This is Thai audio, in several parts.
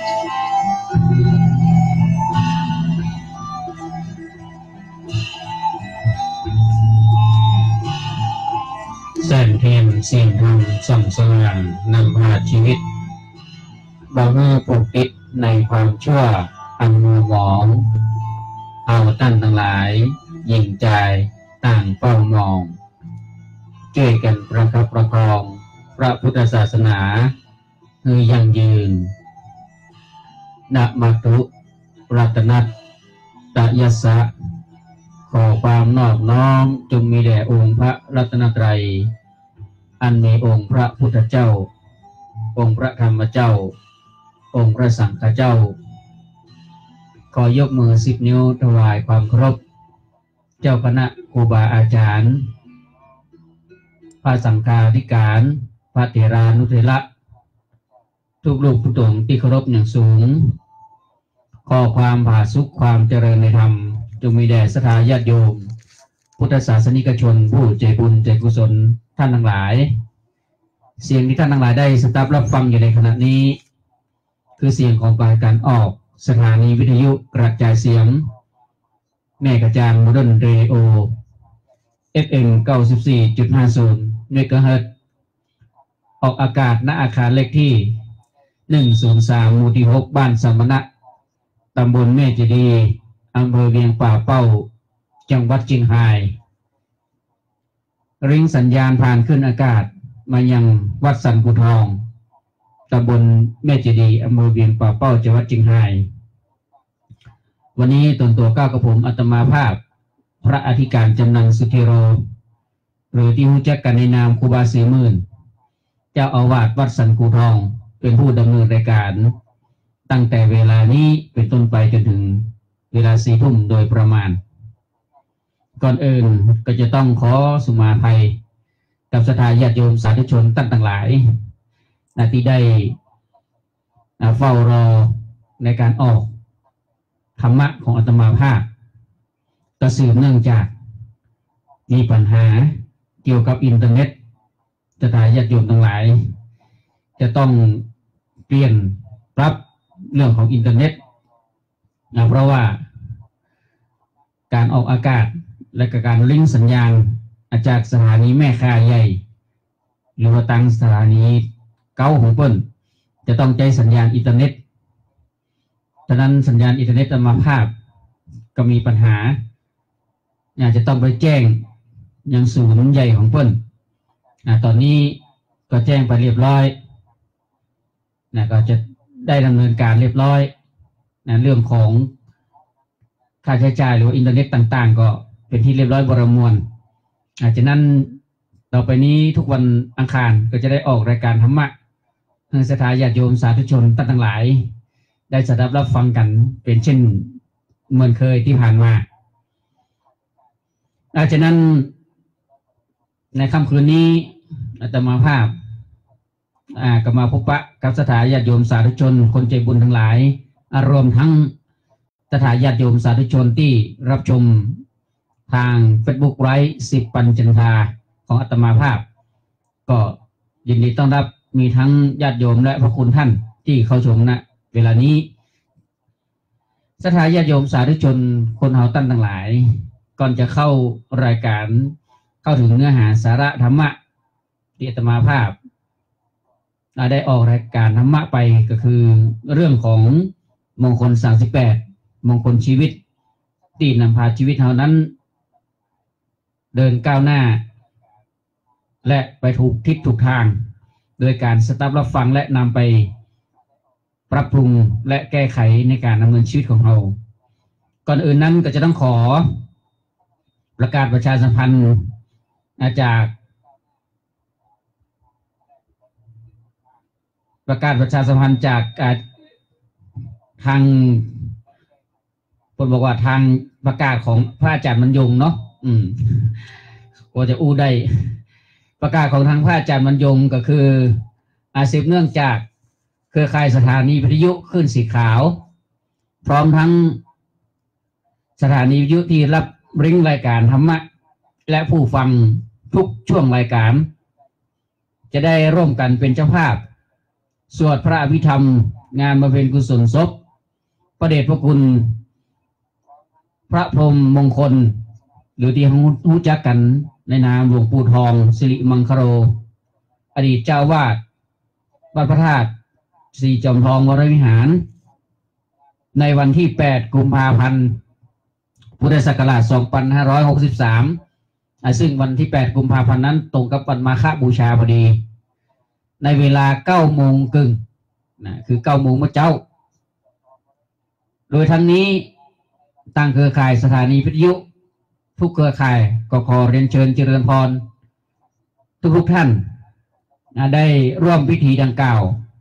แสงเทียนเสียงธรรมส่องสว่างนำพาชีวิตบางเมื่อปกปิดในความชั่วอันมัวหมองเอาตั้นทั้งหลายยิงใจต่างเฝ้ามองช่วยกันประคับประคองพระพุทธศาสนาคือยั่งยืนนะมัตถุรัตนัตตยัสสะขอความนอบน้อมจงมีแด่องค์พระรัตนตรัยอันมีองค์พระพุทธเจ้าองค์พระธรรมเจ้าองค์พระสังฆเจ้าขอยกมือ10 นิ้วถวายความเคารพเจ้าคณะครูบาอาจารย์พระสังฆาธิการพระเถรานุเถระทุกลูกทุกตนที่เคารพอย่างสูงขอความผาสุกความเจริญในธรรมจงมีแด่ศรัทธาญาติโยมพุทธศาสนิกชนผู้ใจบุญใจกุศลท่านทั้งหลายเสียงที่ท่านทั้งหลายได้สดับรับฟังอยู่ในขณะนี้คือเสียงของการออกสถานีวิทยุกระจายเสียงแม่กระจางโมเดิร์นเรดิโอ FM 94.50 เมกะเฮิรตซ์ออกอากาศณอาคารเลขที่103หมู่ที่6บ้านสมณะตำบลแม่เจดีย์อำเภอเวียงป่าเป้าจังหวัดเชียงรายริงสัญญาณผ่านขึ้นอากาศมายังวัดสันกุทองตำบลแม่เจดีย์อำเภอเวียงป่าเป้าจังหวัดเชียงรายวันนี้ตนตัวก้าวกับผมอาตมาภาพพระอธิการจำนันสุธิโรหรือที่รู้จักกันในนามครูบาศรีมื่นเจ้าอาวาสวัดสันกุทองเป็นผู้ดำเนินรายการตั้งแต่เวลานี้เป็นต้นไปจนถึงเวลา4 ทุ่มโดยประมาณก่อนอื่นก็จะต้องขอสุมาภัยกับศรัทธาญาติโยมสาธุชนท่านทั้งหลายที่ได้เฝ้ารอในการออกธรรมะของอาตมาภาพก็สืบเนื่องจากมีปัญหาเกี่ยวกับอินเทอร์เน็ตศรัทธาญาติโยมทั้งหลายจะต้องเปลี่ยนปรับเรื่องของอินเทอร์เน็ตเพราะว่าการออกอากาศและการลิงก์สัญญาณจากสถานีแม่ค่าใหญ่หรือว่าตั้งสถานีเก้าของเปิ้นจะต้องใช้สัญญาณอินเทอร์เน็ตฉะนั้นสัญญาณอินเทอร์เน็ตอัตมาภาพก็มีปัญหาจะต้องไปแจ้งยังศูนย์ใหญ่ของเปิ้นตอนนี้ก็แจ้งไปเรียบร้อยก็จะได้ดำเนินการเรียบร้อยเรื่องของค่าใช้จ่ายหรือว่าอินเทอร์เน็ตต่างๆก็เป็นที่เรียบร้อยบริมวลจากนั้นต่อไปนี้ทุกวันอังคารก็จะได้ออกรายการธรรมะให้ศรัทธาญาติโยมสาธุชนท่านทั้งหลายได้สดับรับฟังกันเป็นเช่นเหมือนเคยที่ผ่านมาจากนั้นในค่ำคืนนี้อาตมาภาพก็มาพบปะกับศรัทธาญาติโยมสาธุชนคนใจบุญทั้งหลายรวมทั้งศรัทธาญาติโยมสาธุชนที่รับชมทาง Facebook ไลฟ์10 ปัญจันทราของอาตมาภาพก็ยินดีต้อนรับมีทั้งญาติโยมและพระคุณท่านที่เข้าชมณเวลานี้ศรัทธาญาติโยมสาธุชนคนเฮาตั้นทั้งหลายก่อนจะเข้ารายการเข้าถึงเนื้อหาสาระธรรมะที่อาตมาภาพได้ออกรายการธรรมะไปก็คือเรื่องของมงคล38มงคลชีวิตที่นำพาชีวิตเฮานั้นเดินก้าวหน้าและไปถูกทิศถูกทางโดยการสดับรับฟังและนำไปปรับปรุงและแก้ไขในการดำเนินชีวิตของเราก่อนอื่นนั้นก็จะต้องขอประกาศประชาสัมพันธ์จากประกาศประชาสัมพันธ์จากทางคนบอกว่าทางประกาศของพระอาจารย์บรรยงเนาะก็จะอู้ได้ประกาศของทางพระอาจารย์บรรยงก็คือสืบเนื่องจากเครือข่ายสถานีวิทยุคลื่นสีขาวพร้อมทั้งสถานีวิทยุที่รับริ้งรายการธรรมะและผู้ฟังทุกช่วงรายการจะได้ร่วมกันเป็นเจ้าภาพสวดพระอภิธรรมงานบำเพ็ญกุศลศพพระเดชพระคุณพระพรหมมงคลหรือที่รู้จักกันในนามหลวงปู่ทองสิริมังคโรอดีตเจ้าวาดวัดพระธาตุศรีจอมทองวรวิหารในวันที่8กุมภาพันธ์พุทธศักราช2563ซึ่งวันที่8กุมภาพันธ์นั้นตรงกับวันมาฆบูชาพอดีในเวลา9 โมงครึ่งคือ9 โมงเมื่อเจ้าโดยทั้งนี้ตั้งเครือข่ายสถานีวิทยุทุกเครือข่ายก็ขอเรียนเชิญเจริญพรทุกท่านได้ร่วมพิธีดังกล่าว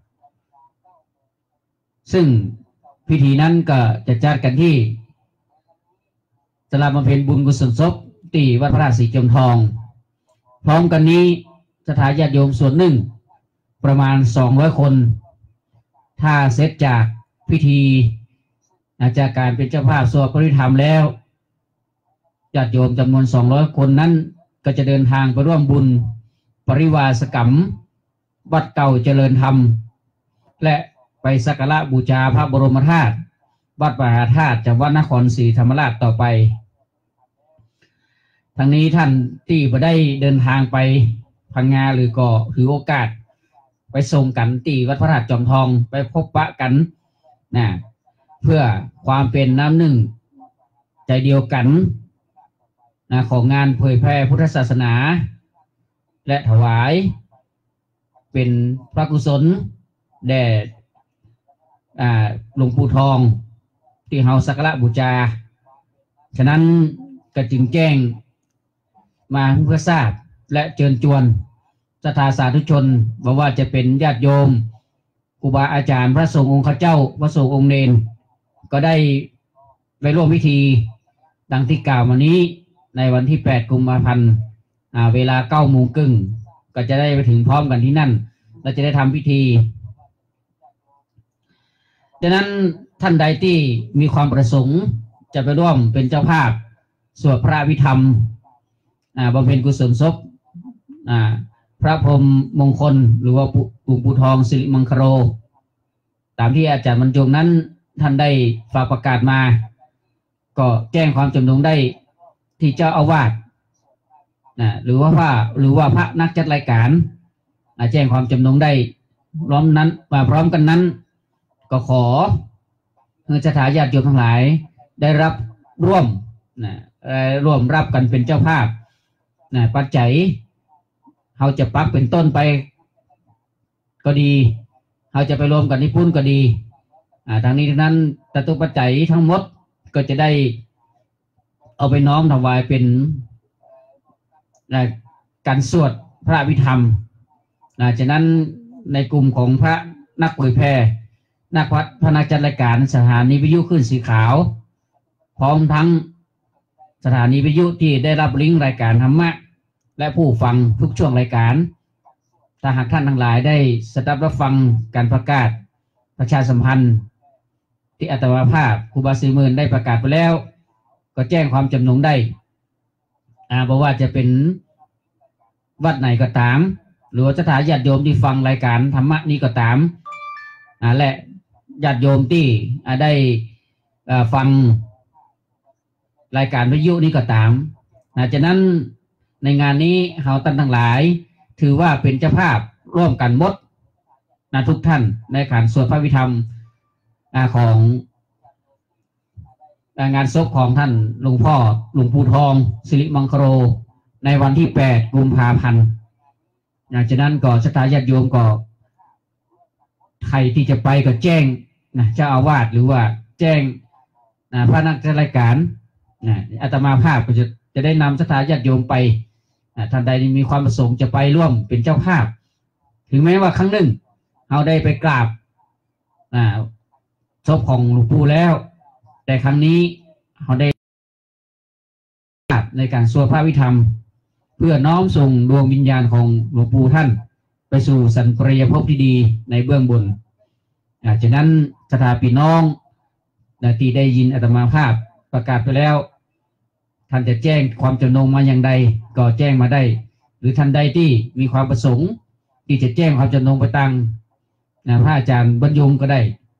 ซึ่งพิธีนั้นก็จะจัดกันที่ศาลาบำเพ็ญบุญกุศลศพที่วัดพระธาตุศรีจอมทองพร้อมกันนี้สถานญาติโยมส่วนหนึ่งประมาณ200 คนถ้าเสร็จจากพิธีจากการเป็นเจ้าภาพสวดปริธรรมแล้วญาติโยมจำนวน200 คนนั้นก็จะเดินทางไปร่วมบุญปริวาสกรรมวัดเก่าเจริญธรรมและไปสักการะบูชาพระบรมธาตุวัดมหาธาตุจังหวัดนครศรีธรรมราชต่อไปทั้งนี้ท่านที่บ่ได้เดินทางไปพังงาหรือก็ถือโอกาสไปส่งกันที่วัดพระธาตุจอมทองไปพบปะกันเพื่อความเป็นน้ำหนึ่งใจเดียวกันของงานเผยแพร่พุทธศาสนาและถวายเป็นพระกุศลแด่หลวงปู่ทองที่เฮาสักการะบูชาฉะนั้นก็จึงแจ้งมาเพื่อทราบและเชิญชวนศรัทธาสาธุชนว่าจะเป็นญาติโยมครูบาอาจารย์พระสงฆ์องค์ข้าเจ้าพระสงฆ์องค์เนรก็ได้ไปร่วมพิธีดังที่กล่าวมานี้ในวันที่8กุมภาพันธ์เวลา9 โมงครึ่งก็จะได้ไปถึงพร้อมกันที่นั่นและจะได้ทำพิธีดังนั้นท่านใดที่มีความประสงค์จะไปร่วมเป็นเจ้าภาพสวดพระอภิธรรมบำเพ็ญกุศลศพพระพรหมมงคลหรือว่าหลวงปู่ทองสิริมังคโรตามที่อาจารย์บรรจงนั้นท่านได้ฝากประกาศมาก็แจ้งความจำนงได้ที่เจ้าอาวาสหรือว่าพระนักจัดรายการแจ้งความจำนงได้พร้อมกันนั้นก็ขอให้สถานญาติโยมทั้งหลายได้รับร่วมรับกันเป็นเจ้าภาพปัจจัยเขาจะปักเป็นต้นไปก็ดีเขาจะไปรวมกันที่พุ่นก็ดีทางนี้ทั้งนั้นตตุปัจจัยทั้งหมดก็จะได้เอาไปน้อมถวายเป็นการสวดพระอภิธรรมฉะนั้นในกลุ่มของพระนักเผยแพร่นักวัดพนักจัดรายการสถานีวิทยุขึ้นสีขาวพร้อมทั้งสถานีวิทยุที่ได้รับลิงก์รายการธรรมะและผู้ฟังทุกช่วงรายการถ้าหากท่านทั้งหลายได้สดับรับฟังการประกาศประชาสัมพันธ์ที่อัตมาภาพครูบาศรีเมินได้ประกาศไปแล้วก็แจ้งความจำนงได้บอกว่าจะเป็นวัดไหนก็ตามหรือสถานญาติโยมที่ฟังรายการธรรมะนี้ก็ตามและญาติโยมที่ได้ฟังรายการวิทยุนี้ก็ตามฉะนั้นในงานนี้เราท่านทั้งหลายถือว่าเป็นเจ้าภาพร่วมกันหมดทุกท่านในการสวดพระอภิธรรมของงานศพของท่านหลวงปู่ทองสิริมังคโรในวันที่8กุมภาพันธ์ฉะนั้นก็ศรัทธาญาติโยมก็ใครที่จะไปก็แจ้งเจ้าอาวาสหรือว่าแจ้งพระนักจัดรายการอาตมาภาพก็จะได้นำศรัทธาญาติโยมไปท่านใดมีความประสงค์จะไปร่วมเป็นเจ้าภาพถึงแม้ว่าครั้งหนึ่งเราได้ไปกราบศพของหลวงปู่แล้วแต่ครั้งนี้เราได้ในการสวดพระอภิธรรมเพื่อน้อมส่งดวงวิญญาณของหลวงปู่ท่านไปสู่สันปริยภพที่ดีในเบื้องบนฉะนั้นศรัทธาพี่น้องที่ได้ยินอาตมาภาพประกาศไปแล้วท่านจะแจ้งความจำนงมาอย่างใดก็แจ้งมาได้หรือท่านใดที่มีความประสงค์ที่จะแจ้งความจำนงไปตั้งพระอาจารย์บรรยงก็ได้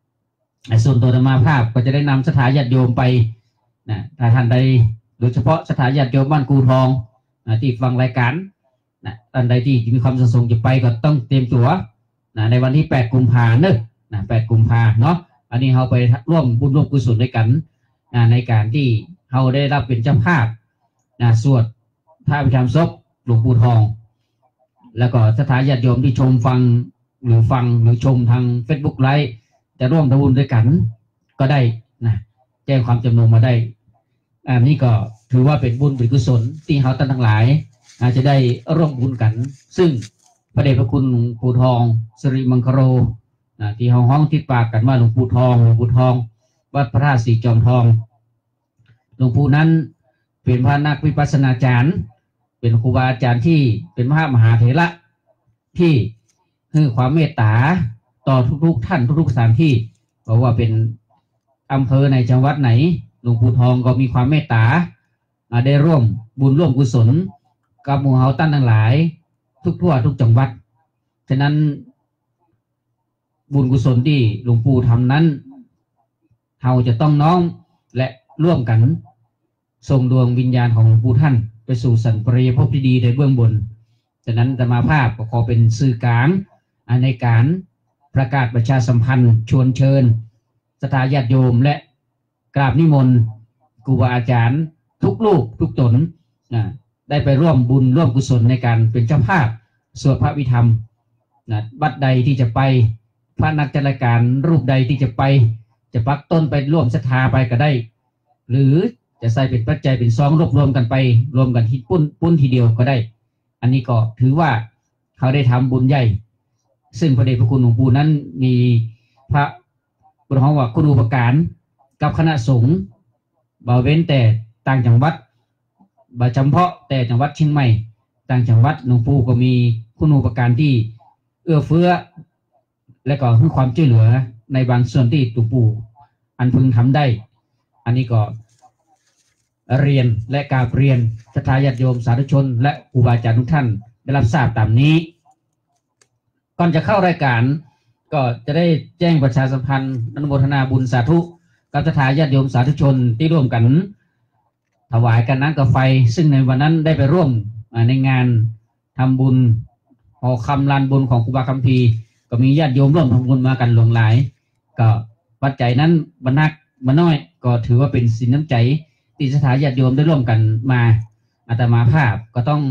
ส่วนตัวธรรมาภาพก็จะได้นำสถาญาติโยมไปนะถ้าท่านใดโดยเฉพาะสถาญาติโยมบ้านกูทองที่ฟังรายการนะท่านใดที่มีความประสงค์จะไปก็ต้องเตรียมตั๋วนะในวันที่8 กุมภาพันธ์นะ8 กุมภาพันธ์เนาะอันนี้เราไปร่วมบุญร่วมกุศลด้วยกันในการที่เราได้รับเป็นเจ้าภาพสวดพระอภิธรรมศพหลวงปู่ทองแล้วก็สถาญาติโยมที่ชมฟังหรือชมทาง Facebook ไลฟ์จะร่วมทำบุญด้วยกันก็ได้นะแจ้งความจำนงมาได้อันนี้ก็ถือว่าเป็นบุญเป็นกุศลที่เราท่านทั้งหลายอาจจะได้ร่วมบุญกันซึ่งพระเดชพระคุณหลวงปู่ทองสิริมังคโรที่ห้องที่ปากกันว่าหลวงปู่ทองวัดพระธาตุสีจอมทองหลวงปู่นั้นเป็นพระนักวิปัสสนาจารย์เป็นครูบาอาจารย์ที่เป็นพระมหาเถระที่ให้ความเมตตาต่อทุกท่านทุกสถานที่เพราะว่าเป็นอำเภอในจังหวัดไหนหลวงปู่ทองก็มีความเมตตาได้ร่วมบุญร่วมกุศลกับหมู่เฮาตั้นทั้งหลายทุกจังหวัดฉะนั้นบุญกุศลที่หลวงปู่ทำนั้นเราจะต้องน้อมและร่วมกันส่งดวงวิญญาณของหลวงปู่ท่านไปสู่สันปริยภพที่ดีในเบื้องบนฉะนั้นอาตมาภาพก็ขอเป็นสื่อกลางในการประกาศประชาสัมพันธ์ชวนเชิญสถาญาติโยมและกราบนิมนต์ครูบาอาจารย์ทุกลูกทุกตนได้ไปร่วมบุญร่วมกุศลในการเป็นเจ้าภาพสวดพระอภิธรรมวัดใดที่จะไปพระนักจัดรายการรูปใดที่จะไปจะปักต้นไปร่วมศรัทธาไปก็ได้หรือจะใส่เป็นปัจจัยเป็นซองรวมกันไปรวมกันที่ปุ้นทีเดียวก็ได้อันนี้ก็ถือว่าเขาได้ทำบุญใหญ่ซึ่งพระเดชพระคุณหลวงปู่นั้นมีพระบุญของว่าคุณูปการกับคณะสงฆ์บ่เว้นแต่ต่างจังหวัดบ่จำเพาะแต่จังหวัดเชียงใหม่ต่างจังหวัดหลวงปู่ก็มีคุณูปการที่เอื้อเฟื้อและก็ให้ความช่วยเหลือในบางส่วนที่หลวงปู่อันพึงทำได้อันนี้ก็เรียนและกราบเรียนศรัทธาญาติโยมสาธุชนและครูบาอาจารย์ทุกท่านได้รับทราบตามนี้ก่อนจะเข้ารายการก็จะได้แจ้งประชาสัมพันธ์อนุโมทนาบุญสาธุกับศรัทธาญาติโยมสาธุชนที่ร่วมกันถวายกันน้ำกับไฟซึ่งในวันนั้นได้ไปร่วมในงานทำบุญหอคำลานบุญของครูบาคัมภีร์ก็มีญาติโยมร่วมทำบุญมากันหลงหลายก็ปัจจัยนั้นบรรนักบรรน้อยก็ถือว่าเป็นสินน้ำใจที่ศรัทธาญาติโยมได้ร่วมกันมาอาตมาภาพก็ต้อง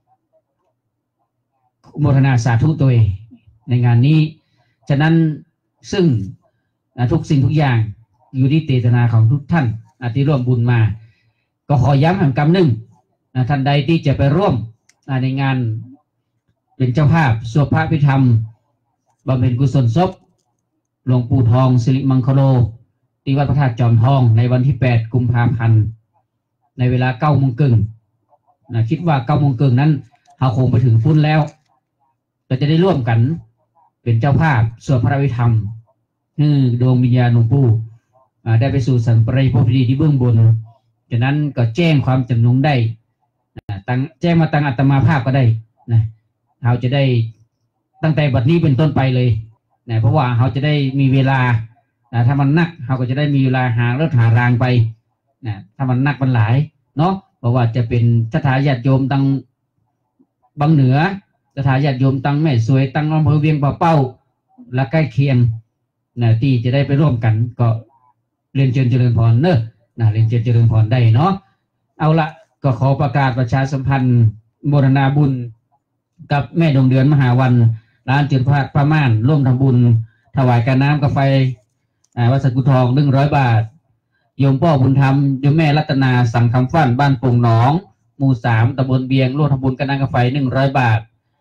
โมทนาสาธุตัวในงานนี้ฉะนั้นซึ่งทุกสิ่งทุกอย่างอยู่ที่เจตนาของทุกท่านที่ร่วมบุญมาก็ขอย้ำแห่งกรรมหนึ่งท่านใดที่จะไปร่วมในงานเป็นเจ้าภาพสวดพระอภิธรรมบำเพ็ญกุศลศพหลวงปู่ทองสิริมังคโลที่วัดพระธาตุจอมทองในวันที่8 กุมภาพันธ์ในเวลา9 โมงครึ่งคิดว่า9 โมงครึ่งนั้นเราคงไปถึงพุ่นแล้วเราจะได้ร่วมกันเป็นเจ้าภาพสวดพระอภิธรรมดวงวิญญาณหลวงปู่ได้ไปสู่สันปริยภพที่ดีที่เบื้องบนฉะนั้นก็แจ้งความจำนงได้แจ้งมาตั้งอาตมาภาพก็ได้นะเราจะได้ตั้งแต่บัดนี้เป็นต้นไปเลยนะเพราะว่าเราจะได้มีเวลาถ้ามันนักเราก็จะได้มีเวลาหารางไปนะถ้ามันนักมันหลายเนาะเพราะว่าจะเป็นศรัทธาญาติโยมตั้งบางเหนือศรัทธาญาติโยมตั้งแม่สวยตั้งอำเภอเวียงป่าเป้าและใกล้เคียงนะที่จะได้ไปร่วมกันก็เรียนเชิญเจริญพรเนอะเรียนเชิญเจริญพรได้เนาะเอาละก็ขอประกาศประชาสัมพันธ์โมทนาบุญกับแม่ดวงเดือนมหาวันร้านจืดพระม่านร่วมทำบุญถวายการน้ำกาแฟวัดสักุทอง100 บาทโยมพ่อบุญธรรมโยมแม่รัตนาสังคำฟั่นบ้านปุ่งหนองหมู่3ตำบลเบียงร่วมทำบุญการน้ำกาแฟ100 บาท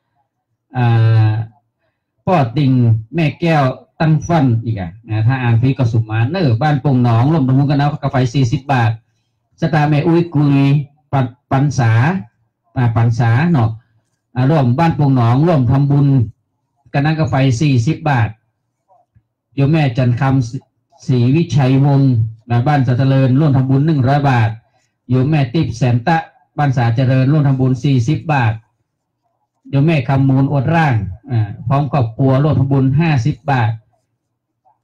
พ่อติ่งแม่แก้วตั้งฟั่นอีกถ้าอ่านพีก็สุมาบ้านปุ่งหนองร่วมทำบุญการน้ำกาแฟ40 บาทสตาแม่อุ้ยกุยปันษาเนาะร่วมบ้านปุ่งหนองร่วมทำบุญการน้ำกาแฟ40 บาทโยมแม่จันคำศรีวิชัยวงศ์บ้านสัตเจริญร่วมทำบุญ100 บาทโยมแม่ติ๊บแสนตะบ้านสาเจริญร่วมทำบุญ40 บาทโยมแม่คำมูลอดร่างพร้อมครอบครัวร่วมทำบุญ50 บาท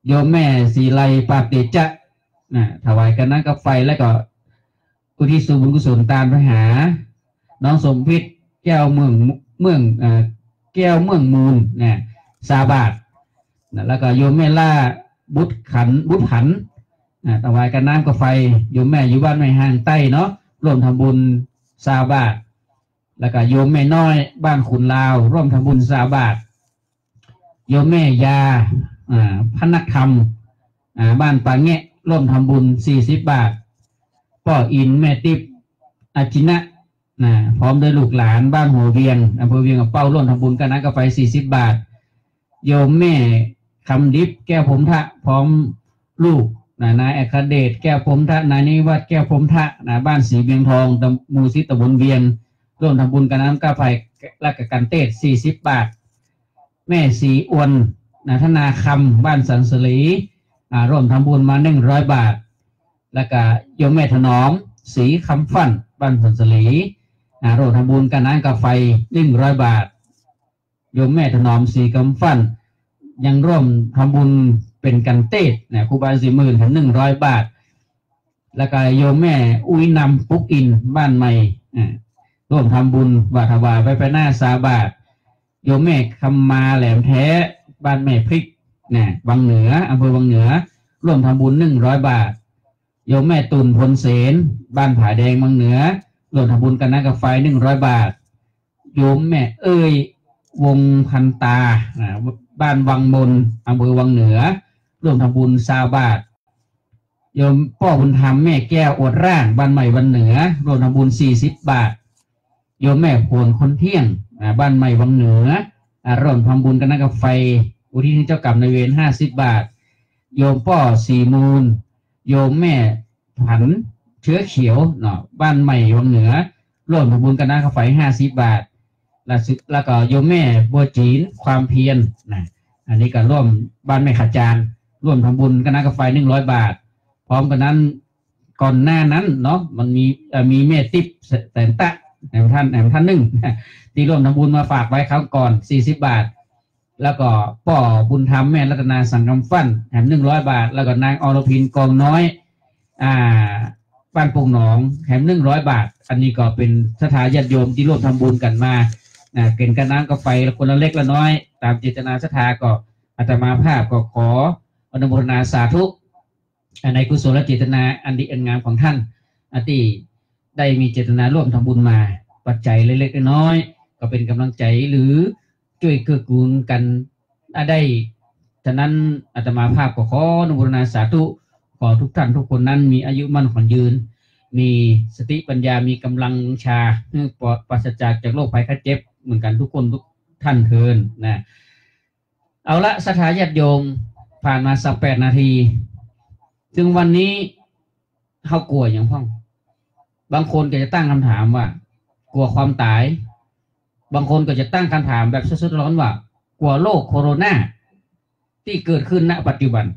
โยมแม่สีไลปากเดชะถวายกันนั้นกับไฟแล้วก็อุทิศส่วนบุญกุศลตามไปหาน้องสมพิษแก้วเมืองแก้วเมืองมูลซาบาทแล้วก็โยมแม่ล่าบุตรขันถวายกันน้ำกับไฟโยมแม่อยู่บ้านไม่ห่างใต้เนาะร่วมทำบุญซาบาทแล้วก็โยมแม่น้อยบ้านขุนลาวร่วมทำบุญซาบาทโยมแม่ยาพนักธรรมบ้านปางแงะร่วมทำบุญ40 บาทพ่ออินแม่ติ๊บอาจินะพร้อมด้วยลูกหลานบ้านหัวเวียงอำเภอเวียงกับเป้าร่วมทำบุญกันนะกาแฟ40 บาทโยมแม่คำดิบแก้วผมทะพร้อมลูกนายอัครเดชแก้วผมทะนายนิวัฒน์แก้วผมทะบ้านสีเวียงทองหมู่10 ตำบลเวียงร่วมทำบุญกันน้ำกาแฟและกับกันเทศ40 บาทแม่สีอวนธนาคำบ้านสันสลีร่วมทำบุญมา100 บาทแล้วก็โยมแม่ถนอมสีคำฟั่นบ้านสันสลีร่วมทำบุญกันน้ำกาแฟ100 บาทโยมแม่ถนอมสีคำฟั่นยังร่วมทำบุญเป็นกันเทศครูบา40,000 ถึง100 บาทแล้วก็โยมแม่อุ้ยนำปุ๊กอินบ้านใหม่ร่วมทำบุญบาทวาไปหน้า3 บาทโยมแม่คำมาแหลมแท้บ้านแม่พริกวังเหนืออำเภอวังเหนือร่วมทำบุญ100 บาทโยมแม่ตุ่นพลเสนบ้านผาแดงวังเหนือร่วมทำบุญกันน้ำกาแฟ100 บาทโยมแม่เอ้ยวงพันตาบ้านวังมนอำเภอวังเหนือร่วมทำบุญ20 บาทโยมพ่อบุญธรรมแม่แก้วอดร่างบ้านใหม่วันเหนือร่วมทำบุญ40 บาทโยมแม่โผลคนเที่ยงบ้านใหม่วังเหนือร่วมทำบุญกันน้ำกาแฟอุทิศเจ้ากรรมนายเวร50 บาทโยมพ่อสีมูลโยมแม่ผันเชื้อเขียวบ้านใหม่วังเหนือร่วมทำบุญกันน้ำกาแฟ50 บาทแล้วก็โยมแม่บัวจีนความเพียรอันนี้ก็ร่วมบ้านแม่ขาจานร่วมทำบุญกันน้ำกาแฟ100 บาทพร้อมกันนั้นก่อนหน้านั้นเนาะมันมีแม่ติ๊บแสนตะท่านหนึ่งที่ร่วมทำบุญมาฝากไว้ครั้งก่อน40 บาทแล้วก็พ่อบุญธรรมแม่รัตนาสังกำฟั่นแถม100 บาทแล้วก็นางอรพินกองน้อยบ้านปงหนองแถม100 บาทอันนี้ก็เป็นสถานญาติโยมที่ร่วมทำบุญกันมาเกินกันน้ำกาแฟคนละเล็กละน้อยตามเจตนาศรัทธาก็อาตมาภาพก็ขออนุโมทนาสาธุในกุศลเจตนาอันดีอันงามของท่านที่ได้มีเจตนาร่วมทำบุญมาปัจจัยเล็กๆน้อยๆก็เป็นกำลังใจหรือช่วยเกื้อกูลกันได้ฉะนั้นอาตมาภาพก็ขออนุโมทนาสาธุขอทุกท่านทุกคนนั้นมีอายุมั่นขวัญยืนมีสติปัญญามีกำลังชาปราศจากโรคภัยไข้เจ็บเหมือนกันทุกคนทุกท่านเทินเอาละศรัทธาญาติโยมผ่านมา18 นาทีถึงวันนี้เขากลัวอย่างพ่องบางคนก็จะตั้งคำถามว่ากลัวความตายบางคนก็จะตั้งคำถามแบบสดๆร้อนว่ากลัวโรคโคโรนาที่เกิดขึ้นณปัจจุบัน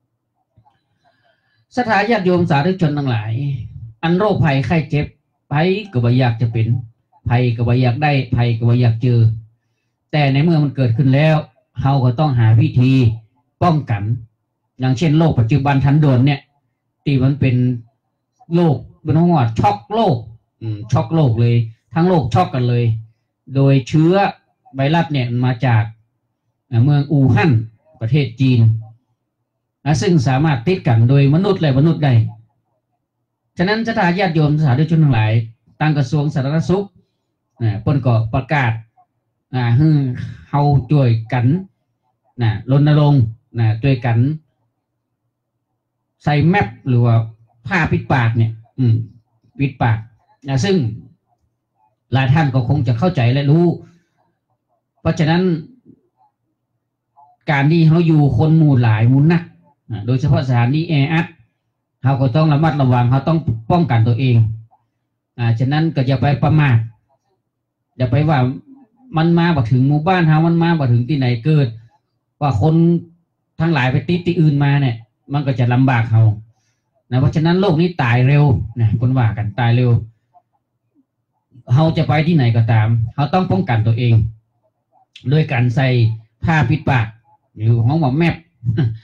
ศรัทธาญาติโยมสาธุชนทั้งหลายอันโรคภัยไข้เจ็บภัยก็บ่อยากจะเป็นภัยก็บ่อยากได้ภัยก็บ่อยากเจอแต่ในเมื่อมันเกิดขึ้นแล้วเราก็ต้องหาวิธีป้องกันอย่างเช่นโรคปัจจุบันทันด่วนเนี่ยที่มันเป็นโรคเป็นหัวช็อกโรคช็อกโรคเลยทั้งโรคช็อกกันเลยโดยเชื้อไวรัสเนี่ยมาจากเมืองอู่ฮั่นประเทศจีนซึ่งสามารถติดกันโดยมนุษย์และมนุษย์ได้ฉะนั้นศรัทธาญาติโยมสาธุชนทั้งหลายทางกระทรวงสาธารณสุขเพิ่นก็ประกาศให้เฮาช่วยกันรณรงค์ช่วยกันใส่แมปหรือว่าผ้าปิดปากเนี่ยปิดปากซึ่งหลายท่านก็คงจะเข้าใจและรู้เพราะฉะนั้นการที่เขาอยู่คนหมู่หลายหมู่นักโดยเฉพาะสถานที่แออัดเขาก็ต้องระมัดระวังเขาต้องป้องกันตัวเองฉะนั้นก็อย่าไปประมาทอย่าไปว่ามันมาบ่ถึงหมู่บ้านเขามันมาบ่ถึงที่ไหนเกิดว่าคนทั้งหลายไปติดที่อื่นมาเนี่ยมันก็จะลำบากเขาเพราะฉะนั้นโลกนี้ตายเร็วคนว่ากันตายเร็วเขาจะไปที่ไหนก็ตามเขาต้องป้องกันตัวเองด้วยการใส่ผ้าปิดปากหรือห้องหมอแมป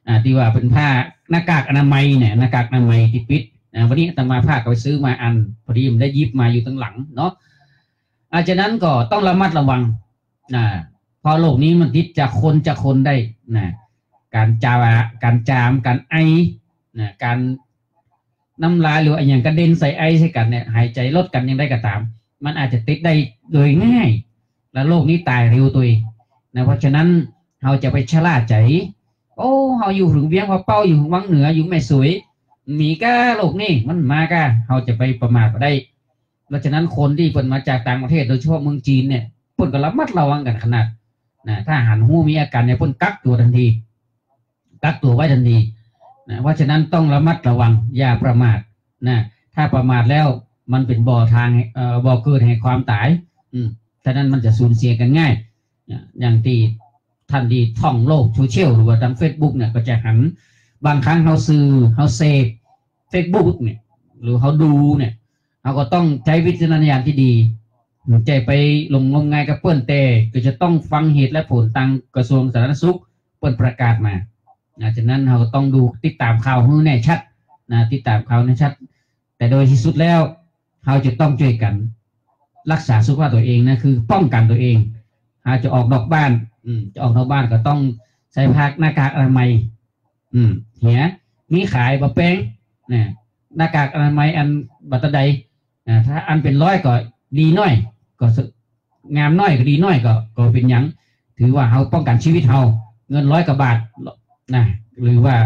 ที่ว่าเป็นผ้าหน้ากากอนามัยเนี่ยหน้ากากอนามัยที่ปิดวันนี้อาตมาผ้าก็ไปซื้อมาอันพอดีมันได้ยิบมาอยู่ตั้งหลังเนาะฉะนั้นก็ต้องระมัดระวังพอโรคนี้มันติดจากคนได้การจามการไอการน้ำลายหรืออย่างกระเด็นใส่ไอใส่กันเนี่ยหายใจลดกันยังได้ก็ตามมันอาจจะติดได้โดยง่ายและโรคนี้ตายเร็วตัวเพราะฉะนั้นเราจะไปชะล่าใจเราอยู่ถึงเวียงว่าเป้าอยู่วังเหนืออยู่แม่สวยมีก้าโลกนี่มันมาก้าเราจะไปประมาทได้เพราะฉะนั้นคนที่เปิดมาจากต่างประเทศโดยเฉพาะเมืองจีนเนี่ยเปิดก็ระมัดระวังกันขนาดถ้าหันหูมีอาการเนี่ยเปิดกักตัวทันทีกักตัวไว้ทันทีเพราะฉะนั้นต้องระมัดระวังอย่าประมาทถ้าประมาทแล้วมันเป็นบ่อทางบ่อเกิดแห่งความตายฉะนั้นมันจะสูญเสียกันง่ายอย่างที่ท่านที่ท่องโลกโซเชียลหรือว่าทาง Facebook เนี่ยก็จะหันบางครั้งเขาซื้อเขาเสพ Facebook เนี่ยหรือเขาดูเนี่ยเขาก็ต้องใช้วิจารณญาณที่ดีใจไปลงง่ายกับเปิ้นแต่ก็จะต้องฟังเหตุและผลทางกระทรวงสาธารณสุขเปิ้นประกาศมาฉะนั้นเราก็ต้องดูติดตามข่าวให้แน่ชัดติดตามข่าวแน่ชัดแต่โดยที่สุดแล้วเราจะต้องช่วยกันรักษาสุขภาพตัวเองนะคือป้องกันตัวเองจะออกนอกบ้านจะออกนอกบ้านก็ต้องใส่ผ้าหน้ากากอนามัยเหี้ยมีขายบะแป้งหน้ากากอนามัยอันบัตรใดถ้าอันเป็นร้อยก็ดีน้อยก็งามน้อยก็ดีน้อยก็เป็นยังถือว่าเราป้องกันชีวิตเราเงิน100 กว่าบาทหรือว่า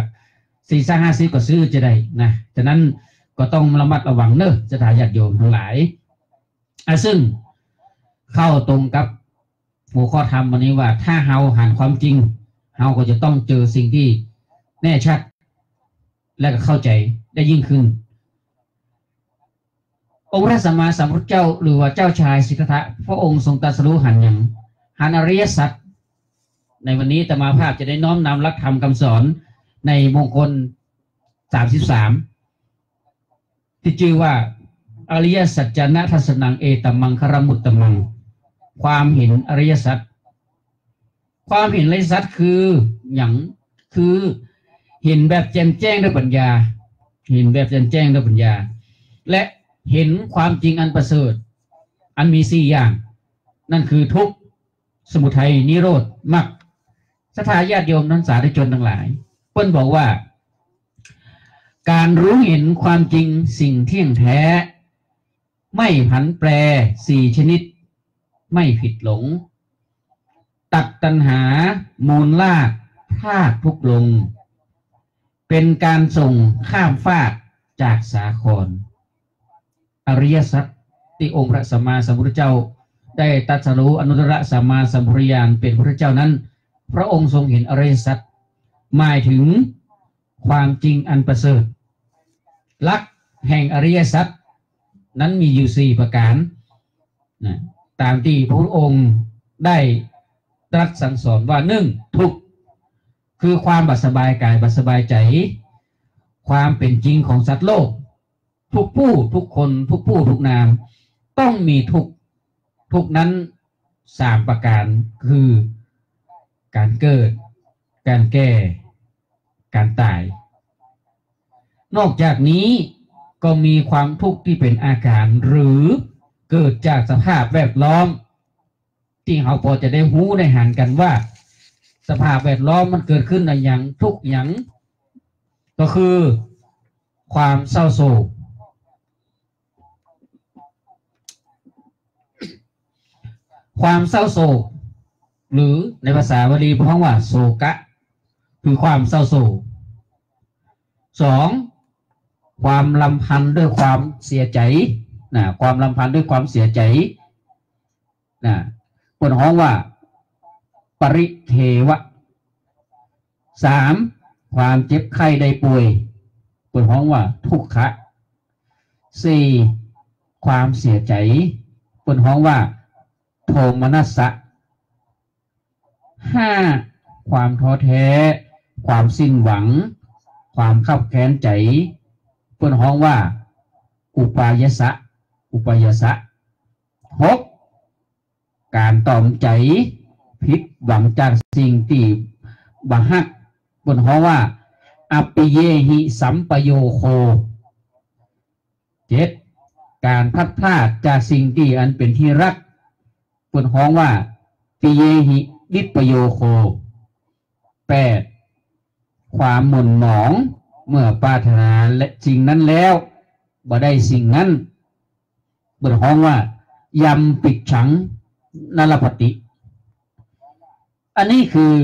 450ก็ซื้อจะได้ฉะนั้นก็ต้องระมัดระวังเนอะสถานญาติโยมทั้งหลายซึ่งเข้าตรงกับหัวข้อธรรมวันนี้ว่าถ้าเราหันความจริงเราก็จะต้องเจอสิ่งที่แน่ชัดและก็เข้าใจได้ยิ่งขึ้นองค์พระสัมมาสัมพุทธเจ้าหรือว่าเจ้าชายสิทธัตถะพระองค์ทรงตรัสรู้หันอริยสัจในวันนี้อาตมาภาพจะได้น้อมนำหลักธรรมคำสอนในมงคล33ที่ชื่อว่าอริยสัจจนะทัสนังเอตัมมังคารมุตตมังความเห็นอริยสัจความเห็นอริยสัจคือเห็นแบบแจ่มแจ้งด้วยปัญญาเห็นแบบแจ่มแจ้งด้วยปัญญาและเห็นความจริงอันประเสริฐอันมี4 อย่างนั่นคือทุกข์สมุทัยนิโรธมรรคศรัทธาญาติโยมนั้นสาธุชนทั้งหลายเพิ่นบอกว่าการรู้เห็นความจริงสิ่งเที่ยงแท้ไม่ผันแปร4 ชนิดไม่ผิดหลงตัดตัณหามูลลากพลาดทุกลงเป็นการส่งข้ามฟากจากสาครอริยสัจที่องค์พระสัมมาสัมพุทธเจ้าได้ตรัสรู้อนุตตรสัมมาสัมพุทธญาณเป็นพระเจ้านั้นพระองค์ทรงเห็นอริยสัจหมายถึงความจริงอันประเสริฐหลักแห่งอริยสัจนั้นมีอยู่4 ประการตามที่พระองค์ได้ตรัสสั่งสอนว่า1ทุกข์คือความบัดสบายกายบัดสบายใจความเป็นจริงของสัตว์โลกทุกผู้ทุกคนทุกผู้ทุกนามต้องมีทุกนั้น3 ประการคือการเกิดการแก่การตายนอกจากนี้ก็มีความทุกข์ที่เป็นอาการหรือเกิดจากสภาพแวดล้อมที่เราพอจะได้หูได้หันกันว่าสภาพแวดล้อมมันเกิดขึ้นในอย่างทุกอย่างก็คือความเศร้าโศกความเศร้าโศกหรือในภาษาบาลีเพราะว่าโศกะคือความเศร้าโศก2ความลำพันธ์ด้วยความเสียใจความลำพันธ์ด้วยความเสียใจคนฮ้องว่าปริเทวะ3ความเจ็บไข้ได้ป่วยคนฮ้องว่าทุกขะ4ความเสียใจคนฮ้องว่าโทมนัสสะ5ความท้อแท้ความสิ้นหวังความขับแค้นใจเพิ่นฮ้องว่าอุปายสะ6การตอมใจผิดหวังจากสิ่งที่บ่ฮักบนห้องว่าอปิเยหิสัมปโยโค7การพัดพลาดจากสิ่งที่อันเป็นที่รักบนห้องว่าปิเยหิวิปโยโค8ความหม่นหมองเมื่อปรารถนาและสิ่งนั้นแล้วบ่ได้สิ่งนั้นบนห้องว่ายำปิดฉังนรปฏิอันนี้คือ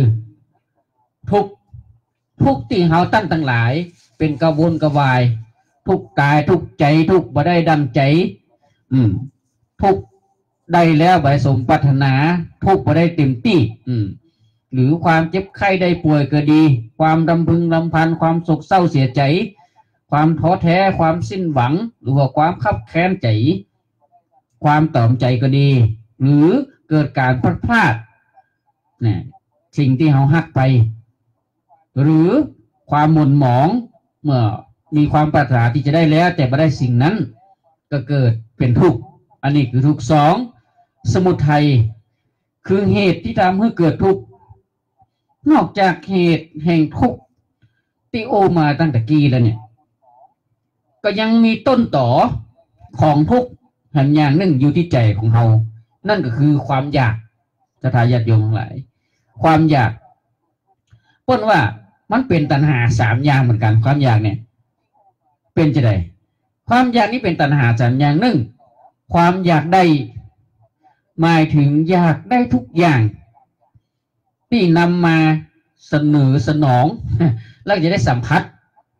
ทุกที่เฮาตั้งทั้งหลายเป็นกระวนกระวายทุกกายทุกใจทุกบ่ได้ดังใจทุกได้แล้วบ่สมปรารถนาทุกบ่ได้เต็มที่หรือความเจ็บไข้ได้ป่วยก็ดีความรำพึงรำพันความโศกเศร้าเสียใจความท้อแท้ความสิ้นหวังหรือว่าความคับแค้นใจความตอมใจก็ดีหรือเกิดการพลาดพลาดสิ่งที่เราหักไปหรือความหม่นหมองเมื่อมีความปรารถนาที่จะได้แล้วแต่ไม่ได้สิ่งนั้นก็เกิดเป็นทุกข์อันนี้คือทุกข์2สมุทัยคือเหตุที่ทำให้เกิดทุกข์นอกจากเหตุแห่งทุกข์ที่โอมาตั้งแต่กี้แล้วเนี่ยก็ยังมีต้นต่อของทุกข์หันอย่างหนึ่งอยู่ที่ใจของเรานั่นก็คือความอยากจะทายาทโยมทั้งหลายความอยากพ้นว่ามันเป็นตัณหา3อย่างเหมือนกันความอยากเนี่ยเป็นจะไดความอยากนี้เป็นตัณหา3อย่างหนึ่งความอยากได้หมายถึงอยากได้ทุกอย่างที่นำมาเสนอสนองแล้วจะได้สัมผัส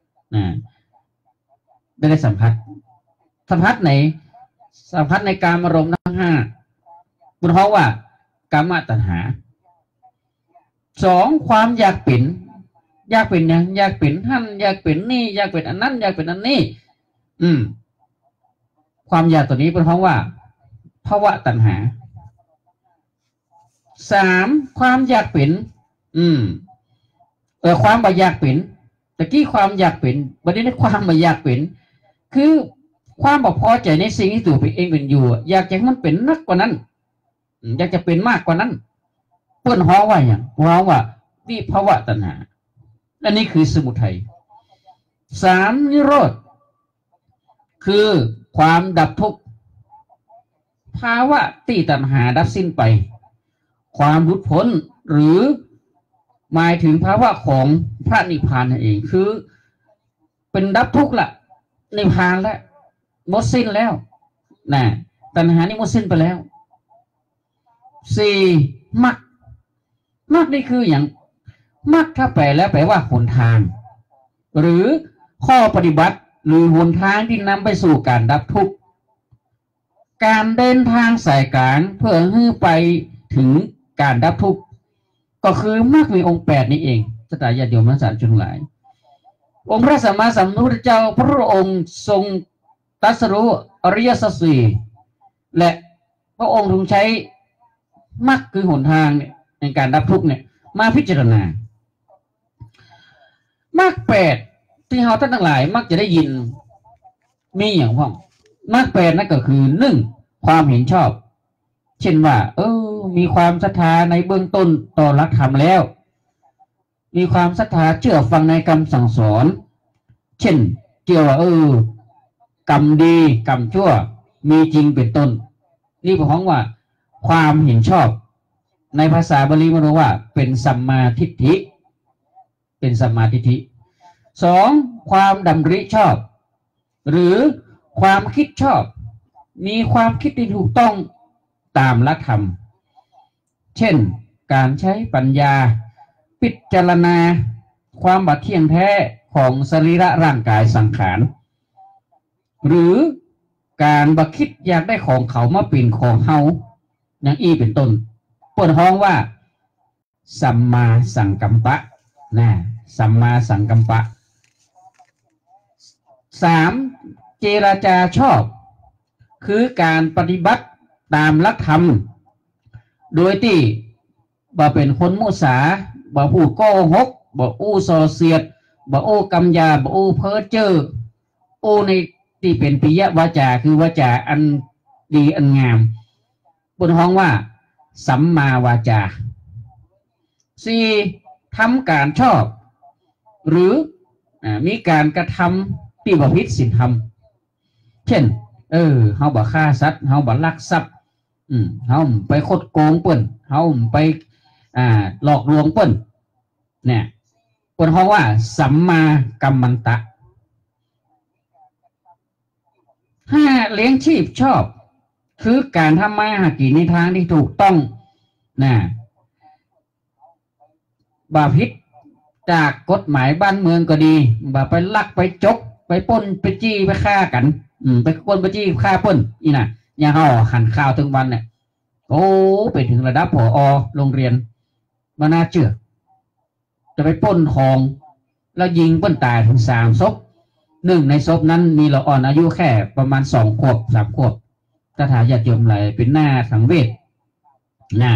ได้สัมผัสไหนสัมผัสในการอารมณ์ทั้ง5เพราะว่ากามตัณหา2ความอยากเป็นอย่างอยากเป็นท่านอยากเป็นนี่อยากเป็นอันนั้นอยากเป็นอันนี้ความอยากตัวนี้เป็นเพราะว่าภาวะตัณหา3ความอยากเป็นความบ่อยากเป็นตะกี้ความอยากเป็นบัดนี้ความบ่อยากเป็นคือความบ่พอใจในสิ่งที่ตัวเองเป็นอยู่อยากจะให้มันเป็นนักกว่านั้นอยากจะเป็นมากกว่านั้นเปิ้นฮ้อว่าอย่างฮ้อว่าวิภาวะตัณหาอันนี้คือสมุทัย3นิโรธคือความดับทุกข์ภาวะที่ตัณหาดับสิ้นไปความหลุดพ้นหรือหมายถึงภาวะของพระนิพพานนั่นเองคือเป็นดับทุกข์ละนิพพานแล้วหมดสิ้นแล้วตัณหานี่หมดสิ้นไปแล้ว4มรรคนี่คืออย่างมรรคถ้าแปลแล้วแปลว่าหนทางหรือข้อปฏิบัติหรือหนทางที่นำไปสู่การดับทุกข์การเดินทางสายกลางเพื่อให้ไปถึงการดับทุกข์ก็คือมรรคมีองค์8นี้เองสตญาติโยมทั้ง3ทั้งหลายองค์พระสัมมาสัมพุทธเจ้าพระองค์ทรงตรัสรู้อริยสัจ4และพระองค์ทรงใช้มรรคคือหนทางในการดับทุกข์เนี่ยมาพิจารณามรรค8ที่เราท่านทั้งหลายมักจะได้ยินมีอย่างว่ามรรค8นั่นก็คือ1ความเห็นชอบเช่นว่ามีความศรัทธาในเบื้องต้นต่อหลักธรรมแล้วมีความศรัทธาเชื่อฟังในคำสั่งสอนเช่นเกี่ยวว่ากรรมดีกรรมชั่วมีจริงเป็นต้นนี่ผมว่าความเห็นชอบในภาษาบาลีมันเรียกว่าเป็นสัมมาทิฏฐิ2ความดำริชอบหรือความคิดชอบมีความคิดที่ถูกต้องตามหลักธรรมเช่นการใช้ปัญญาพิจารณาความบัดเที่ยงแท้ของสรีระร่างกายสังขารหรือการบัคิดอยากได้ของเขามาเป็นของเฮาอย่างอี้เป็นต้นเปิดห้องว่าสัมมาสังกัมปะสัมมาสังกัมปะ3เจรจาชอบคือการปฏิบัติตามหลักธรรมโดยที่บ่เป็นคนมุสาบ่พูดโกหกบ่อู้ส่อเสียดบ่โอ้กำยาบ่โอ้เพ้อเจ้อโอ้ในที่เป็นปิยวาจาคือวาจาอันดีอันงามบนห้องว่าสัมมาวาจา4ทำการชอบหรือมีการกระทำที่บ่ผิดศีลธรรมเช่นเฮาบ่ฆ่าสัตว์เฮาบ่ลักทรัพย์เฮาไปคดโกงเปิ้นเฮาไปหลอกลวงเปิ้นเนี่ยเปิ้นเฮาว่าสัมมากัมมันตะห้าเลี้ยงชีพชอบคือการทำมาหากินในทางที่ถูกต้องนะบ่ผิดจากกฎหมายบ้านเมืองก็ดีบ่ไปลักไปจกไปปล้นไปจี้ไปฆ่ากันไปปล้นไปจี้ฆ่าปล้นอีน่ะอย่างเฮาหันข่าวถึงวันเนี่ยโอ้ไปถึงระดับผอ.โรงเรียนมาน่าเชื่อจะไปปล้นทองแล้วยิงเปิ้นตายถึง3 ศพ1 ในศพนั้นมีละอ่อนอายุแค่ประมาณ2 ขวบ 3 ขวบถ้าถาญาติโยมไหลเป็นหน้าสังเวชนะ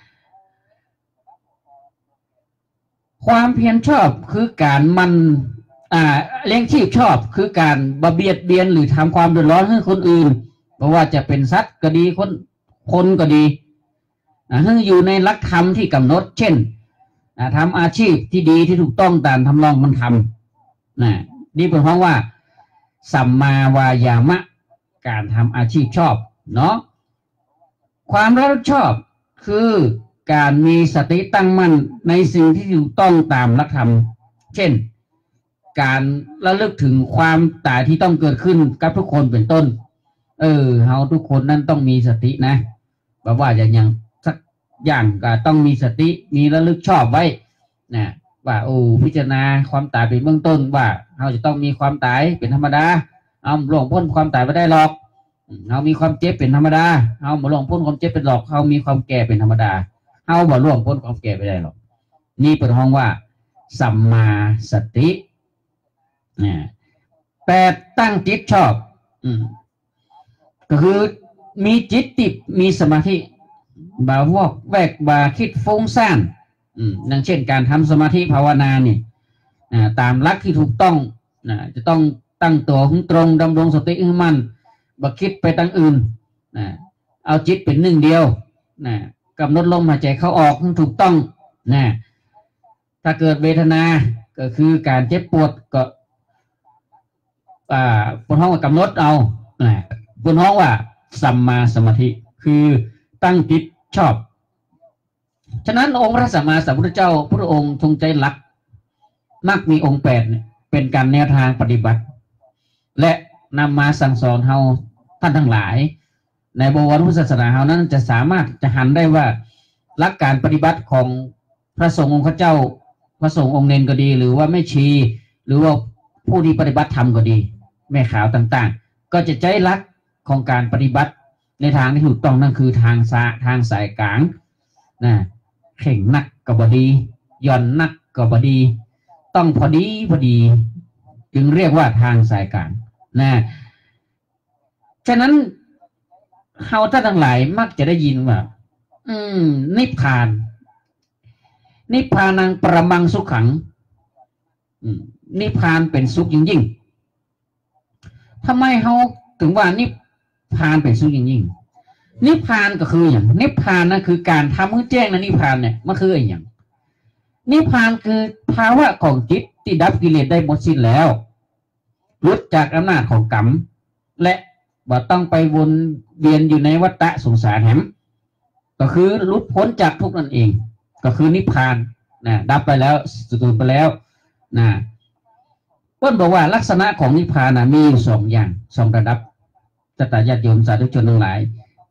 ความเพียรชอบคือการมันเลี้ยงชีพชอบคือการบเบียดเบียนหรือทำความเดือดร้อนให้คนอื่นเพราะว่าจะเป็นสัตว์ก็ดีคนก็ดีให้อยู่ในหลักธรรมที่กำหนดเช่นทำอาชีพที่ดีที่ถูกต้องตามทำนองมันทำนี่เป็นเพราะว่าสัมมาวายามะการทำอาชีพชอบเนาะความรับผิดชอบคือการมีสติตั้งมั่นในสิ่งที่ถูกต้องตามหลักธรรมเช่นการระลึกถึงความตายที่ต้องเกิดขึ้นกับทุกคนเป็นต้นเฮาทุกคนนั้นต้องมีสตินะแบบว่าอย่างสักอย่างก็ต้องมีสติมีระลึกชอบไว้นะว่าพิจารณาความตายเป็นเบื้องต้นว่าเราจะต้องมีความตายเป็นธรรมดาเอาล่วงพ้นความตายไม่ได้หรอกเรามีความเจ็บเป็นธรรมดาเอาบ่ล่วงพ้นความเจ็บเป็นหรอกเรามีความแก่เป็นธรรมดาเอาบ่ล่วงพ้นความแก่ไม่ได้หรอกนี่เป็นห้องว่าสัมมาสติ8ตั้งจิตชอบก็คือมีจิตติดมีสมาธิบ่าวอกแวกบ่าคิดฟุ้งซ่านดังเช่นการทำสมาธิภาวนาเนี่ยตามหลักที่ถูกต้องจะต้องตั้งตัวตรงดำรงสติให้มั่นบ่คิดไปตั้งอื่นเอาจิตเป็นหนึ่งเดียวกำหนดลมหายใจเข้าออกให้ถูกต้องถ้าเกิดเวทนาก็คือการเจ็บปวดก็บนห้องว่ากำหนดเอาบนห้องว่าสัมมาสมาธิคือตั้งจิตชอบฉะนั้นองค์พระสัมมาสัมพุทธเจ้าพระองค์ทรงใจหลักมักมีองค์8เนี่ยเป็นการแนวทางปฏิบัติและนำมาสั่งสอนเฮาท่านทั้งหลายในบวรพุทธศาสนาเฮานั้นจะสามารถจะหันได้ว่าหลักการปฏิบัติของพระสงฆ์องค์เจ้าพระสงฆ์องค์เนนก็ดีหรือว่าแม่ชีหรือว่าผู้ที่ปฏิบัติธรรมก็ดีแม่ขาวต่างๆก็จะใช้หลักของการปฏิบัติในทางที่ถูกต้องนั่นคือทางสายกลางเข่งนักก็บ่ดีย่อนนักก็บ่ดีต้องพอดีจึงเรียกว่าทางสายกลางฉะนั้นเฮาท่านทั้งหลายมักจะได้ยินว่านิพพานังประมังสุขังนิพพานเป็นสุขยิ่งทำไมเฮาถึงว่านิพพานเป็นสุขยิ่งนิพพานก็คืออย่างนิพพานนะคือการทำให้แจ้งในนิพพานเนี่ยมันคืออย่างนิพพานคือภาวะของจิตที่ดับกิเลสได้หมดสิ้นแล้วหลุดจากอำนาจของกรรมและบ่ต้องไปวนเวียนอยู่ในวัฏฏะสงสารแหมก็คือหลุดพ้นจากทุกข์นั่นเองก็คือนิพพานดับไปแล้วสูญไปแล้วเพิ่นบอกว่าลักษณะของนิพพานมีอยู่2 อย่าง2 ระดับญาติโยมสาธุชนทั้งหลาย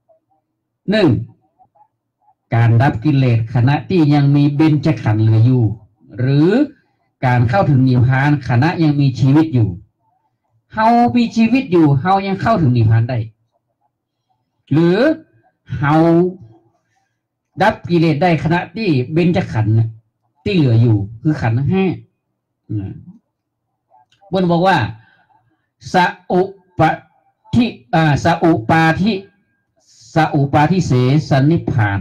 1การดับกิเลสขณะที่ยังมีเบญจขันธ์เหลืออยู่หรือการเข้าถึงนิพพานขณะยังมีชีวิตอยู่เฮามีชีวิตอยู่เฮายังเข้าถึงนิพพานได้หรือเฮาดับกิเลสได้ขณะที่เบญจขันธ์ที่เหลืออยู่คือขันธ์5บนบอกว่าสอุปาทิเสสนิพพาน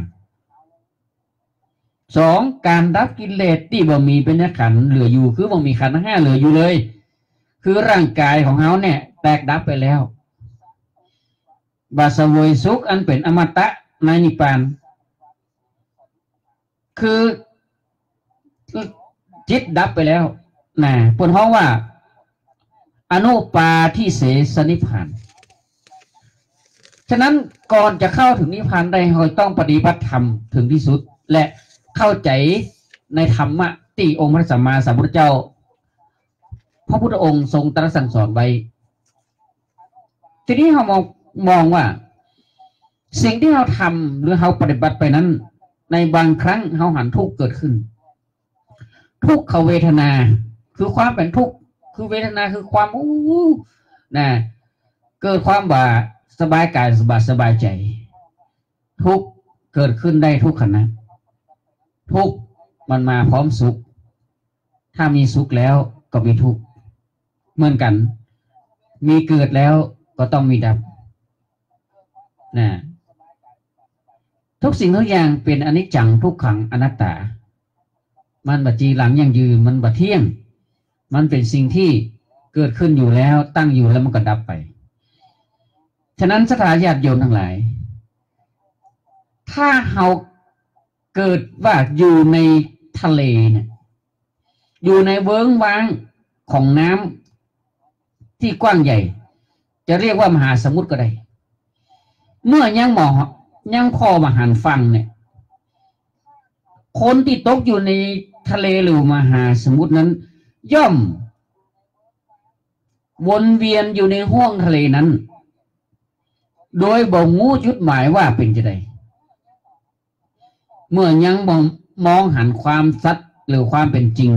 2การดับกิเลสที่บ่มีเป็นขันธ์เหลืออยู่คือบ่มีขันธ์5เหลืออยู่เลยคือร่างกายของเฮาเนี่ยแตกดับไปแล้วบาสเวยสุขอันเป็นอมตะในนิพพานคือจิตดับไปแล้วนะเพิ่นฮ้องว่าอนุปาทิเสสนิพพานฉะนั้นก่อนจะเข้าถึงนิพพานได้เราต้องปฏิบัติธรรมถึงที่สุดและเข้าใจในธรรมะที่องค์พระสัมมาสัมพุทธเจ้าพระพุทธองค์ทรงตรัสสั่งสอนไว้ทีนี้เรามองว่าสิ่งที่เราทำหรือเราปฏิบัติไปนั้นในบางครั้งเราหันทุกข์เกิดขึ้นทุกขเวทนาคือความเป็นทุกข์คือเวทนาคือความนะเกิดความว่าสบายกายสบายใจทุกข์เกิดขึ้นได้ทุกขณะทุกข์มันมาพร้อมสุขถ้ามีสุขแล้วก็มีทุกข์เหมือนกันมีเกิดแล้วก็ต้องมีดับนะทุกสิ่งทุกอย่างเป็นอนิจจังทุกขังอนัตตามันบัดจีหลังยังยืนมันบัดเที่ยงมันเป็นสิ่งที่เกิดขึ้นอยู่แล้วตั้งอยู่แล้วมันก็ดับไปฉะนั้นศรัทธาญาติโยมทั้งหลายถ้าเราเกิดว่าอยู่ในทะเลเนี่ยอยู่ในเวิ้งว้างของน้ำที่กว้างใหญ่จะเรียกว่ามหาสมุทรก็ได้เมื่อยังพอมาหันฟังเนี่ยคนที่ตกอยู่ในทะเลหรือมหาสมุทรนั้นย่อมวนเวียนอยู่ในห้วงทะเลนั้นโดยบ่งูจุดหมายว่าเป็นจะไดเมื่อยังมองหันความสัตย์หรือความเป็นจริง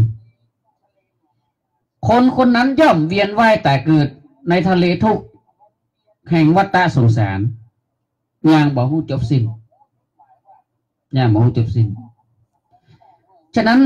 คนนั้นย่อมเวียนว่ายแต่เกิดในทะเลทุกข์แห่งวัฏสงสารอย่างบ่ฮู้จบสิ้นอย่างบ่ฮู้จบสิ้นฉะนั้น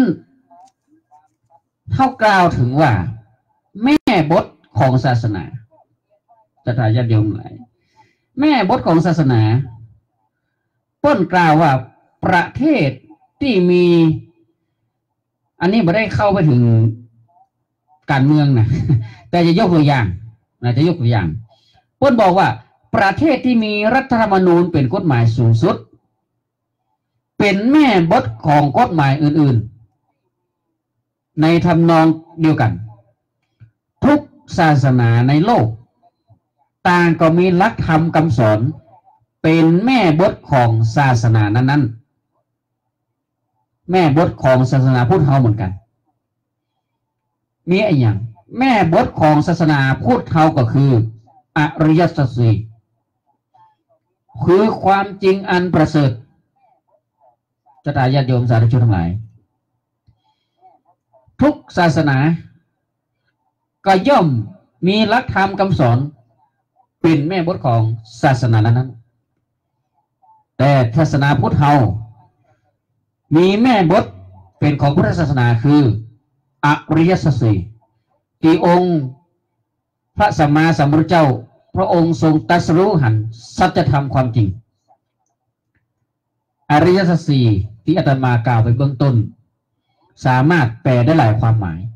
เขากล่าวถึงว่าแม่บทของศาสนาศรัทธาญาติโยมหลายแม่บทของศาสนาต้นกล่าวว่าประเทศที่มีอันนี้ไม่ได้เข้าไปถึงการเมืองนะแต่จะยกตัวอย่างต้นบอกว่าประเทศที่มีรัฐธรรมนูญเป็นกฎหมายสูงสุดเป็นแม่บทของกฎหมายอื่นๆในทำนองเดียวกันทุกศาสนาในโลกต่างก็มีหลักธรรมคำสอนเป็นแม่บทของศาสนานั้นๆแม่บทของศาสนาพุทธเฮาเหมือนกันมีอะไรอย่างแม่บทของศาสนาพุทธเฮาก็คืออริยสัจสี่คือความจริงอันประเสริฐศรัทธาญาติโยมสาธุชนทั้งหลายทุกศาสนาก็ย่อมมีหลักธรรมคำสอนเป็นแม่บทของศาสนานั้นแต่ศาสนาพุทธเฮามีแม่บทเป็นของพุทธศาสนาคืออริยสัจสี่ที่องค์พระสัมมาสัมพุทธเจ้าพระองค์ทรงตรัสรู้หันสัจธรรมความจริงอริยสัจสี่ที่อาตมากล่าวไปเบื้องต้นสามารถแปลได้หลายความหมาย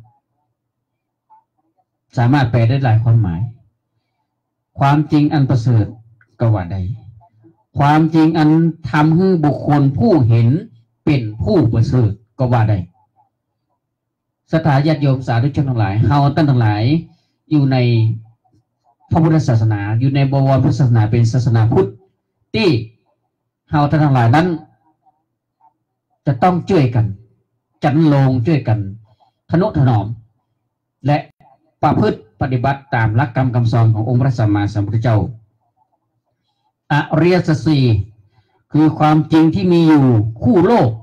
ความจริงอันประเสริฐก็ว่าได้ความจริงอันทำให้บุคคลผู้เห็นเป็นผู้ประเสริฐก็ว่าได้ศรัทธาญาติโยมสาธุชนทั้งหลายเฮาท่านทั้งหลายอยู่ในพระพุทธศาสนาอยู่ในบวรพุทธศาสนาเป็นศาสนาพุทธที่เฮาท่านทั้งหลายนั้นจะต้องช่วยกันจันลงช่วยกันทนุถนอมและประพฤติปฏิบัติตามหลักกรรมคำสอนขององค์พระสัมมาสัมพุทธเจ้าอริยสัจสี่คือความจริงที่มีอยู่คู่โลก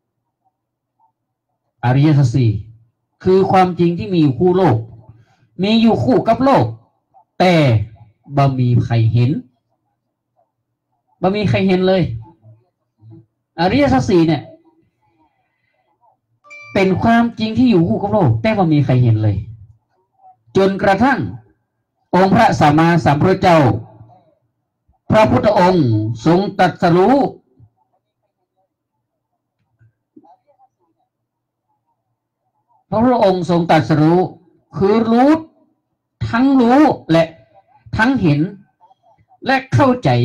อริยสัจสี่คือความจริงที่มีอยู่คู่โลกมีอยู่คู่กับโลกแต่บ่มีใครเห็นเลยอริยสัจสี่เนี่ยเป็นความจริงที่อยู่คู่กับโลกแต่บ่มีใครเห็นเลยจนกระทั่งองค์พระสัมมาสัมพุทธเจ้าพระพุทธองค์ทรงตรัสรู้พระพุทธองค์ทรงตรัสรู้คือรู้ทั้งรู้และทั้งเห็นและเข้าใจ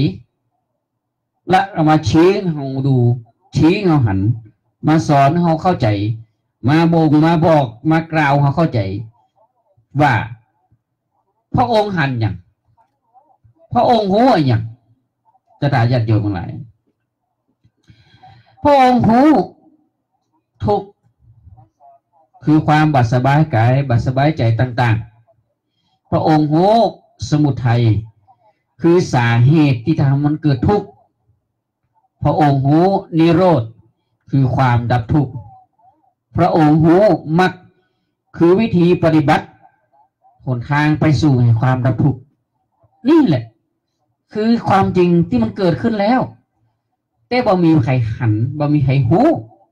และเอามาชี้ให้เราดูชี้ให้เราหันมาสอนให้เราเข้าใจมาบ่งมาบอกมากล่าวเขาเข้าใจว่าพระองค์หันอย่างพระองค์หูอย่างจะถาญาติโยมทั้งหลายพระองค์หูทุกคือความบัดสบายกายบัดสบายใจต่างๆพระองค์หูสมุทัยคือสาเหตุที่ทำมันเกิดทุกข์พระองค์หูนิโรธคือความดับทุกข์พระองค์หูมรรคคือวิธีปฏิบัติหนทางไปสู่ความดับทุกข์นี่แหละคือความจริงที่มันเกิดขึ้นแล้วแต่บ่มีใครหันบ่มีใครหู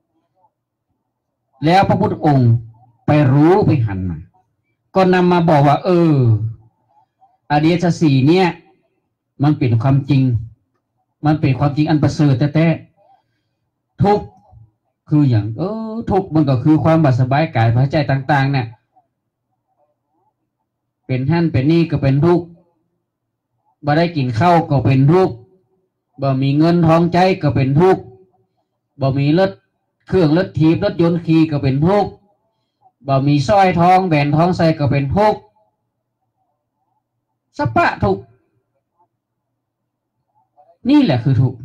แล้วพระพุทธองค์ไปรู้ไปหันมาก็นำมาบอกว่าอริยสัจสี่เนี่ยมันเป็นความจริงมันเป็นความจริงอันประเสริฐแต่ทุกข์คืออย่างทุกข์มันก็คือความบัดสบายกายภายใจต่างๆเนี่ยเป็นท่านเป็นนี่ก็เป็นทุกข์บ่ได้กินข้าวก็เป็นทุกข์บ่มีเงินทองใจก็เป็นทุกข์บ่มีรถเครื่องรถถีบรถยนต์ขี่ก็เป็นทุกข์บ่มีสร้อยทองแหวนทองใส่ก็เป็นทุกข์สัพพะทุกข์นี่แหละคือทุกข์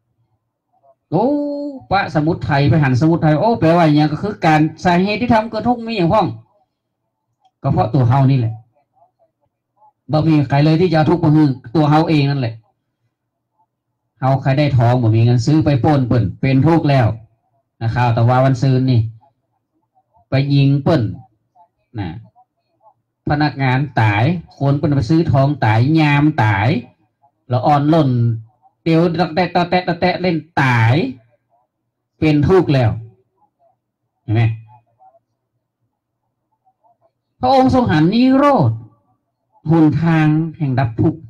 ปะสมุทัยไปหันสมุทัยแปลว่าอย่างก็คือการสาเหตุที่ทำเกิดทุกข์มีอย่างพ้องก็เพราะตัวเฮานี่แหละบ่มีใครเลยที่จะทุกข์ก็คือตัวเฮาเองนั่นแหละเฮาใครได้ทองบ่มีเงินซื้อไปปล้นเปิ้นเป็นทุกข์แล้วนะครับแต่ว่าวันซืนนี่ไปยิงเปิ้นนะพนักงานตายคนเปิ้นไปซื้อทองตายยามตายแล้วอ่อนหล่นเตียวตะแตะเล่นตายเป็นทุกข์แล้วเห็นไหมพระองค์ทรงหันนิโรธหนทางแห่งดับทุกข์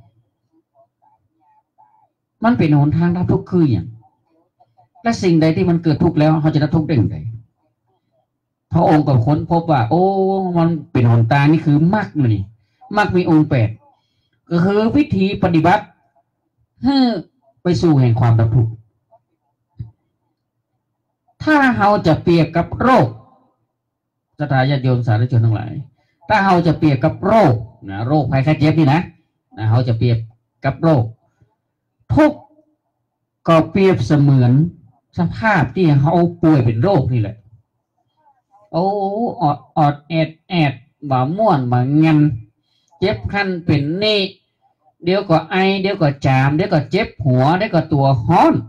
มันเป็นหนทางดับทุกข์คืออย่างและสิ่งใดที่มันเกิดทุกข์แล้วเขาจะดับทุกข์ได้อย่างไรพระองค์ก็ค้นพบว่ามันเป็นหนทางนี่คือมรรคนี่มรรคมีองค์8ก็คือวิธีปฏิบัติให้ไปสู่แห่งความดับทุกข์ถ้าเราจะเปรียบกับโรคศรัทธาญาติโยมสาธุชนทั้งหลายถ้าเราจะเปรียบกับโรคโรคภัยไข้เจ็บนี่นะเราจะเปรียบกับโรคทุกข์ก็เปรียบเสมือนสภาพที่เขาป่วยเป็นโรคนี่แหละอดแอดบ่ม่วนบ่งันเจ็บคันเป็นนี่เดี๋ยวก็ไอเดี๋ยวก็จามเดี๋ยวก็เจ็บหัวเดี๋ยวก็ตัวฮ้อน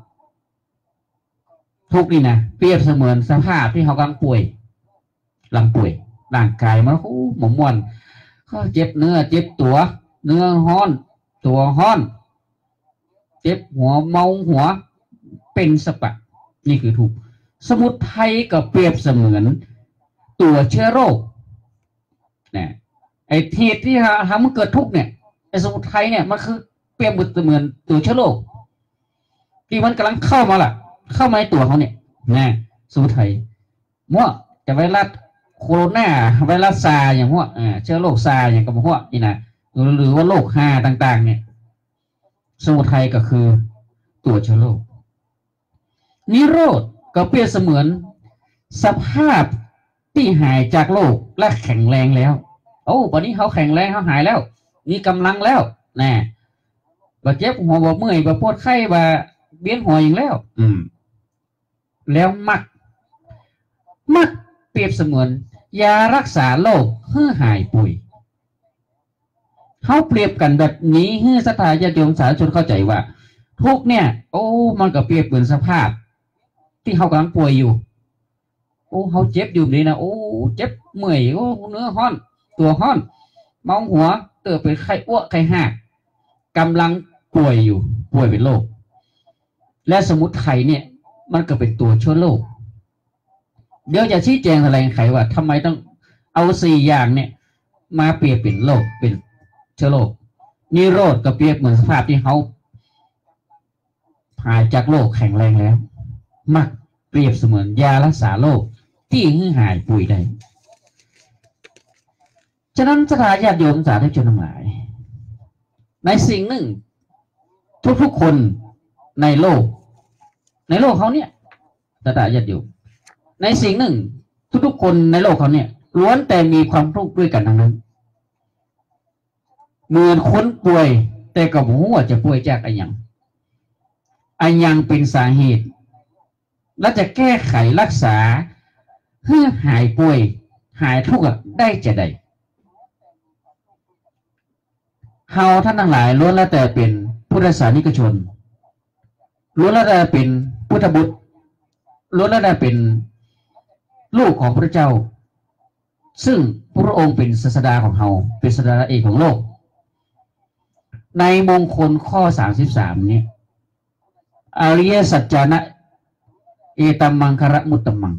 ทุกนี่นะเปรียบเสมือนสภาพที่เขากำลังป่วยร่างกายมันหมองม่วนเขาเจ็บเนื้อเจ็บตัวเนื้อฮ้อนตัวฮ้อนเจ็บหัวเมาหัวเป็นสปะนี่คือทุกข์สมุทัยก็เปรียบเสมือนตัวเชื้อโรคนะไอ้เหตุที่ทำให้เกิดทุกข์เนี่ยไอ้สมุทัยเนี่ยมันคือเปรียบเสมือนตัวเชื้อโรคที่มันกำลังเข้ามาในตัวเขาเนี่ยนะสมุทัยมั่วจะไวรัสโคโรนาไวรัสซาอย่างมั่วเชื้อโรคซาอย่างกับมั่วนี่นะหรือว่าโรคฮาต่างๆเนี่ยสมุทัยก็คือตัวเชื้อโรคนิโรธก็เปรียบเสมือนสภาพที่หายจากโรคและแข็งแรงแล้ววันนี้เขาแข็งแรงเขาหายแล้วมีกำลังแล้วนะบ่เจ็บหัวบ่เมื่อยบ่ปวดไข้บ่เวียนหัวอย่างแล้วแล้วมรรคเปรียบเสมือนยารักษาโรคให้หายป่วยเขาเปรียบกันแบบนี้ให้ศรัทธาญาติโยมสาธุชนเข้าใจว่าทุกเนี่ยมันก็เปรียบเหมือนสภาพที่เขากำลังป่วยอยู่เขาเจ็บอยู่นี่นะเจ็บเมื่อยเนื้อห้อนตัวห้อนเมาหัวเติบเป็นไข้อ้วกไข้หักกำลังป่วยเป็นโรคและสมุทัยเนี่ยมันก็เป็นตัวเชื้อโรคเดี๋ยวจะชี้แจงแถลงไขว่าทำไมต้องเอา4อย่างเนี่ยมาเปรียบเป็นโรคเป็นเชื้อโรคนิโรธก็เปรียบเหมือนสภาพที่เขาหายจากโรคแข็งแรงแล้วมรรคเปรียบเสมือนยารักษาโรคที่ให้หายป่วยได้ฉะนั้นศรัทธาญาติโยมสาธุชนทั้งหลายในสิ่งหนึ่งทุกๆคนในโลกเขาเนี่ยศรัทธาญาติโยมในสิ่งหนึ่งทุกๆคนในโลกเขาเนี่ยล้วนแต่มีความทุกข์ด้วยกันทั้งนั้นเหมือนคนป่วยแต่ก็บ่รู้ว่าจะป่วยจากอะไรอย่างเป็นสาเหตุและจะแก้ไขรักษาเพื่อหายป่วยหายทุกข์ได้จะใดเฮาท่านทั้งหลายล้วนแล้วแต่เป็นพุทธศาสนิกชนล้วนแล้วแต่เป็นพุทธบุตรล้วนแล้วแต่เป็นลูกของพระเจ้าซึ่งพระองค์เป็นศาสดาของเฮาเป็นศาสดาเอกของโลกในมงคลข้อ33เนี่ยอริยสัจจานะเอตัมมังคระมุตตมัง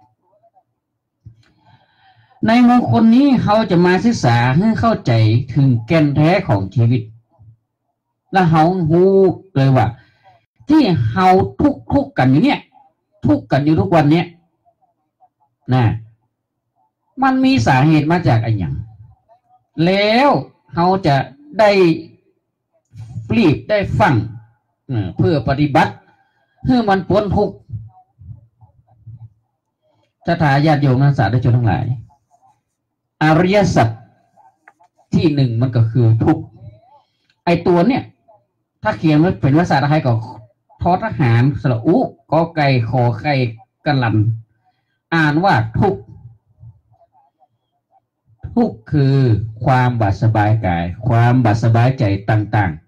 ในมงคลนี้เขาจะมาศึกษาให้เข้าใจถึงแก่นแท้ของชีวิตและเขาฮู้เลยว่าที่เขาทุกข์กันอยู่เนี่ยทุกข์กันอยู่ทุกวันเนี่ยนะมันมีสาเหตุมาจากอะไรอย่างแล้วเขาจะได้รีบได้ฟังเพื่อปฏิบัติเพื่อมันพ้นทุกข์ถ้าญาติโยมนักศึกษาได้ชนทั้งหลายอริยสัจที่หนึ่งมันก็คือทุกข์ไอตัวเนี่ยถ้าเขียนไว้เป็นภาษาไทยก็ทอทหารสระอุกอไก่ขอไก่กะลันอ่านว่าทุกข์ทุกข์คือความบาดสบายกายความบาดสบายใจต่าง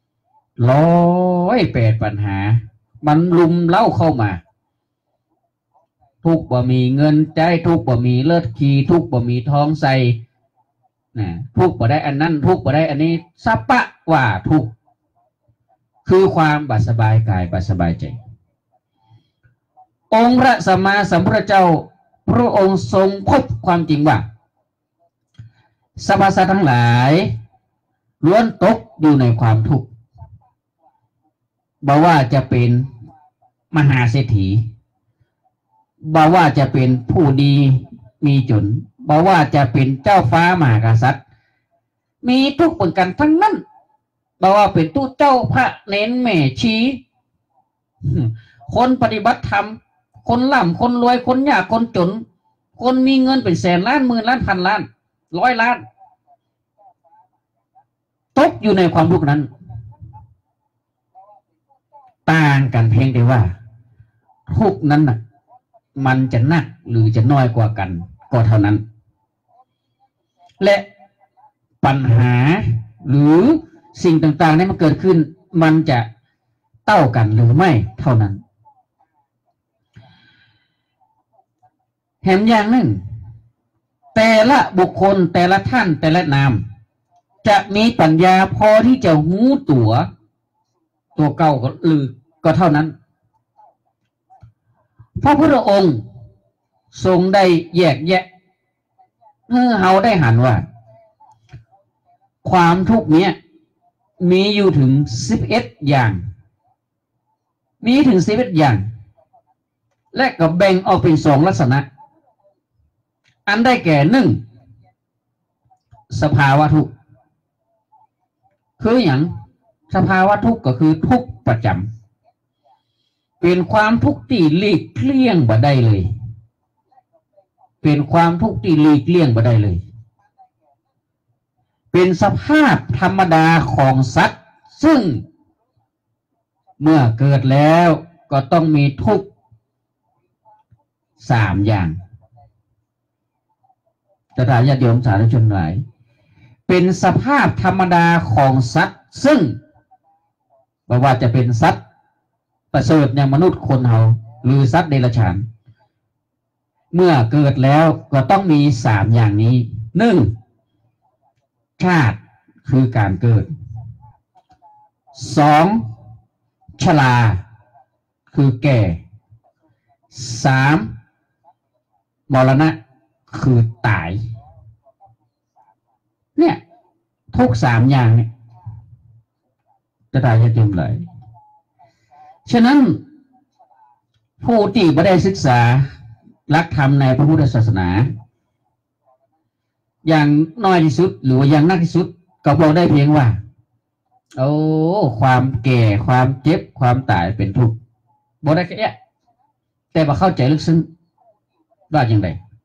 ๆ108ปัญหามันลุมเล่าเข้ามาทุกบ่มีเงินใจทุกบ่มีเลือดขี่ทุกบ่มีทองใส่ทุกบ่ได้อันนั้นทุกบ่ได้อันนี้สัพพะว่าทุกคือความบาดสบายกายบาดสบายใจองค์พระสัมมาสัมพุทธเจ้าพระองค์ทรงพบความจริงว่าสรรพสัตว์ทั้งหลายล้วนตกอยู่ในความทุกข์บ่ว่าจะเป็นมหาเศรษฐีบ่ว่าจะเป็นผู้ดีมีจนบ่ว่าจะเป็นเจ้าฟ้ามหากษัตริย์มีทุกข์เหมือนกันทั้งนั้นบ่ว่าเป็นตู้เจ้าพระเน้นแม่ชีคนปฏิบัติธรรมคนร่ำคนรวยคนยากคนจนคนมีเงินเป็นแสนล้านหมื่นล้านพันล้าน100 ล้านตกอยู่ในความทุกข์นั้นต่างกันเพียงแต่ว่าทุกข์นั้นน่ะมันจะหนักหรือจะน้อยกว่ากันก็เท่านั้นและปัญหาหรือสิ่งต่างๆที่มันเกิดขึ้นมันจะเท่ากันหรือไม่เท่านั้นแถมอย่างหนึ่งแต่ละบุคคลแต่ละท่านแต่ละนามจะมีปัญญาพอที่จะหูตัวเก่าหรือก็เท่านั้นพระพุทธองค์ทรงได้แยกแยะให้เราได้หันว่าความทุกข์นี้มีอยู่ถึง11อย่างมีถึง11อย่างและก็แบ่งออกเป็น2ลักษณะอันได้แก่1สภาวะทุกข์คืออย่างสภาวะทุกข์ก็คือทุกข์ประจำเป็นความทุกข์ที่หลีกเลี่ยงบ่ได้เลยเป็นความทุกข์ที่หลีกเลี่ยงบ่ได้เลยเป็นสภาพธรรมดาของสัตว์ซึ่งเมื่อเกิดแล้วก็ต้องมีทุกข์3อย่างจะถามญาติโยมสาธุชนหลายเป็นสภาพธรรมดาของสัตว์ซึ่งไม่ว่าจะเป็นสัตว์ประเสริฐอย่างมนุษย์คนเราหรือสัตว์เดรัจฉานเมื่อเกิดแล้วก็ต้องมี3อย่างนี้1ชาติคือการเกิด2ชราคือแก่3มรณะคือตายเนี่ยทุก3อย่างเนี่ยจะตายจะจมไหลฉะนั้นผู้ที่ไม่ได้ศึกษาหลักธรรมในพระพุทธศาสนาอย่างน้อยที่สุดหรือว่าอย่างนักที่สุดก็บอกได้เพียงว่าโอ้ความแก่ความเจ็บความตายเป็นทุกข์บอกได้แค่แต่ว่าเข้าใจลึกซึ้งว่าอย่างไร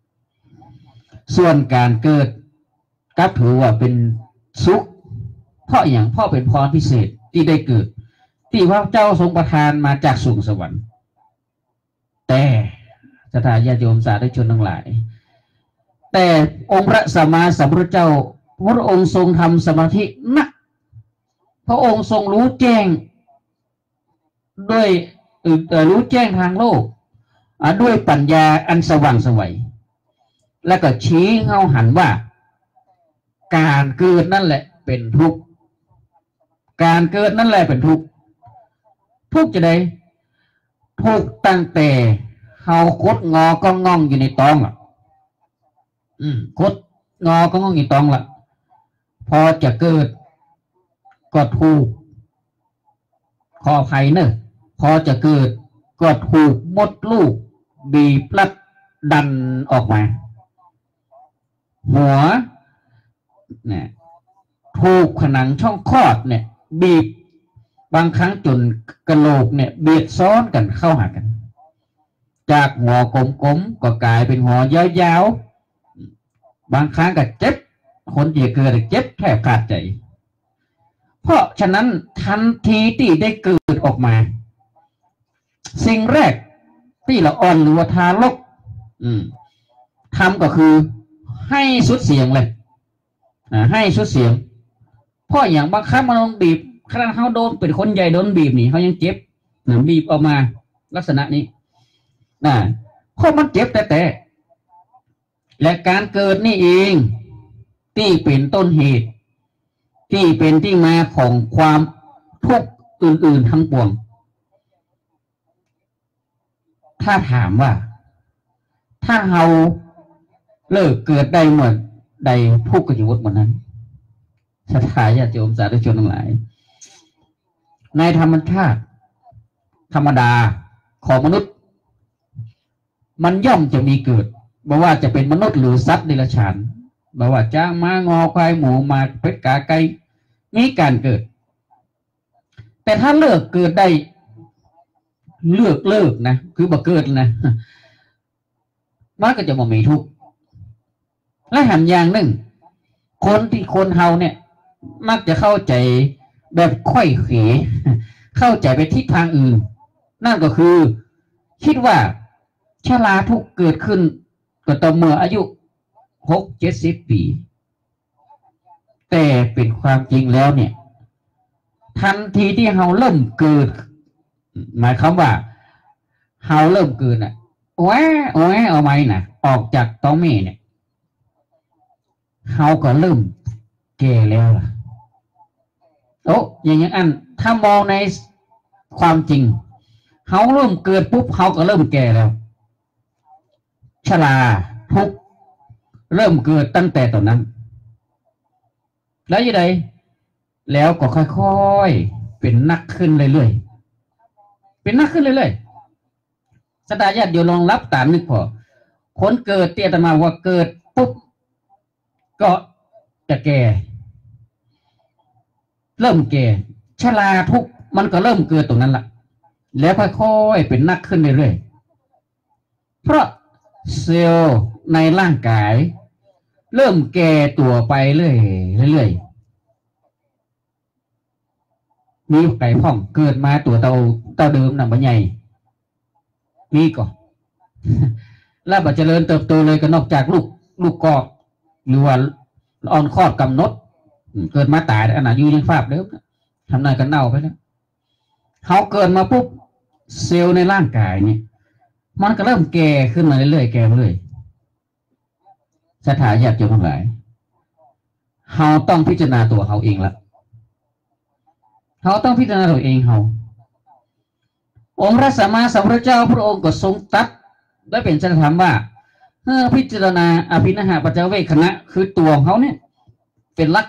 ส่วนการเกิดกับถือว่าเป็นสุขเพราะอย่างพ่อเป็นพรพิเศษที่ได้เกิดที่พระเจ้าทรงประทานมาจากสวงสวรรค์แต่สถาญาติโยมสาธุชนทั้งหลายแต่องค์พระสัมมาสัมพุทธเจ้าพระองค์ทรงทำสมาธินักพระองค์ทรงรู้แจ้งด้วยรู้แจ้งทางโลกด้วยปัญญาอันสว่างไสวและก็ชี้เงาหันว่าการเกิดนั่นแหละเป็นทุกข์การเกิดนั่นแหละเป็นทุกข์ทุกข์จะได้ทุกข์ตั้งแต่เฮาคดงอก็งองอยู่ในตองคดงอก็งองอยู่ตองละพอจะเกิดก็ถูกขออภัยเนอะพอจะเกิดก็ถูกมดลูกบีบรัดดันออกมาหัวเนี่ยถูกผนังช่องคลอดเนี่ยบีบบางครั้งจนกระโหลกเนี่ยเบียดซ้อนกันเข้าหากันจากหัวกลมๆก็กลายเป็นหัวยาวๆบางครั้งก็เจ็บคนที่เกิดเจ็บแทบขาดใจเพราะฉะนั้นทันทีที่ได้เกิดออกมาสิ่งแรกที่ละอ่อนหรือว่าทารกทำก็คือให้สุดเสียงเลยให้สุดเสียงเพราะอย่างบางครั้งมันบีบขนาดเขาโดนเป็นคนใหญ่โดนบีบนี่เขายังเจ็บบีบออกมาลักษณะนี้เพราะมันเจ็บแต่และการเกิดนี่เองที่เป็นต้นเหตุที่เป็นที่มาของความทุกข์อื่นๆทั้งปวงถ้าถามว่าถ้าเราเลิกเกิดได้เหมือนใดทุกข์ก็อยู่หมดนั้นสถาญาติโยมสาธุชนทั้งหลายในธรรมชาติธรรมดาของมนุษย์มันย่อมจะมีเกิดไม่ว่าจะเป็นมนุษย์หรือสัตว์เดรัจฉานไม่ว่าจ้างม้างอควายหมูมาเป็ดกาไก่มีการเกิดแต่ถ้าเลิกเกิดได้เลิกนะคือบ่เกิดนะมันก็จะบ่มีทุกข์และหันอย่างหนึ่งคนเฮาเนี่ยมักจะเข้าใจแบบค่อยเขวเข้าใจไปทิศทางอื่นนั่นก็คือคิดว่าชราทุกข์เกิดขึ้นก็ต่อเมื่ออายุ60-70 ปีแต่เป็นความจริงแล้วเนี่ยทันทีที่เฮาเริ่มเกิดหมายความว่าเฮาเริ่มเกิดโอ้ยเอาไหมนะออกจากท้องแม่เนี่ยเฮาก็เริ่มแก่แล้วล่ะอย่างอันถ้ามองในความจริงเฮาเริ่มเกิดปุ๊บเฮาก็เริ่มแก่แล้วชราทุกข์เริ่มเกิดตั้งแต่ตอนนั้นแล้วยังไงแล้วก็ค่อยๆเป็นนักขึ้นเรื่อยๆเป็นนักขึ้นเรื่อยๆสตาญาติโยมลองรับตามนึกพอคนเกิดเตี้ยตมาว่าเกิดปุ๊บก็จะแก่เริ่มแก่ชราทุกข์มันก็เริ่มเกิดตรงนั้นละแล้วค่อยๆเป็นนักขึ้นเรื่อยๆเพราะเซลล์ในร่างกายเริ่มแก่ตัวไปเรื่อยๆมีไก่พ่องเกิดมาตัวเต่าเดิมน่ะมันใหญ่มีก่อนแล้วบัดเจริญเติบโตเลยก็นอกจากลูกกอกหรือว่าอ่อนคลอดกำหนดเกิดมาตายอันน่ะอยู่ยังฟาบเดิมทำนายกันเน่าไปแล้วเขาเกิดมาปุ๊บเซลล์ในร่างกายเนี่ยมันก็เริ่มแก่ขึ้นมาเรื่อยๆแก่มาเรื่อยสถาญาติโยมทั้งหลายเราต้องพิจารณาตัวเขาเองละเขาต้องพิจารณาตัวเองเขาองค์พระสัมมาสัมพุทธเจ้าพระองค์ก็ทรงตรัสได้เป็นสัจธรรมว่าพิจารณาอภินหปัจจเวคขณะคือตัวของเขาเนี่ยเป็นหลัก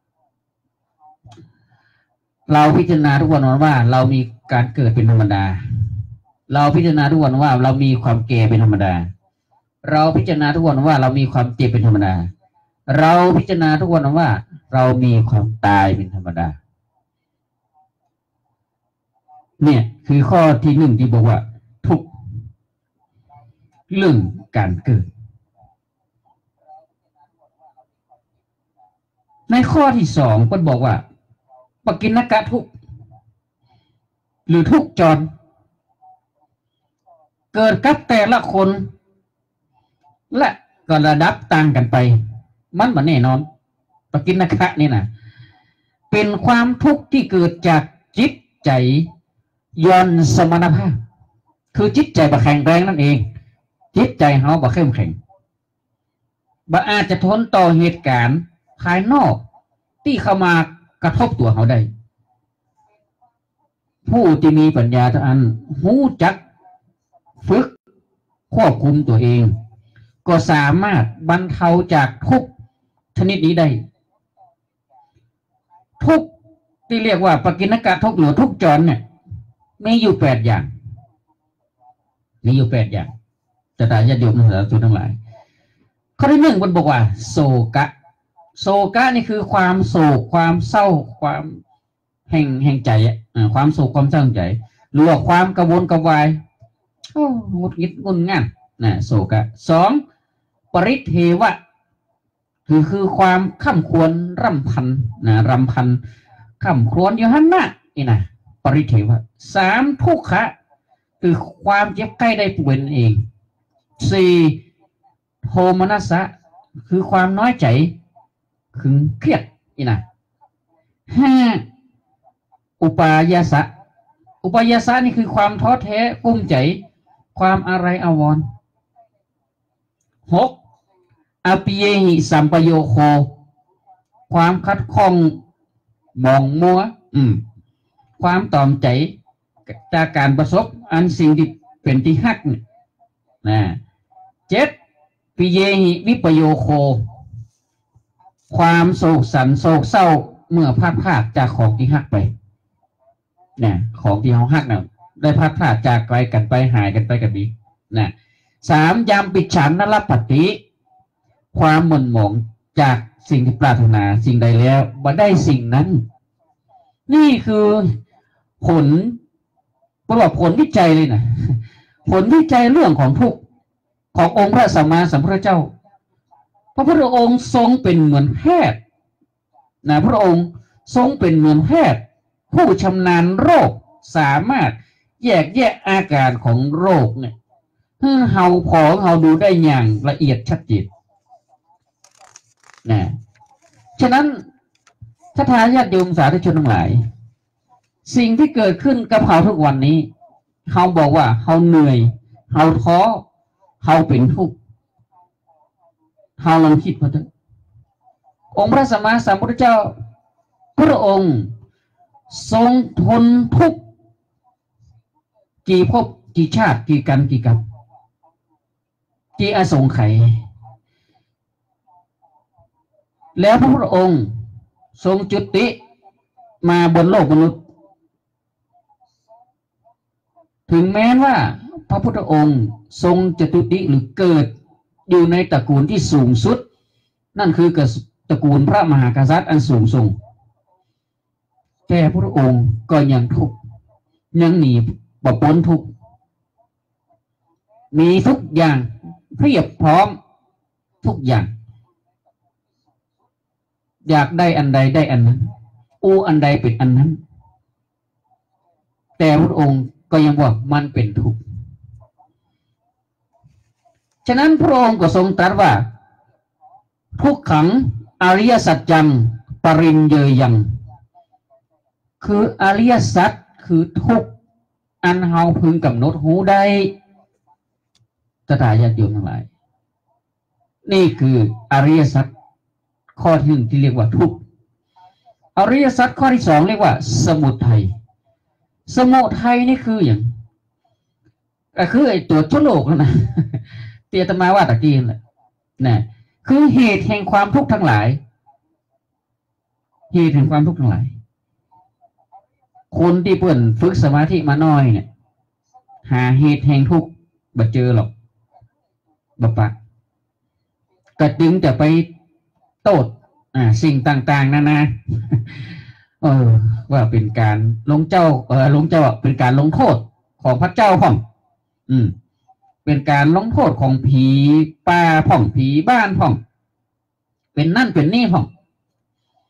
เราพิจารณาทุกวันว่าเรามีการเกิดเป็นธรรมดาเราพิจารณาทุกวันว่าเรามีความแก่เป็นธรรมดาเราพิจารณาทุกวันว่าเรามีความเจ็บเป็นธรรมดาเราพิจารณาทุกวันว่าเรามีความตายเป็นธรรมดาเนี่ยคือข้อที่หนึ่งที่บอกว่าทุกเรื่องการเกิดในข้อที่สองเพิ่นบอกว่าปกิณกะทุกข์หรือทุกข์จรเกิดกับแต่ละคนและก็ระดับต่างกันไปมันบ่แน่นอนปกิณกะนี่นะเป็นความทุกข์ที่เกิดจากจิตใจย่อนสมรรถภาพคือจิตใจบ่แข็งแรงนั่นเองจิตใจเฮาบ่เข้มแข็งบ่อาจจะทนต่อเหตุการณ์ภายนอกที่เข้ามากระทบตัวเฮาได้ผู้ที่มีปัญญาทั้งอันรู้จักฝึกควบคุมตัวเองก็สามารถบรรเทาจากทุกข์ชนิดนี้ได้ทุกข์ที่เรียกว่าปกิณกะทุกข์หรือทุกข์จรเนี่ยมีอยู่8อย่างมีอยู่8อย่างจะตายญาติโยมสาธุทั้งหลายข้อที่1มันบอกว่าโศกะโศกะนี่คือความโศกความเศร้าความแห่งใจความโศกความเศร้าใจหรือว่าความกระวนกระวายหงุดหงิดงุนง่านนะโศกะ2ปริเทวะคือความข้ำควรร่ำพันนะรำพันข้ำควรอยู่หันหน้านี่นะปริเทวะ3ทุกขะคือความเจ็บไข้ได้ป่วยนั่นเอง4โทมนัสสะคือความน้อยใจขึงเครียดนี่นะ5อุปายาสะอุปายาสะนี่คือความท้อแท้กุ้มใจความอะไรอาวรณ์6อภิเยหิสัมปโยโคความคัดข้องมองมัวความตอมใจจากการประสบอันสิ่งที่เป็นที่ฮักนะ7ปิเยหิวิปโยโคความโศกสันโศกเศร้าเมื่อพลาดพลาดจากของที่ฮักไปนะของที่เขาฮักนะได้พลาดพลาดจากไกลกันไปหายกันไปกันดีนะ3ยามปิฉันนรปฏิความหม่นหมองจากสิ่งที่ปรารถนาสิ่งใดแล้วบ่ได้สิ่งนั้นนี่คือผลผลวิจัยเลยนะผลวิจัยเรื่องของทุกข์ขององค์พระสัมมาสัมพุทธเจ้าพระพุทธองค์ทรงเป็นเหมือนแพทย์นะพระองค์ทรงเป็นเหมือนแพทย์ผู้ชำนาญโรคสามารถแยกแยะอาการของโรคเนี่ยให้เราดูได้อย่างละเอียดชัดเจนนะฉะนั้นถ้าทายาทโยมสาธุชนทั้งหลายสิ่งที่เกิดขึ้นกับเขาทุกวันนี้เขาบอกว่าเขาเหนื่อยเขาท้อเขาเป็นทุกข์เขาลองคิดมาเถอะองค์พระสัมมาสัมพุทธเจ้าพระองค์ทรงทนทุกข์กี่ภพกี่ชาติกี่กันกี่กับกี่อสงไขยแล้วพระพุทธองค์ทรงจุติมาบนโลกมนุษย์ถึงแม้ว่าพระพุทธองค์ทรงจุติหรือเกิดอยู่ในตระกูลที่สูงสุดนั่นคือตระกูลพระมหากษัตริย์อันสูงส่งแต่พระองค์ก็ยังทุกข์ยังหนีบ่พ้นทุกข์มีทุกอย่างเพียบพร้อมทุกอย่างอยากได้อันใดได้อันนั้นอันใดเป็นอันนั้นแต่พระองค์ก็ยังบอกมันเป็นทุกข์ฉะนั้นพระองค์ก็ทรงตรัสว่าทุกขังอริยสัจจังปริญเยยังคืออริยสัจคือทุกข์อันเฮาพึงกำหนดหูได้ตถาญาติโยมทั้งหลายนี่คืออริยสัจข้อที่1ที่เรียกว่าทุกข์อริยสัจข้อที่2เรียกว่าสมุทัยสมุทัยนี่คืออย่างก็คือไอ้ตัวชั่วโลกแล้วนะเตียตมาว่าตะกี้นั่นแหละนะคือเหตุแห่งความทุกข์ทั้งหลายเหตุแห่งความทุกข์ทั้งหลายคนที่เปิ่นฝึกสมาธิมาน้อยเนี่ยหาเหตุแห่งทุกข์บ่เจอหรอกบ่ปะก็จึงจะไปโทษสิ่งต่างๆนานาว่าเป็นการลงเจ้าเป็นการลงโทษของพระเจ้าพ่องเป็นการลงโทษของผีป่าพ่องผีบ้านพ่องเป็นนั่นเป็นนี่พ่อง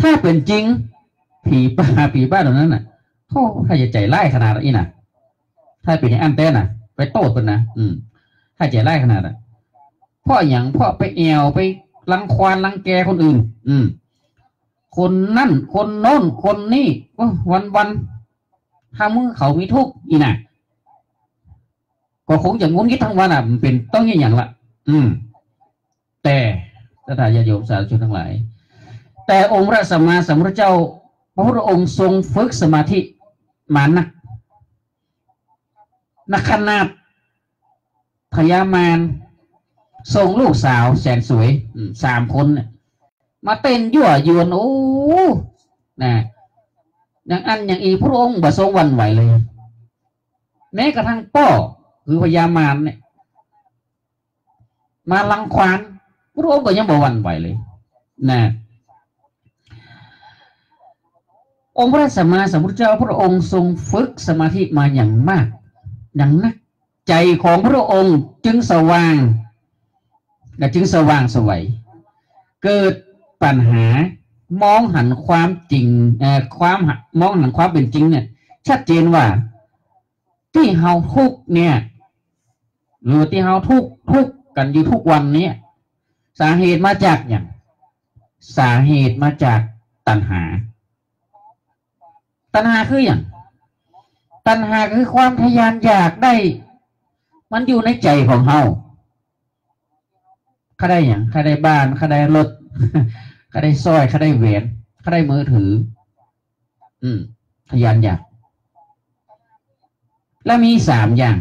ถ้าเป็นจริงผีป่าผีบ้านเหล่านั้นน่ะโอ้ถ้าจะใจไล่ขนาดนี้น่ะถ้าเป็นอย่างอันเต้นน่ะไปโต้กันนะถ้าใจไล่ขนาดน่ะเพราะอย่างเพราะไปแอวไปรังควานรังแกคนอื่นคนนั่นคนโน้นคนนี่วันถ้ามึงเขามีทุกข์อีน่ะก็คงจะงุนงิดทั้งวันอ่ะมันเป็นต้องอย่างละแต่ถ้าญาติโยมสาธุชนทั้งหลายแต่องค์พระสัมมาสัมพุทธเจ้าพระพุทธองค์ทรงฝึกสมาธิมานักขนาดพญามารส่งลูกสาวแสนสวย3 คนเนี่ยมาเต้นยั่วยวนโอ้นะอย่างอันอย่างอีพระองค์บ่ทรงหวั่นไหวเลยแม้กระทั่งป้อคือพญามารเนี่ยมาลังควานพระองค์ก็ยังบ่หวั่นไหวเลยนะองค์พระสัมมาสัมพุทธเจ้าพระองค์ทรงฝึกสมาธิมาอย่างมากอย่างนักใจของพระองค์จึงสว่างและจึงสว่างไสวเกิดปัญหามองหันความจริงมองหันความเป็นจริงเนี่ยชัดเจนว่าที่เฮาทุกเนี่ยหรือที่เฮาทุกกันอยู่ทุกวันนี้สาเหตุมาจากอย่างสาเหตุมาจากตัณหาคืออย่างตัณหาคือความทยานอยากได้มันอยู่ในใจของเฮาข้าได้อย่างข้าได้บ้านข้าได้รถข้าได้สร้อยข้าได้แหวนข้าได้มือถือทยานอยากและมี3 อย่าง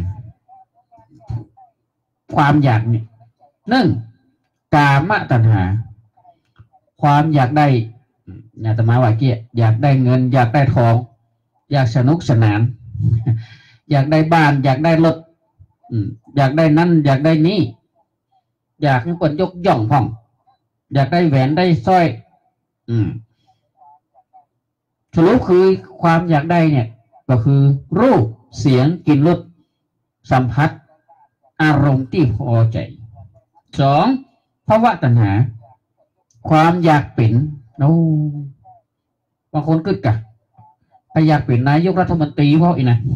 ความอยากเนี่ย1กามตัณหาความอยากได้อาตมาว่าเกี้ยอยากได้เงินอยากได้ทองอยากสนุกสนานอยากได้บ้านอยากได้รถอยากได้นั่นอยากได้นี่อยากให้คนยกย่องพ่องอยากได้แหวนได้สร้อยสรุปคือความอยากได้เนี่ยก็คือรูปเสียงกลิ่นรสสัมผัสอารมณ์ที่พอใจ2ภาวะตัณหาความอยากเป็นบางคนกึศกะอยากเป็นนายกรัฐมนตรีเพราะอีนะ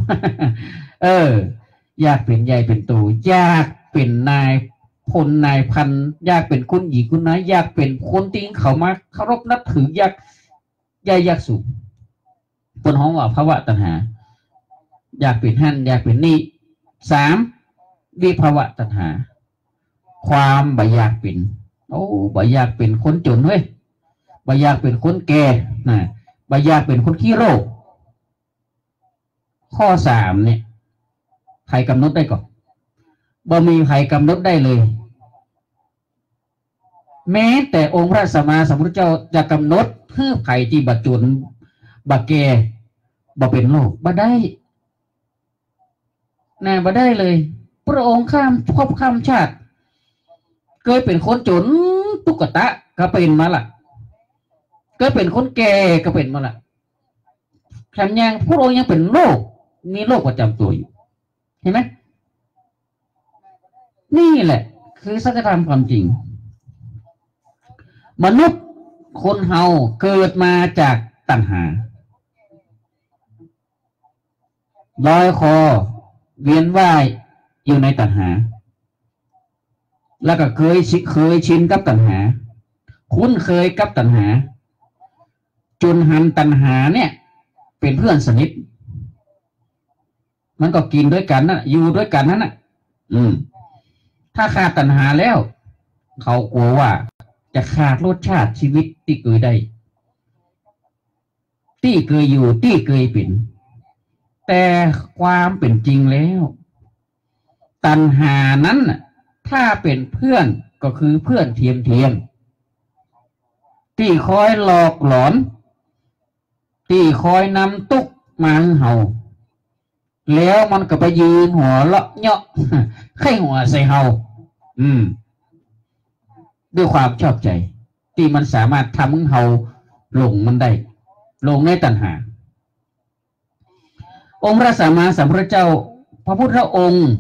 อยากเป็นใหญ่เป็นโตอยากเป็นนายพลนายพันอยากเป็นคนหญิงคนนายอยากเป็นคนติ้งเขามาเคารพนับถืออยากสูงบนห้องว่าภาวะตัณหาอยากเป็นหั่นอยากเป็นนี่3วิภาวะตัณหาความบ่อยากเป็นบ่อยากเป็นคนจนเว้ยบ่อยากเป็นคนแก่บ่อยากเป็นคนขี้โรคข้อ3เนี่ยใครกำหนดได้ก่อนบ่มีใครกำหนดได้เลยแม้แต่องค์พระสัมมาสัมพุทธเจ้าจะกำหนดเพื่อใครที่บัดจนบัดแก่บ่เป็นโรคบ่ได้บ่ได้เลยพระองค์ข้ามภพข้ามชาติเคยเป็นคนจนตุกตะก็เป็นมาล่ะก็เป็นคนแก่ก็เป็นมาล่ะแถมยังพระองค์ยังเป็นโรคมีโรคประจำตัวอยู่เห็นไหมนี่แหละคือสัจธรรมความจริงมนุษย์คนเฮาเกิดมาจากตัณหาลอยคอเวียนว่ายอยู่ในตัณหาแล้วก็เคยชินกับตัณหาคุ้นเคยกับตัณหาจนหันตัณหาเนี่ยเป็นเพื่อนสนิทมันก็กินด้วยกันนะอยู่ด้วยกันนั่นน่ะถ้าขาดตัณหาแล้วเขากลัวว่าจะขาดรสชาติชีวิตที่เคยได้ที่เคยอยู่ที่เคยเป็นแต่ความเป็นจริงแล้วตัณหานั้นถ้าเป็นเพื่อนก็คือเพื่อนเทียมที่คอยหลอกหลอนที่คอยนำตุกมาให้เฮาแล้วมันก็ไปยืนหัวเลาะเนาะไข้หัวใส่เฮาด้วยความชอบใจที่มันสามารถทำให้เฮาหลงมันได้หลงในตัณหาองค์พระสัมมาสัมพุทธเจ้าพระพุทธองค์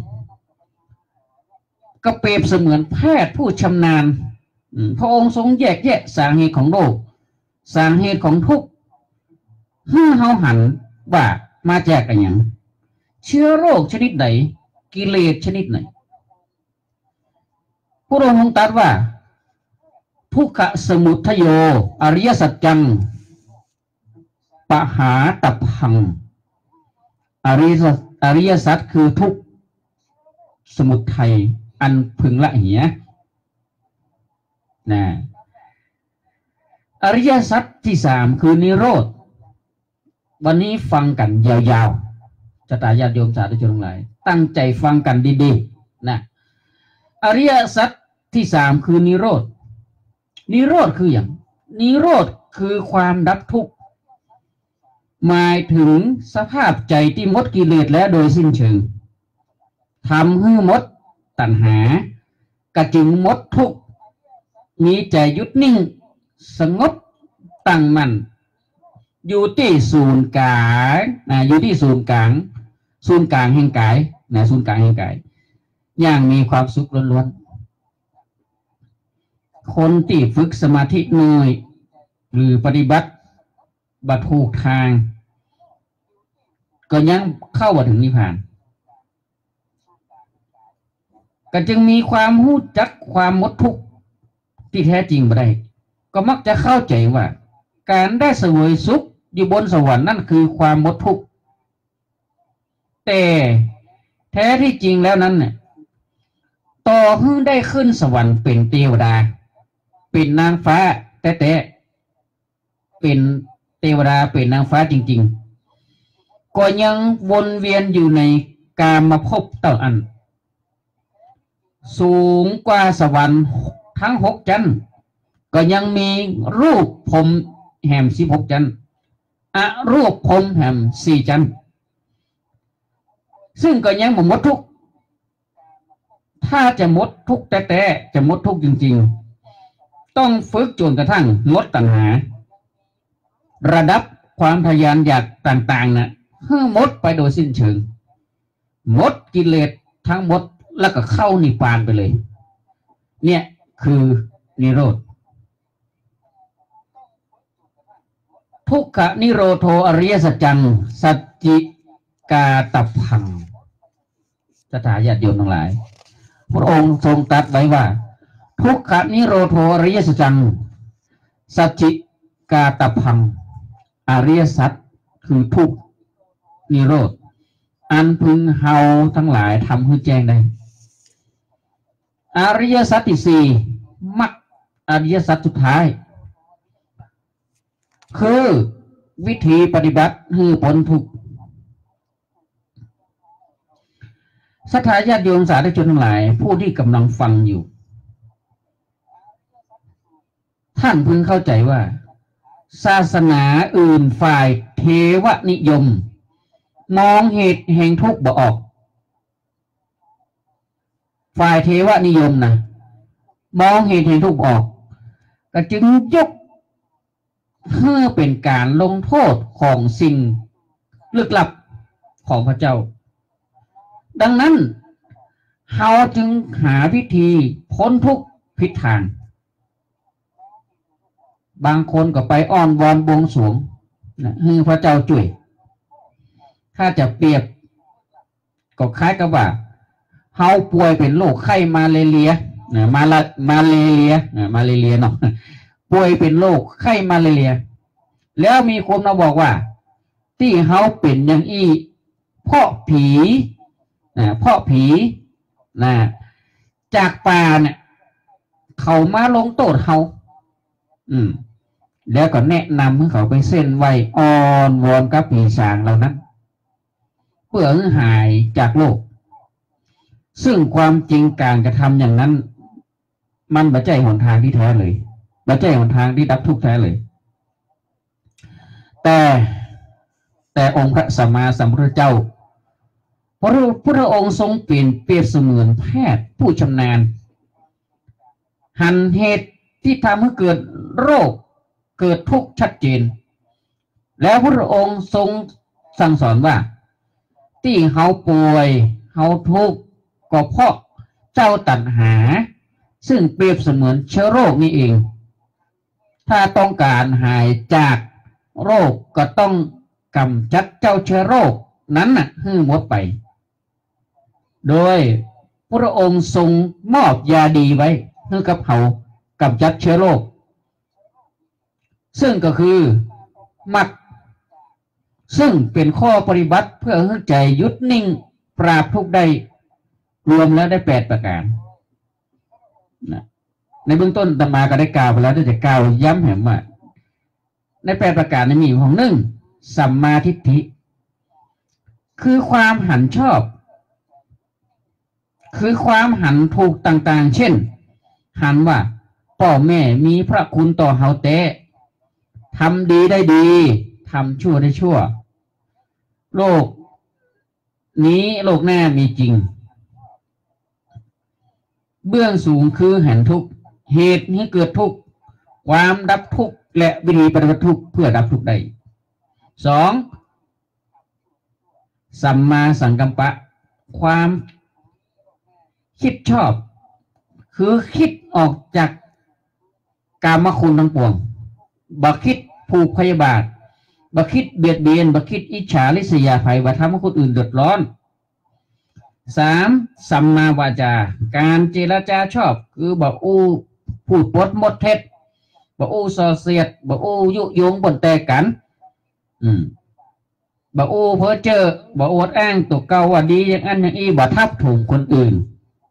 ก็เปรียบเสมือนแพทย์ผู้ชำนาญพระองค์ทรงแยกแยะสาเหตุของโรคสาเหตุของทุกข์ให้เฮาหันว่ามาจากอะไรอย่างเชื้อโรคชนิดใดกิเลสชนิดไหนพระองค์ตรัสว่าทุกขสมุทัยโยอริยสัจจังปหาตัพพังอริยสัจคือทุกสมุทัยอันพึงละเหียนะอริยสัจที่สามคือนิโรธวันนี้ฟังกันยาวๆจะตาญาติโยมสาธุชนทั้งหลายตั้งใจฟังกันดีๆนะอริยสัจที่สามคือนิโรธนิโรธคืออย่างนิโรธคือความดับทุกข์หมายถึงสภาพใจที่หมดกิเลสแล้วโดยสิ้นเชิงทำให้หมดตัณหากระจึงหมดทุกข์มีใจหยุดนิ่งสงบตั้งมั่นอยู่ที่ศูนย์กลางอยู่ที่ศูนย์กลางแห่งกายศูนย์กลางแห่งกายอย่างมีความสุขล้วนๆคนที่ฝึกสมาธิเหนื่อยหรือปฏิบัติบัตรถูกทางก็ยังเข้ามาถึงนิพพานก็จึงมีความรู้จักความหมดทุกข์ที่แท้จริงมาได้ก็มักจะเข้าใจว่าการได้เสวยสุขอยู่บนสวรรค์นั่นคือความหมดทุกข์แต่แท้ที่จริงแล้วนั้นเนี่ยต่อให้ได้ขึ้นสวรรค์เป็นเทวดาเป็นนางฟ้าแต่เป็นเทวดาเป็นนางฟ้าจริงๆก็ยังวนเวียนอยู่ในกามภพเต่าอันสูงกว่าสวรรค์ทั้ง6 ชั้นก็ยังมีรูปพรหมแห่ม16 ชั้นอรูปพรหมแห่ม4 ชั้นซึ่งก็ยังหมดทุกข์ถ้าจะหมดทุกข์แต่จะหมดทุกข์จริงๆต้องฝึกจนกระทั่งลดตัณหาระดับความทยานอยากต่างๆนะให้หมดไปโดยสิ้นเชิงหมดกิเลสทั้งหมดแล้วก็เข้านิพพานไปเลยเนี่ยคือนิโรธทุกขนิโรโธอริยสัจจังสัจจิกาตัพพังสถาญาติโยมทั้งหลายพระองค์ทรงตรัสไว้ว่าทุกขนิโรโธอริยสัจจังสัจจิกาตัพพังอริยสัจคือทุกข์นิโรธอันพึงเฮาทั้งหลายทำให้แจ้งได้อริยสัจที่สี่มรรคอริยสัจสุดท้ายคือวิธีปฏิบัติให้พ้นทุกข์ศรัทธาญาติโยมสาธุชนทั้งหลายผู้ที่กำลังฟังอยู่ท่านพึงเข้าใจว่าศาสนาอื่นฝ่ายเทวนิยมมองเหตุแห่งทุกข์บ่ออกฝ่ายเทวนิยมนะมองเหตุแห่งทุกข์ออกก็จึงยกเพื่อเป็นการลงโทษของสิ่งลึกลับของพระเจ้าดังนั้นเราจึงหาวิธีพ้นทุกข์ผิดทางบางคนก็ไปอ้อนวอนบวงสรวงให้พระเจ้าช่วยถ้าจะเปรียบก็คล้ายกับว่าเฮาป่วยเป็นโรคไข้มาเลเรียมาเลเรียเนาะป่วยเป็นโรคไข้มาเลเรียแล้วมีคนมาบอกว่าที่เฮาเป็นอย่างอี้เพราะผีจากป่าเนี่ยเขามาลงโทษเฮาแล้วก็แนะนำให้เขาไปเส้นไหวอ่อนวอนกับผีสางเหล่านั้นเพื่อให้หายจากโรคซึ่งความจริงการกระทำอย่างนั้นมันบัจจัยหนทางที่แท้เลยบัจจัยหนทางที่ดับทุกข์แท้เลยแต่องค์พระสัมมาสัมพุทธเจ้าพระพุทธองค์ทรงเปรียบเสมือนแพทย์ผู้ชำนาญหันเหตุที่ทำให้เกิดโรคเกิดทุกข์ชัดเจนแล้วพระองค์ทรงสั่งสอนว่าที่เฮาป่วยเฮาทุกข์ก็เพราะเจ้าตัณหาซึ่งเปรียบเสมือนเชื้อโรคนี่เองถ้าต้องการหายจากโรคก็ต้องกำจัดเจ้าเชื้อโรคนั้นน่ะให้หมดไปโดยพระองค์ทรงมอบยาดีไว้ให้กับเขากำจัดเชื้อโรคซึ่งก็คือมรรคซึ่งเป็นข้อปฏิบัติเพื่อให้ใจหยุดนิ่งปราบทุกข์ได้รวมแล้วได้8ประการนะในเบื้องต้นอาตมาก็ได้กล่าวไปแล้วจะกล่าวย้ำแห่งว่าใน8ประการนี้มีของ1สัมมาทิฏฐิคือความหันชอบคือความหันถูกต่างๆเช่นหันว่าพ่อแม่มีพระคุณต่อเฮาแต่ทำดีได้ดีทำชั่วได้ชั่วโลกนี้โลกหน้ามีจริงเบื้องสูงคือหันทุกเหตุให้เกิดทุกข์ความดับทุกข์และวิธีปฏิบัติทุกข์เพื่อดับทุกข์ได้2สัมมาสังกัปปะความคิดชอบคือคิดออกจากกามคุณทั้งปวงบ่คิดผูกพยาบาทบ่คิดเบียดเบียนบ่คิดอิจฉาริษยาภัยว่าทำให้คนอื่นเดือดร้อน3สัมมาวาจาการเจรจาชอบคือบ่อู้พูดปดมดเท็จบ่อู้ส่อเสียดบ่อู้ยุยงบ่นแต่กันบ่อู้เพ้อเจ้อบ่อวดอ้างตัวเก่าว่าดีอย่างนั้นอย่างนี้บ่ทับถมคนอื่น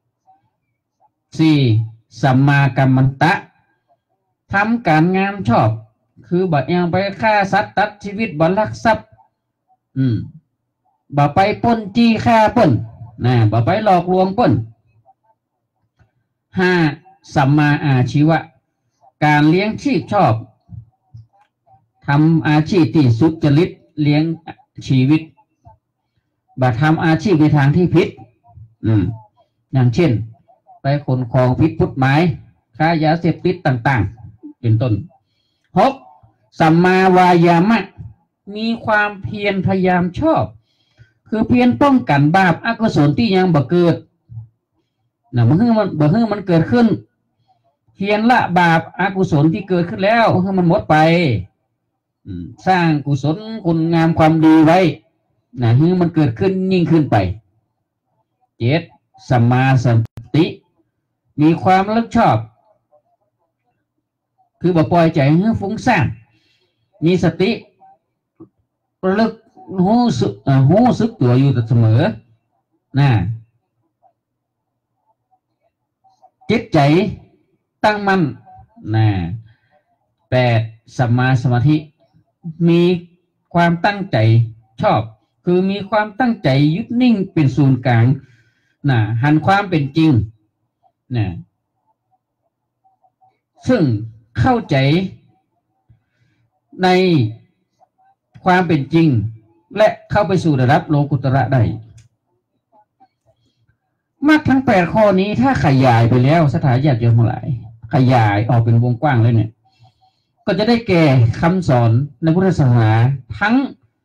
4สัมมากัมมันตะทำการงานชอบคือบ่ยังไปฆ่าสัตว์ตัดชีวิตบ่ลักทรัพย์บ่ไปปล้นจี้ฆ่าปล้นบ่ไปหลอกลวงปล้น5สัมมาอาชีวะการเลี้ยงชีพชอบทำอาชีพที่สุจริตเลี้ยงชีวิตบ่ทำอาชีพในทางที่ผิดอย่างเช่นไปขนของผิดกฎหมายค้ายาเสพติดต่างๆเป็นต้น6สัมมาวายามะมีความเพียรพยายามชอบคือเพียรป้องกันบาปอกุศลที่ยังบ่เกิดมันให้มันเกิดขึ้นเพียรละบาปอกุศลที่เกิดขึ้นแล้วให้มันหมดไปสร้างกุศลคุณงามความดีไว้ให้มันเกิดขึ้นยิ่งขึ้นไป7สัมมาสติมีความระลึกชอบคือบ่ปล่อยใจให้ฟุ้งซ่านมีสติระลึกรู้สึกตัวอยู่เสมอจิตใจตั้งมั่น8สัมมาสมาธิมีความตั้งใจชอบคือมีความตั้งใจยึดนิ่งเป็นศูนย์กลางหันความเป็นจริงซึ่งเข้าใจในความเป็นจริงและเข้าไปสู่ระดับโลกุตระได้มรรคทั้ง8ข้อนี้ถ้าขยายไปแล้วสถานญาติโยมทั้งหลายขยายออกเป็นวงกว้างเลยเนี่ยก็จะได้แก่คำสอนในพุทธศาสนาทั้ง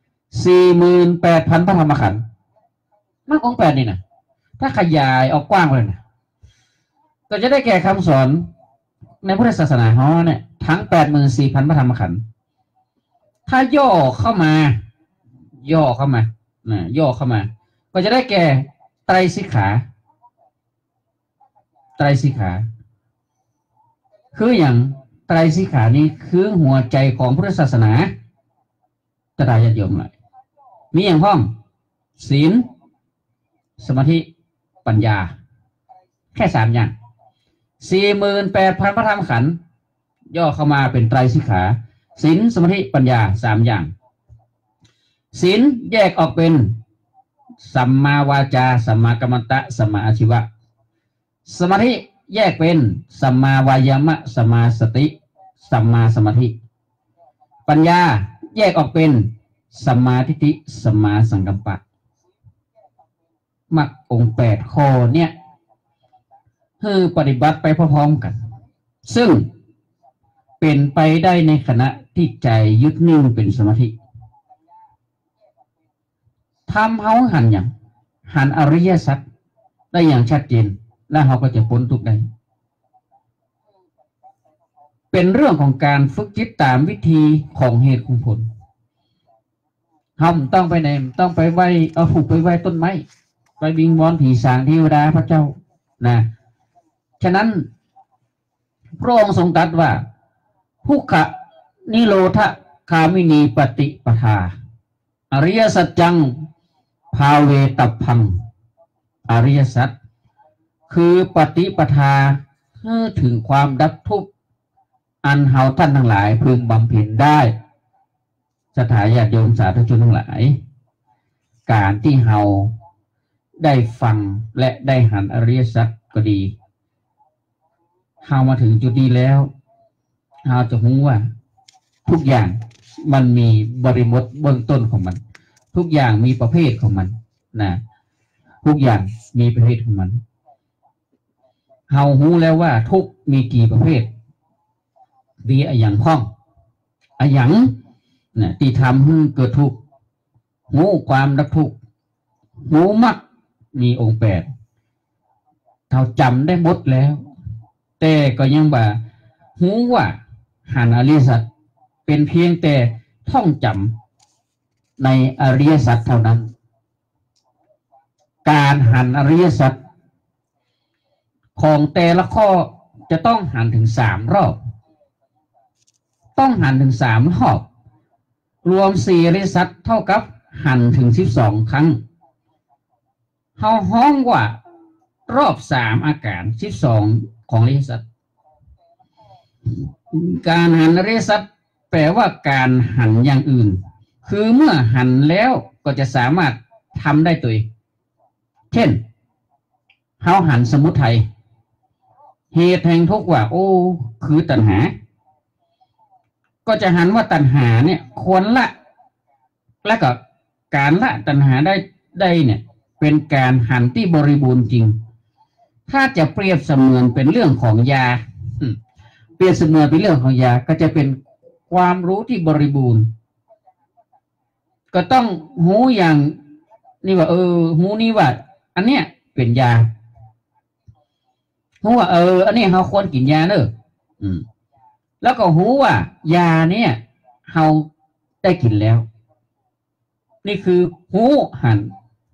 48,000 พระธรรมขันธ์มรรคองค์8นี่นะถ้าขยายออกกว้างเลยนะก็จะได้แก่คำสอนในพุทธศาสนาเขาเนี่ยทั้ง 84,000 พระธรรมขันธ์ถ้าย่อเข้ามาก็จะได้แก่ไตรสิกขาคืออย่างไตรสิกขานี้คือหัวใจของพุทธศาสนาจะได้ญาติโยมเลยมีอย่างพ้องศีลสมาธิปัญญาแค่3อย่าง 48,000 พระธรรมขันธ์ย่อเข้ามาเป็นไตรสิกขาศีลสมาธิปัญญา3อย่างศีลแยกออกเป็นสัมมาวาจาสัมมากัมมันตะสัมมาอาชีวะสมาธิแยกเป็นสัมมาวายามะสัมมาสติสัมมาสมาธิปัญญาแยกออกเป็นสัมมาทิฏฐิสัมมาสังกัปปะมรรคองค์8ข้อเนี่ยคือปฏิบัติไปพร้อมๆกันซึ่งเป็นไปได้ในขณะที่ใจยึดนิ่งเป็นสมาธิทำเขาหันอริยสัจได้อย่างชัดเจนแล้วเขาก็จะพ้นทุกข์ได้เป็นเรื่องของการฝึกจิตตามวิธีของเหตุของผลเราต้องไปไหนต้องไปไหว้เอาผูกไปไหว้ต้นไม้ไปวิงวอนผีสางเทวดาพระเจ้านะฉะนั้นพระองค์ทรงตรัสว่าภุขะนิโรธคามินีปฏิปทาอริยสัจจังภาเวตัพพังอริยสัจคือปฏิปทาเพื่อถึงความดับทุกข์อันเฮาท่านทั้งหลายพึงบำเพ็ญได้สถาญาติโยมสาธุชนทั้งหลายการที่เฮาได้ฟังและได้หันอริยสัจก็ดีเฮามาถึงจุดนี้แล้วเฮาจะรู้ว่าทุกอย่างมันมีบริบทเบื้องต้นของมันทุกอย่างมีประเภทของมันนะทุกอย่างมีประเภทของมันเฮารู้แล้วว่าทุกมีกี่ประเภทมีอะหยังพ้องอะหยังนะที่ทำให้เกิดทุกข์หูความดับทุกข์หูมักมีองค์8เราจำได้หมดแล้วแต่ก็ยังว่าหูว่าหันอริยสัจเป็นเพียงแต่ท่องจำในอริยสัจเท่านั้นการหันอริยสัจของแต่ละข้อจะต้องหันถึง3 รอบต้องหันถึง3 รอบรวม4อริยสัจเท่ากับหันถึง12 ครั้งเฮาฮ้องว่ารอบ3อาการ12ของอริยสัจการหันอริยสัจแปลว่าการหันอย่างอื่นคือเมื่อหันแล้วก็จะสามารถทำได้ตัวเองเช่นเฮาหันสมุทัยเหตุแห่งทุกข์ว่าโอ้คือตัณหาก็จะหันว่าตัณหาเนี่ยควรละและก็การละตัณหาได้เนี่ยเป็นการหันที่บริบูรณ์จริงถ้าจะเปรียบเสมือนเป็นเรื่องของยาเปรียบเสมือนเป็นเรื่องของยาก็จะเป็นความรู้ที่บริบูรณ์ก็ต้องหูอย่างนี่ว่าหูนี่ว่าอันเนี้ยเป็นยาหูว่าอันนี้เราควรกินยาเนอะแล้วก็หูว่ายาเนี่ยเราได้กินแล้วนี่คือหูหัน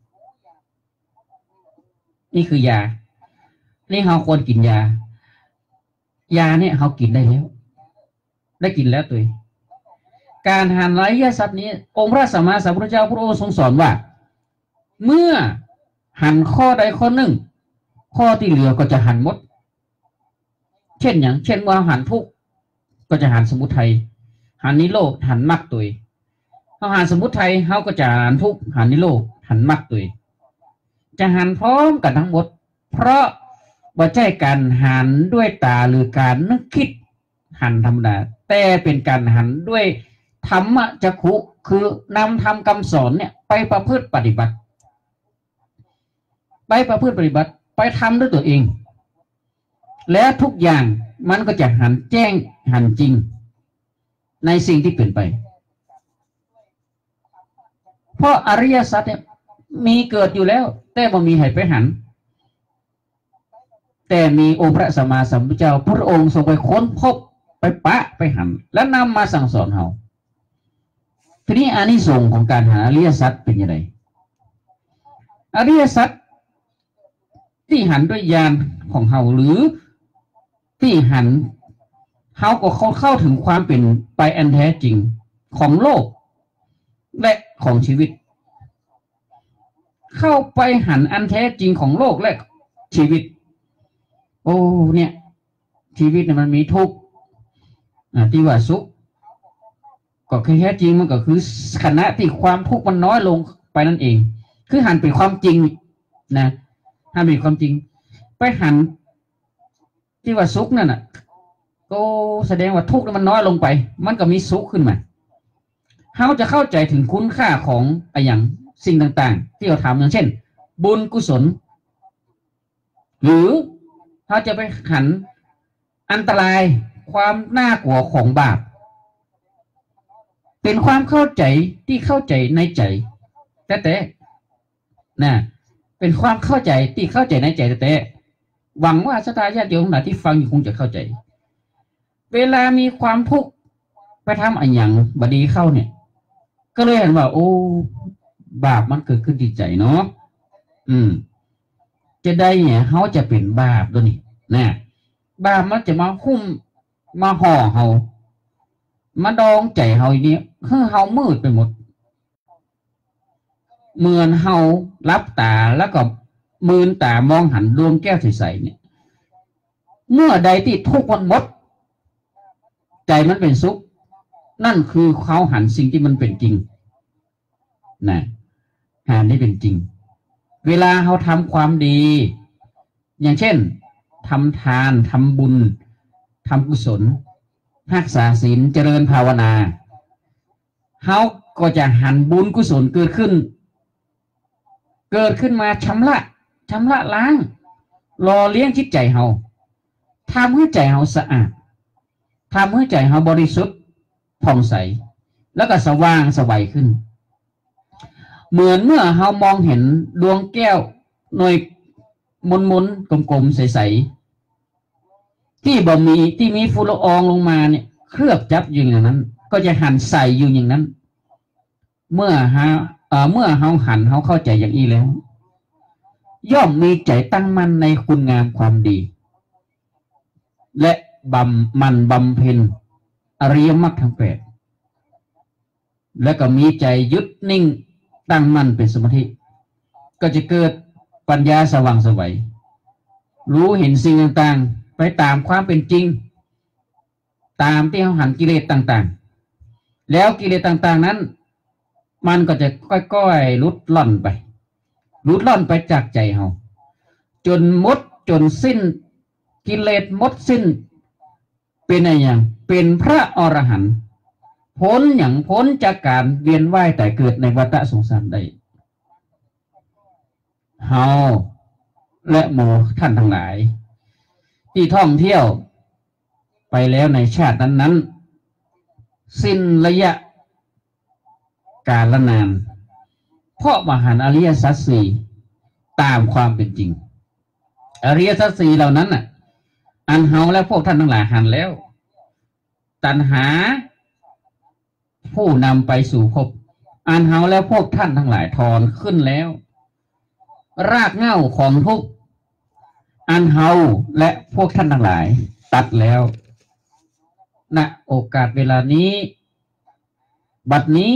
นี่คือยานี่เราควรกินยายาเนี่ยเรากินได้แล้วได้กินแล้วตัวการหันอริยสัจนี้องค์พระสัมมาสัมพุทธเจ้าพระองค์ทรงสอนว่าเมื่อหันข้อใดข้อหนึ่งข้อที่เหลือก็จะหันหมดเช่นอย่างเช่นว่าหันทุกข์ก็จะหันสมุทัยหันนิโรธหันมรรคตัวเขาหันสมุทัยเขาก็จะหันทุกข์หันนิโรธหันมรรคตัวจะหันพร้อมกันทั้งหมดเพราะว่าใช่การหันด้วยตาหรือการนึกคิดหันธรรมดาแต่เป็นการหันด้วยธรรมจักขุคือนำธรรมคำสอนเนี่ยไปประพฤติปฏิบัติไปทำด้วยตัวเองและทุกอย่างมันก็จะหันแจ้งหันจริงในสิ่งที่เปลี่ยนไปเพราะอริยสัจเนี่ยมีเกิดอยู่แล้วแต่บ่มีให้ไปหันแต่มีองค์พระสัมมาสัมพุทธเจ้าพระองค์ทรงไปค้นพบไปปะไปหันและนำมาสั่งสอนเราทีนี้อานิสงส์ของการหาอริยสัจเป็นยังไงอริยสัจที่หันด้วยญาณของเราหรือที่หันเขาก็เข้าถึงความเป็นไปอันแท้จริงของโลกและของชีวิตเข้าไปหันอันแท้จริงของโลกและชีวิตโอ้เนี่ยชีวิตเนี่ยมันมีทุกข์ที่ว่าสุขก็แท้จริงมันก็คือขณะที่ความทุกข์มันน้อยลงไปนั่นเองคือหันเป็นความจริงนะหันเป็นความจริงไปหันที่ว่าสุขนั่นน่ะก็แสดงว่าทุกข์มันน้อยลงไปมันก็มีสุขขึ้นมาเขาจะเข้าใจถึงคุณค่าของอย่างสิ่งต่างๆที่เราทำอย่างเช่นบุญกุศลหรือเขาจะไปหันอันตรายความน่ากลัวของบาปเป็นความเข้าใจที่เข้าใจในใจแต่นะเป็นความเข้าใจที่เข้าใจในใจแต่หวังว่าสตาญาติโยมหลายที่ฟังอยู่คงจะเข้าใจเวลามีความทุกข์ไปทำอันอย่างบดีเข้าเนี่ยก็เลยเห็นว่าโอ้บาปมันเกิดขึ้นที่ใจเนาะจะได้เนี่ยเขาจะเป็นบาปด้วยนี่นะบาปมันจะมาหุ้มมาห่อเขามาดองใจเขาอย่างนี้คือเขามืดไปหมดเหมือนเขารับตาแล้วก็มืนตามองหันดวงแก้วใสๆเนี่ยเมื่อใดที่ทุกข์มันหมดใจมันเป็นสุขนั่นคือเขาหันสิ่งที่มันเป็นจริงนะหันที่เป็นจริงเวลาเขาทำความดีอย่างเช่นทำทานทำบุญทำกุศลรักษาศีลเจริญภาวนาเขาก็จะหันบุญกุศลเกิดขึ้นมาชำระล้างรอเลี้ยงจิตใจเขาทำให้ใจเขาสะอาดทำให้ใจเขาบริสุทธิ์ผ่องใสแล้วก็สว่างสวัยขึ้นเหมือนเมื่อเขามองเห็นดวงแก้วหน่วยมุนๆกลมๆใสๆที่ที่มีฝุ่นละอองลงมาเนี่ยเคลือบจับอยู่อย่างนั้นก็จะหันใส่อยู่อย่างนั้นเมื่อเขาหันเขาเข้าใจอย่างนี้แล้วย่อมมีใจตั้งมั่นในคุณงามความดีและบำเพ็ญอริยมรรคทั้งแปดและก็มีใจยึดนิ่งตั้งมั่นเป็นสมาธิก็จะเกิดปัญญาสว่างไสวรู้เห็นสิ่งต่างๆไปตามความเป็นจริงตามที่เขาหันกิเลสต่างๆแล้วกิเลสต่างๆนั้นมันก็จะค่อยๆลดล่อนไปจากใจเขาจนหมดจนสิ้นกิเลสหมดสิ้นเป็นอะไรอย่างเป็นพระอรหันต์พ้นจากการเวียนว่ายแต่เกิดในวัฏสงสารได้เฮาและหมู่ท่านทั้งหลายที่ท่องเที่ยวไปแล้วในชาตินั้นสิ้นระยะกาลนานเพราะมหันต์อริยสัจสี่ตามความเป็นจริงอริยสัจสี่เหล่านั้นน่ะอันเฮาและพวกท่านทั้งหลายหันแล้วตัณหาผู้นำไปสู่ภพอันเฮาและพวกท่านทั้งหลายถอนขึ้นแล้วรากเหง้าของทุกข์อันเฮาและพวกท่านทั้งหลายตัดแล้วณโอกาสเวลานี้บัดนี้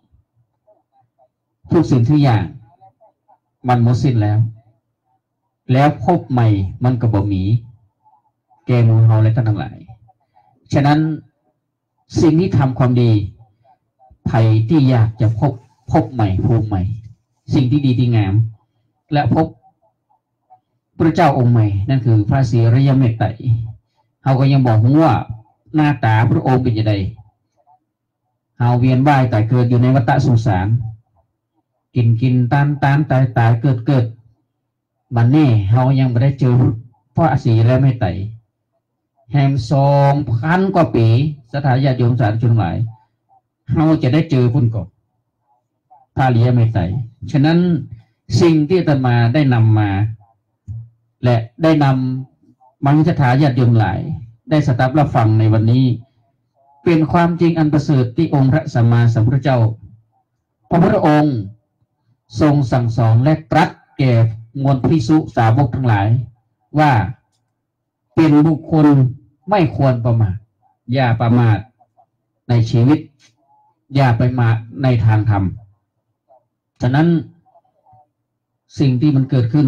ทุกสิ่งทุกอย่างมันหมดสิ้นแล้วพบใหม่มันก็บ่มีแก่หมู่เฮาและท่านทั้งหลายฉะนั้นสิ่งที่ทำความดีไผ่ที่อยากจะพบใหม่ภูมิใหม่สิ่งที่ดีที่งามและพบพระเจ้าองค์ใหม่นั่นคือพระศรีอริยเมตไตรเขาก็ยังบอกว่าหน้าตาพระองค์เป็นยังไงเฮาเวียนว่ายแต่เกิดอยู่ในวัฏสงสารกินตามตายเกิดบัดนี้เฮายังไม่ได้เจอพระศรีอริยเมตไตรแห่ง2,000 กว่าปีสถาญาติโยมสาธุชนหลายเราจะได้เจอพุ่นก่อนพระอริยเมตไตรฉะนั้นสิ่งที่อาตมาได้นำมาและได้นำมังสถาญาติโยมหลายได้สดับรับฟังในวันนี้เป็นความจริงอันประเสริฐที่องค์พระสัมมาสัมพุทธเจ้าพระพุทธองค์ทรงสั่งสอนและตรัสแก่มวลภิกษุสาวกทั้งหลายว่าเป็นบุคคลไม่ควรประมาทอย่าประมาทในชีวิตอย่าไปมาในทางธรรมฉะนั้นสิ่งที่มันเกิดขึ้น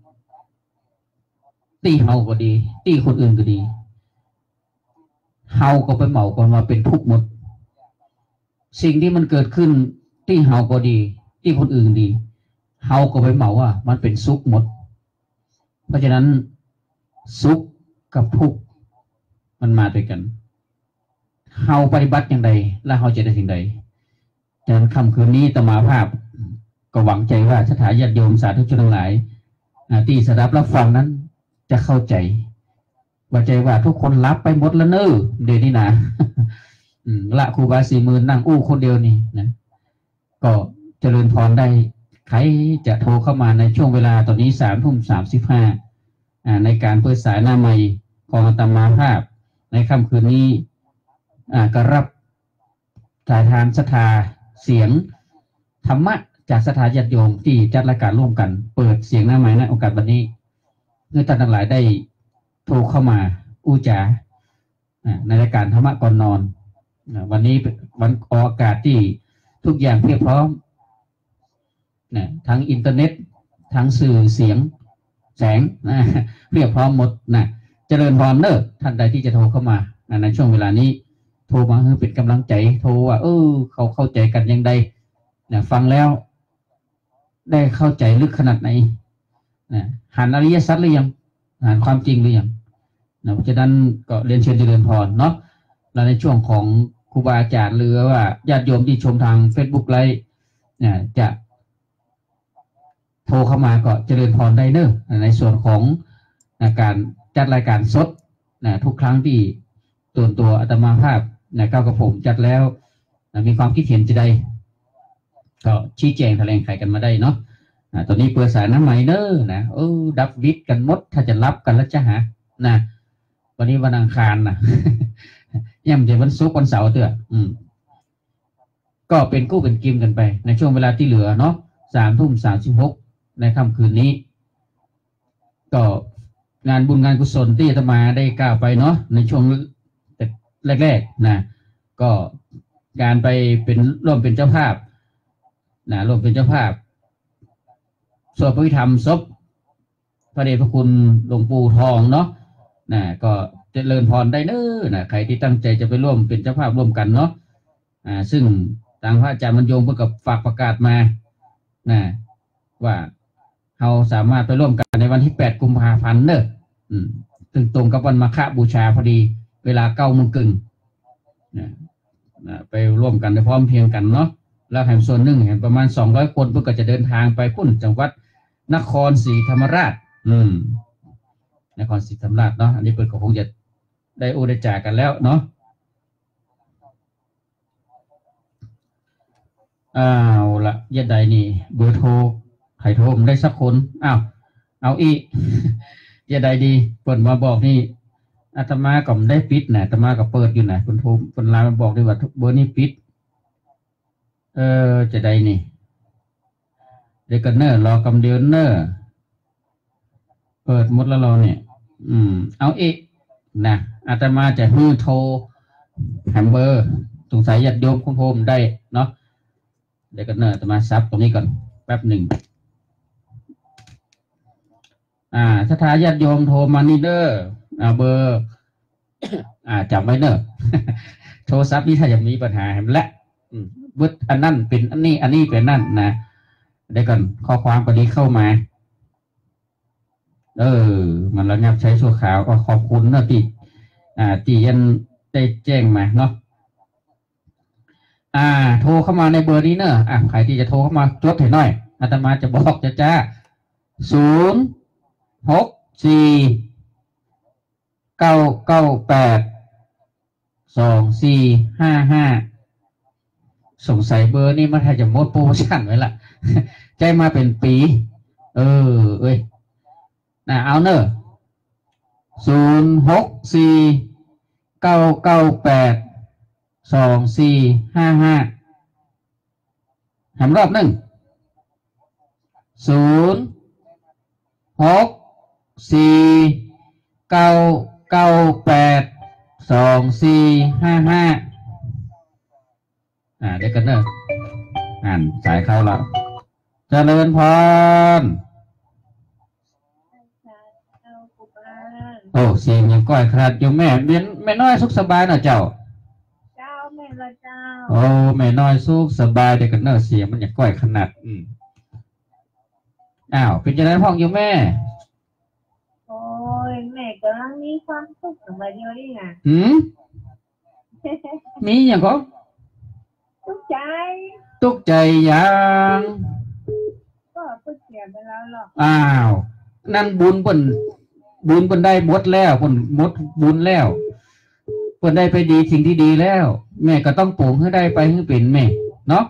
ตีเฮาก็ดีตีคนอื่นก็ดีเฮาก็ไปเหมากันมาเป็นทุกข์หมดสิ่งที่มันเกิดขึ้นที่เฮาก็ดีที่คนอื่นดีเฮาก็ไปเหมาว่ามันเป็นสุขหมดเพราะฉะนั้นสุขกับทุกข์มันมาด้วยกันเฮาปฏิบัติอย่างใดและเฮาจะได้สิ่งใดฉะนั้นค่ำคืนนี้อาตมาภาพก็หวังใจว่าสถาญาติโยมสาธุชนทั้งหลายที่สดับรับฟังนั้นจะเข้าใจว่าใจว่าทุกคนรับไปหมดแล้วเนอะเดี๋ยวนี้นะละครูบา40,000นั่งอู้คนเดียวนี่นะก็เจริญพรได้ใครจะโทรเข้ามาในช่วงเวลาตอนนี้3:35ในการเปิดสายหน้าใหม่ของอาตมาภาพในค่ำคืนนี้ก็รับถ่ายทานศรัทธาเสียงธรรมะจากศรัทธาญาติโยมที่จัดรายการร่วมกันเปิดเสียงหน้าไม้ในโอกาสวันนี้เพื่อท่านทั้งหลายได้โทรเข้ามาอู้จ๋าในรายการธรรมะก่อนนอนวันนี้วันออกอากาศที่ทุกอย่างเพียบพร้อมทั้งอินเทอร์เน็ตทั้งสื่อเสียงแสงเพียบพร้อมหมดเจริญพรเนอะท่านใดที่จะโทรเข้ามาในช่วงเวลานี้โทรมาเพื่อเป็นกำลังใจโทรว่าเขาเข้าใจกันยังไงฟังแล้วได้เข้าใจลึกขนาดไหนหันอริยสัจหรือยังหันความจริงหรือยังเพราะฉะนั้นก็เรียนเชิญเจริญพรเนาะแล้วในช่วงของครูบาอาจารย์หรือว่าญาติโยมที่ชมทาง Facebook ไลฟ์จะโทรเข้ามาก็เจริญพรได้เนอะในส่วนของการจัดรายการสดทุกครั้งที่ตัวอาตมาภาพก้าวกระผมจัดแล้วมีความคิดเห็นจะได้ก็ชี้แจงแถลงไขกันมาได้เนาะตอนนี้เปิดสายน้ำใหม่เนอะดับวิทย์กันหมดถ้าจะรับกันแล้วจะหาวันนี้วันอังคารย่ำจะวันศุกร์วันเสาร์เถอะก็เป็นกู้เป็นกิมกันไปในช่วงเวลาที่เหลือเนาะ3:36ในค่ำคืนนี้ก็งานบุญงานกุศลที่อาตมาได้กล่าวไปเนาะในช่วงแรกๆก็การไปเป็นร่วมเป็นเจ้าภาพร่วมเป็นเจ้าภาพสวดพระพิธรรมศพพระเดชพระคุณหลวงปู่ทองเนาะก็เจริญพรได้เนอะใครที่ตั้งใจจะไปร่วมเป็นเจ้าภาพร่วมกันเนาะซึ่งทางพระอาจารย์บรรยงเพื่อกับฝากประกาศมาว่าเราสามารถไปร่วมกันในวันที่8 กุมภาพันธ์เนอะซึ่งตรงกับวันมาฆบูชาพอดีเวลา9 โมงครึ่งไปร่วมกันในพร้อมเพรียงกันเนาะแล้วแห่งส่วนหนึ่งแห่งประมาณ200 คนเพื่อก็จะเดินทางไปพุ่นจังหวัดนครศรีธรรมราชนครศรีธรรมราชเนาะอันนี้เปิดก็คงจะได้ได้จ่ากันแล้วเนาะละยัดใดนี่เบอร์โทรใครโทรได้สักคนเอาอียัดใดดีเปิดมาบอกนี่อาตมาก็ได้ปิดอาตมาก็เปิดอยู่คนโทรคนไลน์มาบอกด้วยว่าเบอร์นี้ปิดจะได้นี่เด็กกันเนอร์รอกำเดือนเนอร์เปิดหมดแล้วเราเนี่ยเอาอีกอาตมาจะฮือโทรแฮมเบอร์สงสัยญาติโยมคุณโทรได้เนาะเด็กกันเนอร์อาตมาซับตรงนี้ก่อนแป๊บหนึ่งถ้าทายญาติโยมโทรมานี่เด้อเบอร์จำไว้เนอะโทรศัพท์นี่ถ้าจะมีปัญหาเห็นแล้ววุฒิอันนั่นเป็นอันนี้เป็นนั่นได้ก่อนข้อความพอดีเข้ามามันระงับใช้ชั่วคราวก็ขอบคุณนะที่ยันได้แจ้งมาเนาะโทรเข้ามาในเบอร์นี้เนอะใครที่จะโทรเข้ามาจดให้หน่อยอาตมาจะบอกจ้า064-998-2455สงสัยเบอร์นี้มันถ้าจะหมดโปรโมชั่นไว้ละใจมาเป็นปีเอาเนอะ064-998-2455ทำรอบหนึ่ง064-998-2455เด็กกันเนอะสายเข้าแล้วเจริญพรเสียงยังก้อยขนาดอยู่แม่น้อยสุขสบายนะเจ้าแม่ละเจ้าแม่น้อยสุขสบายเด็กกันเนอะเสียงมันยังก้อยขนาดเป็นยังไงพ่องอยู่แม่แม่กำลังมีความสุขสบายเดียวนี่ไงมีอย่างก็ตุกใจยังก็เสียไปแล้วหรอกนั่นบุญเปิ้นได้หมดแล้วเปิ้นหมดบุญแล้วเปิ้นได้ไปดีสิ่งที่ดีแล้วแม่ก็ต้องปลูกให้ได้ไปให้เป็นแม่เนาะ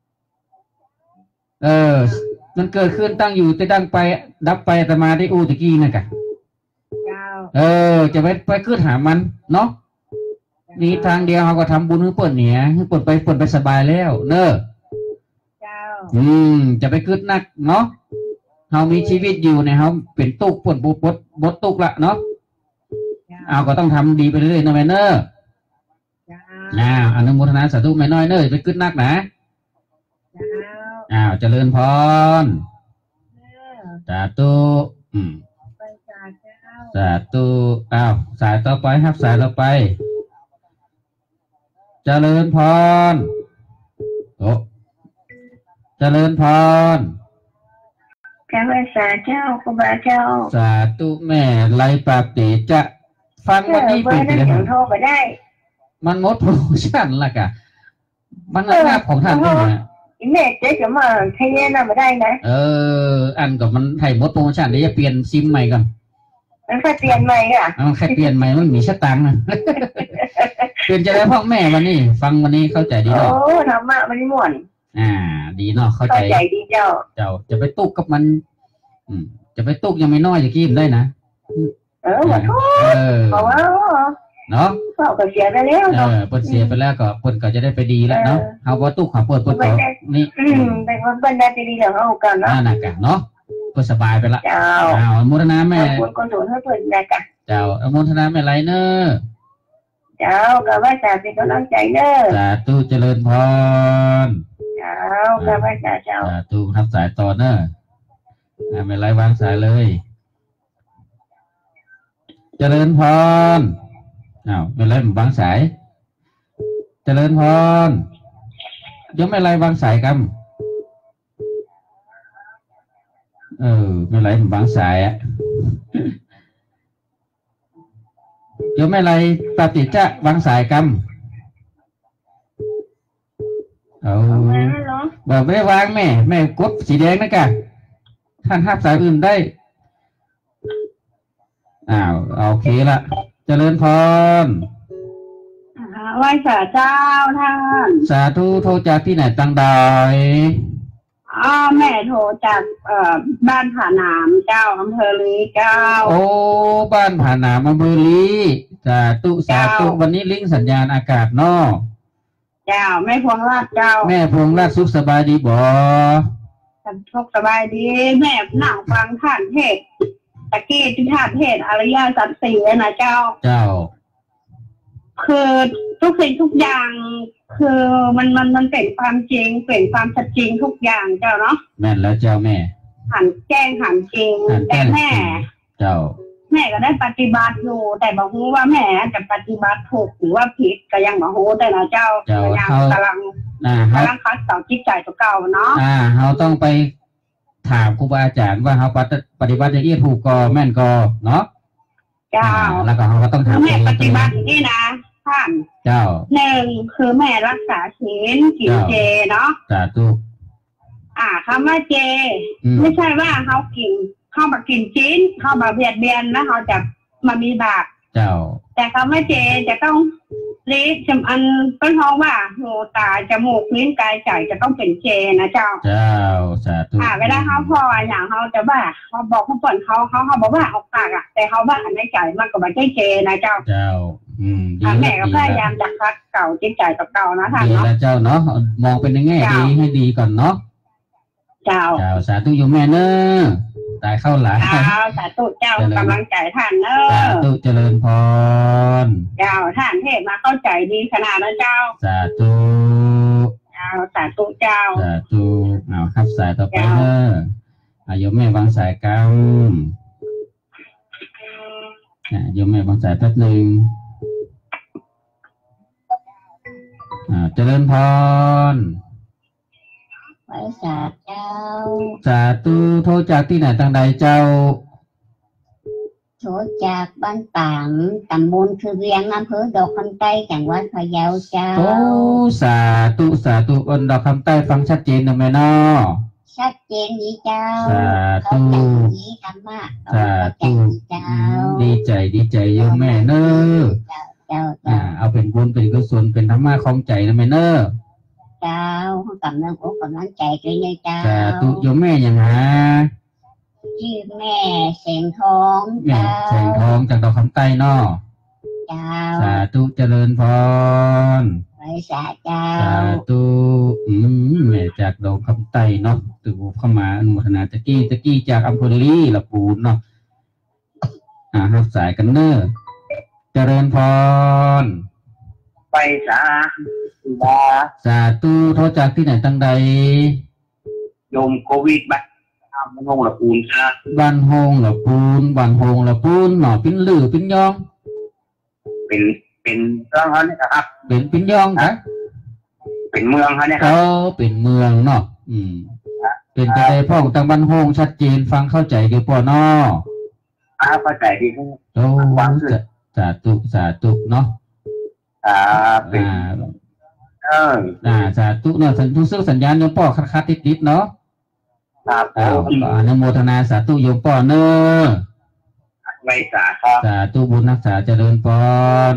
มันเกิดขึ้นตั้งอยู่จะดังไปดับไปอาตมาได้ตะกี้นะกะจะไปขึ้นหามันเนาะมีทางเดียวเขาก็ทำบุญให้เปิดเนี่ยให้เปิดไปสบายแล้วเนอะเจ้าจะไปกึดนักเนาะเขามีชีวิตอยู่เนี่ยเขาเป็นตุกปวดบดตุกละเนาะเอาก็ต้องทำดีไปเรื่อยๆนะแม่เนอะอนุโมทนาสาธุแม่น้อยเนอะไปกึดนักนะเจริญพรสาธุสาธุสายต่อไปครับสายต่อไปเจริญพรเจริญพรพระวิสาเจ้าครูบาเจ้าสาธุแม่ไลปาติจะฟังวันนี้เป็นไปได้ไหมโทรไปได้มันมดโปรโมชั่นละกะมันระงับของท่านที่ไหนแม่เจ๊จะมาใช้เงินมาได้นะอันกับมันไทยมดโปรโมชั่นเดี๋ยวจะเปลี่ยนซิมใหม่กันมันแค่เปลี่ยนใหม่อ่ะมันแค่เปลี่ยนใหม่มันมีสตังค์เปลี่ยนจะได้พ่อแม่วันนี้ฟังวันนี้เข้าใจดีเนาะธรรมะมันม่วนดีเนาะเข้าใจดีเจ้าจะไปตุกกับมันจะไปตุกยังไม่น้อยจะกินได้นะหมดทุกเพราะว่าเนาะก็เสียไปแล้วเปิดเสียไปแล้วก็เปิดก็จะได้ไปดีแล้วเนาะเขาว่าตุกเขาเปิดก็นี่เป็นคนเป็นได้ไปดีแล้วเขากันเนาะน่ะกันเนาะก็สบายไปละเจ้าโมทนาแม่คนสูงให้เปิดได้กันเจ้าโมทนาแม่ไรเนอเจ้ากับว่าสาธุกำลังใจเนอสาธุเจริญพรเจ้ากับว่าสาธุทับสายต่อเนอไม่ไรวางสายเลยเจริญพรไม่ไรวางสายเจริญพรยังไม่ไรวางสายกันไม่ไรวางสายยังไม่ไรปฏิจะวางสายกันแบบไม่วางแม่กดสีแดงนะกันท่านทับสายอื่นได้โอเคละเจริญพรไหว้สาเจ้าท่านสาธุโทรจากที่ไหนตั้งใดแม่โทรจากบ้านผาหนามเจ้าอำเภอลีเจ้าโอ้บ้านผาหนามอำเภอลีสาธุวันนี้ลิงสัญญาณอากาศนอกเจ้าแม่พวงราชเจ้าแม่พวงราชสุขสบายดีบ่สุขสบายดีแม่นั่งฟังท่านเทศตะกี้ที่ท่านเทศอริยสัจสี่นะเจ้าคือทุกสิ่งทุกอย่างคือมันเป็นความจริงเป็นความชัดจริงทุกอย่างเจ้าเนาะแม่นแล้วเจ้าแม่หันแจ้งหันจริงแต่แม่ก็ได้ปฏิบัติอยู่แต่บอกว่าแม่จะปฏิบัติถูกหรือว่าผิดก็ยังบอกแต่นะเจ้ายังกำลังคัดสอบจิตใจตัวเก่าเนาะเขาต้องไปถามครูบาอาจารย์ว่าเขาปฏิบัติอย่างนี้ถูกก็แม่นก็เนาะเจ้าแล้วก็เขาก็ต้องถามแม่ปฏิบัติอย่างนี้นะท่านเจ้าคือแม่รักษาศีลกินเจเนาะสาธุคำว่าเจไม่ใช่ว่าเขากินเข้ามากินชิ้นเข้ามาเบียดเบียนแล้วเขาจะมามีบาปเจ้าแต่คำว่าเจจะต้องลิ้นจำอันเป็นท้องว่าหูตาจมูกลิ้นกายใจจะต้องเป็นเจนะเจ้าสาธุเวลาเขาพออย่างเขาจะว่าเขาบอกเขาป่นเขาบอกว่าออกปากแต่เขาว่าในใจมันก็ไม่ใช่เจนะเจ้าแม่ก็พยายามจะคัดเก่าจิตใจกับเก่านะท่านเนาะเจ้าเนาะมองเป็นในแง่ดีให้ดีก่อนเนาะเจ้าสาธุอยู่แม่เนอะตายเข้าหลายสาธุเจ้ากำลังใจท่านเนอะสาธุเจริญพรเจ้าท่านเทศมาเข้าใจดีขนาดนั้นเจ้าสาธุสาธุเจ้าสาธุครับสายต่อไปเนอะโยมแม่วางสายกำโยมแม่วางสายแป๊บนึงเจริญพรไว้สาเจ้าสาธุโทรจากที่ไหนทางใดเจ้าโทรจากบ้านต่างตำบลคือเวียงอำเภอดอกคำใต้จังหวัดพะเยาเจ้าโอ้สาธุอนดอกคำใต้ฟังชัดเจนนะแม่เนาะชัดเจนนี้เจ้าสาธุธรรมะสาธุดีใจโยมแม่เนอะเอาเป็นบุญเป็นกุศลเป็นธรรมะของใจนะแม่เนอะเจ้ากำลังอกกำลังใจด้วยเนี่ยเจ้าสาธุโยมแม่ยังหาชื่อแม่แสงทองแม่แสงทองจากดอกคำใต้เนาะเจ้าสาธุเจริญพรไว้สาเจ้าสาธุแม่จากดงคำไต่เนาะตื่นเข้ามาอนุโมทนาตะกี้จากอำเภอลีละปูนเนาะรับสายกันเนอเจริญพรไปสาธุโทษจากที่ไหนตั้งใดโยมโควิดบ้านโฮงละปูนครับบ้านโฮงละปูนหน่อปิ้นลือปิ้นยองเป็นเรื่องเขาเนี่ยครับเป็นปิ้นยองครับเป็นเมืองเขาเนี่ยครับเป็นเมืองเนาะเป็นจะได้พ่องทางบ้านโฮงชัดเจนฟังเข้าใจดีป่ะเนาะเข้าใจดีสาธุเนาะเป็นสาธุเนาะสัญญาณโยมป่อคัดติดเนาะครับอนุโมทนาสาธุโยมป่อเนอไม่สาครับสาธุบุญรักษาเจริญพร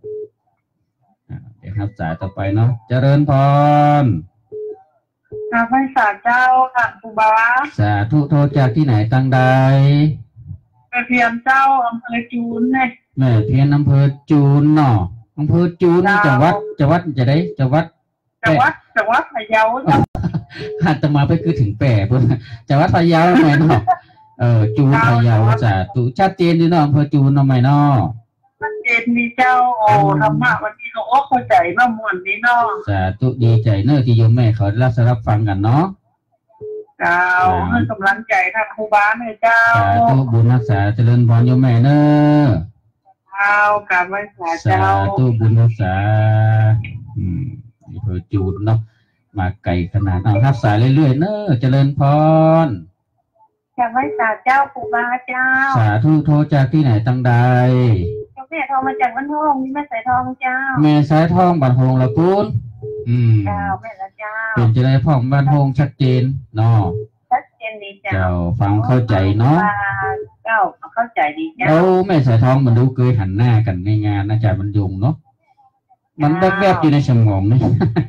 เดี๋ยวครับสายต่อไปเนาะเจริญพรค่ะพระสาเจ้าค่ะครูบาสาธุโทษจากที่ไหนตั้งใดแม่เพียรเจ้าอำเภอจูนเนี่ยแม่เพียรอำเภอจูนเนาะอำเภอจูนจังหวัดจะได้จังหวัดพะเยาหันจะมาไปคือถึงแปะเพื่อนจังหวัดพะเยาไหมเนาะจูนพะเยาสาธุชัดเจนดีเนาะอำเภอจูนทำไมเนาะชัดเจนดีเจ้าโอ้ธรรมะวันนี้เราเข้าใจมากมวนดีเนาะสาธุดีใจเนอะที่โยมแม่เขารับฟังกันเนาะเจ้าให้กำลังใจท่านครูบาเนี่ยเจ้าสาธุบุญรักษาเจริญพรโยมแม่เนอะเจ้ากราบไหว้เจ้าสาธุบุญรักษาอำเภอจูนเนาะมาไกลขนาดรับสายเรื่อยๆเนอะเจริญพรกราบไหว้เจ้าครูบาเจ้าสาธุโทรจากที่ไหนตั้งใดแม่ทองมาจากบ้านทองนี่แม่สายทองเจ้าแม่สายทองบ้านโฮงละปูนเจ้าแม่ละเจ้าเป็นจะได้พ่องบ้านโฮงชัดเจนเนาะชัดเจนดีเจ้าฟังเข้าใจเนาะเจ้าเข้าใจดีเจ้าแม่สายทองมันดูเคยหันหน้ากันในงานนะจ๊ะมันยุงเนาะมันแวบๆอยู่ในสมองนี่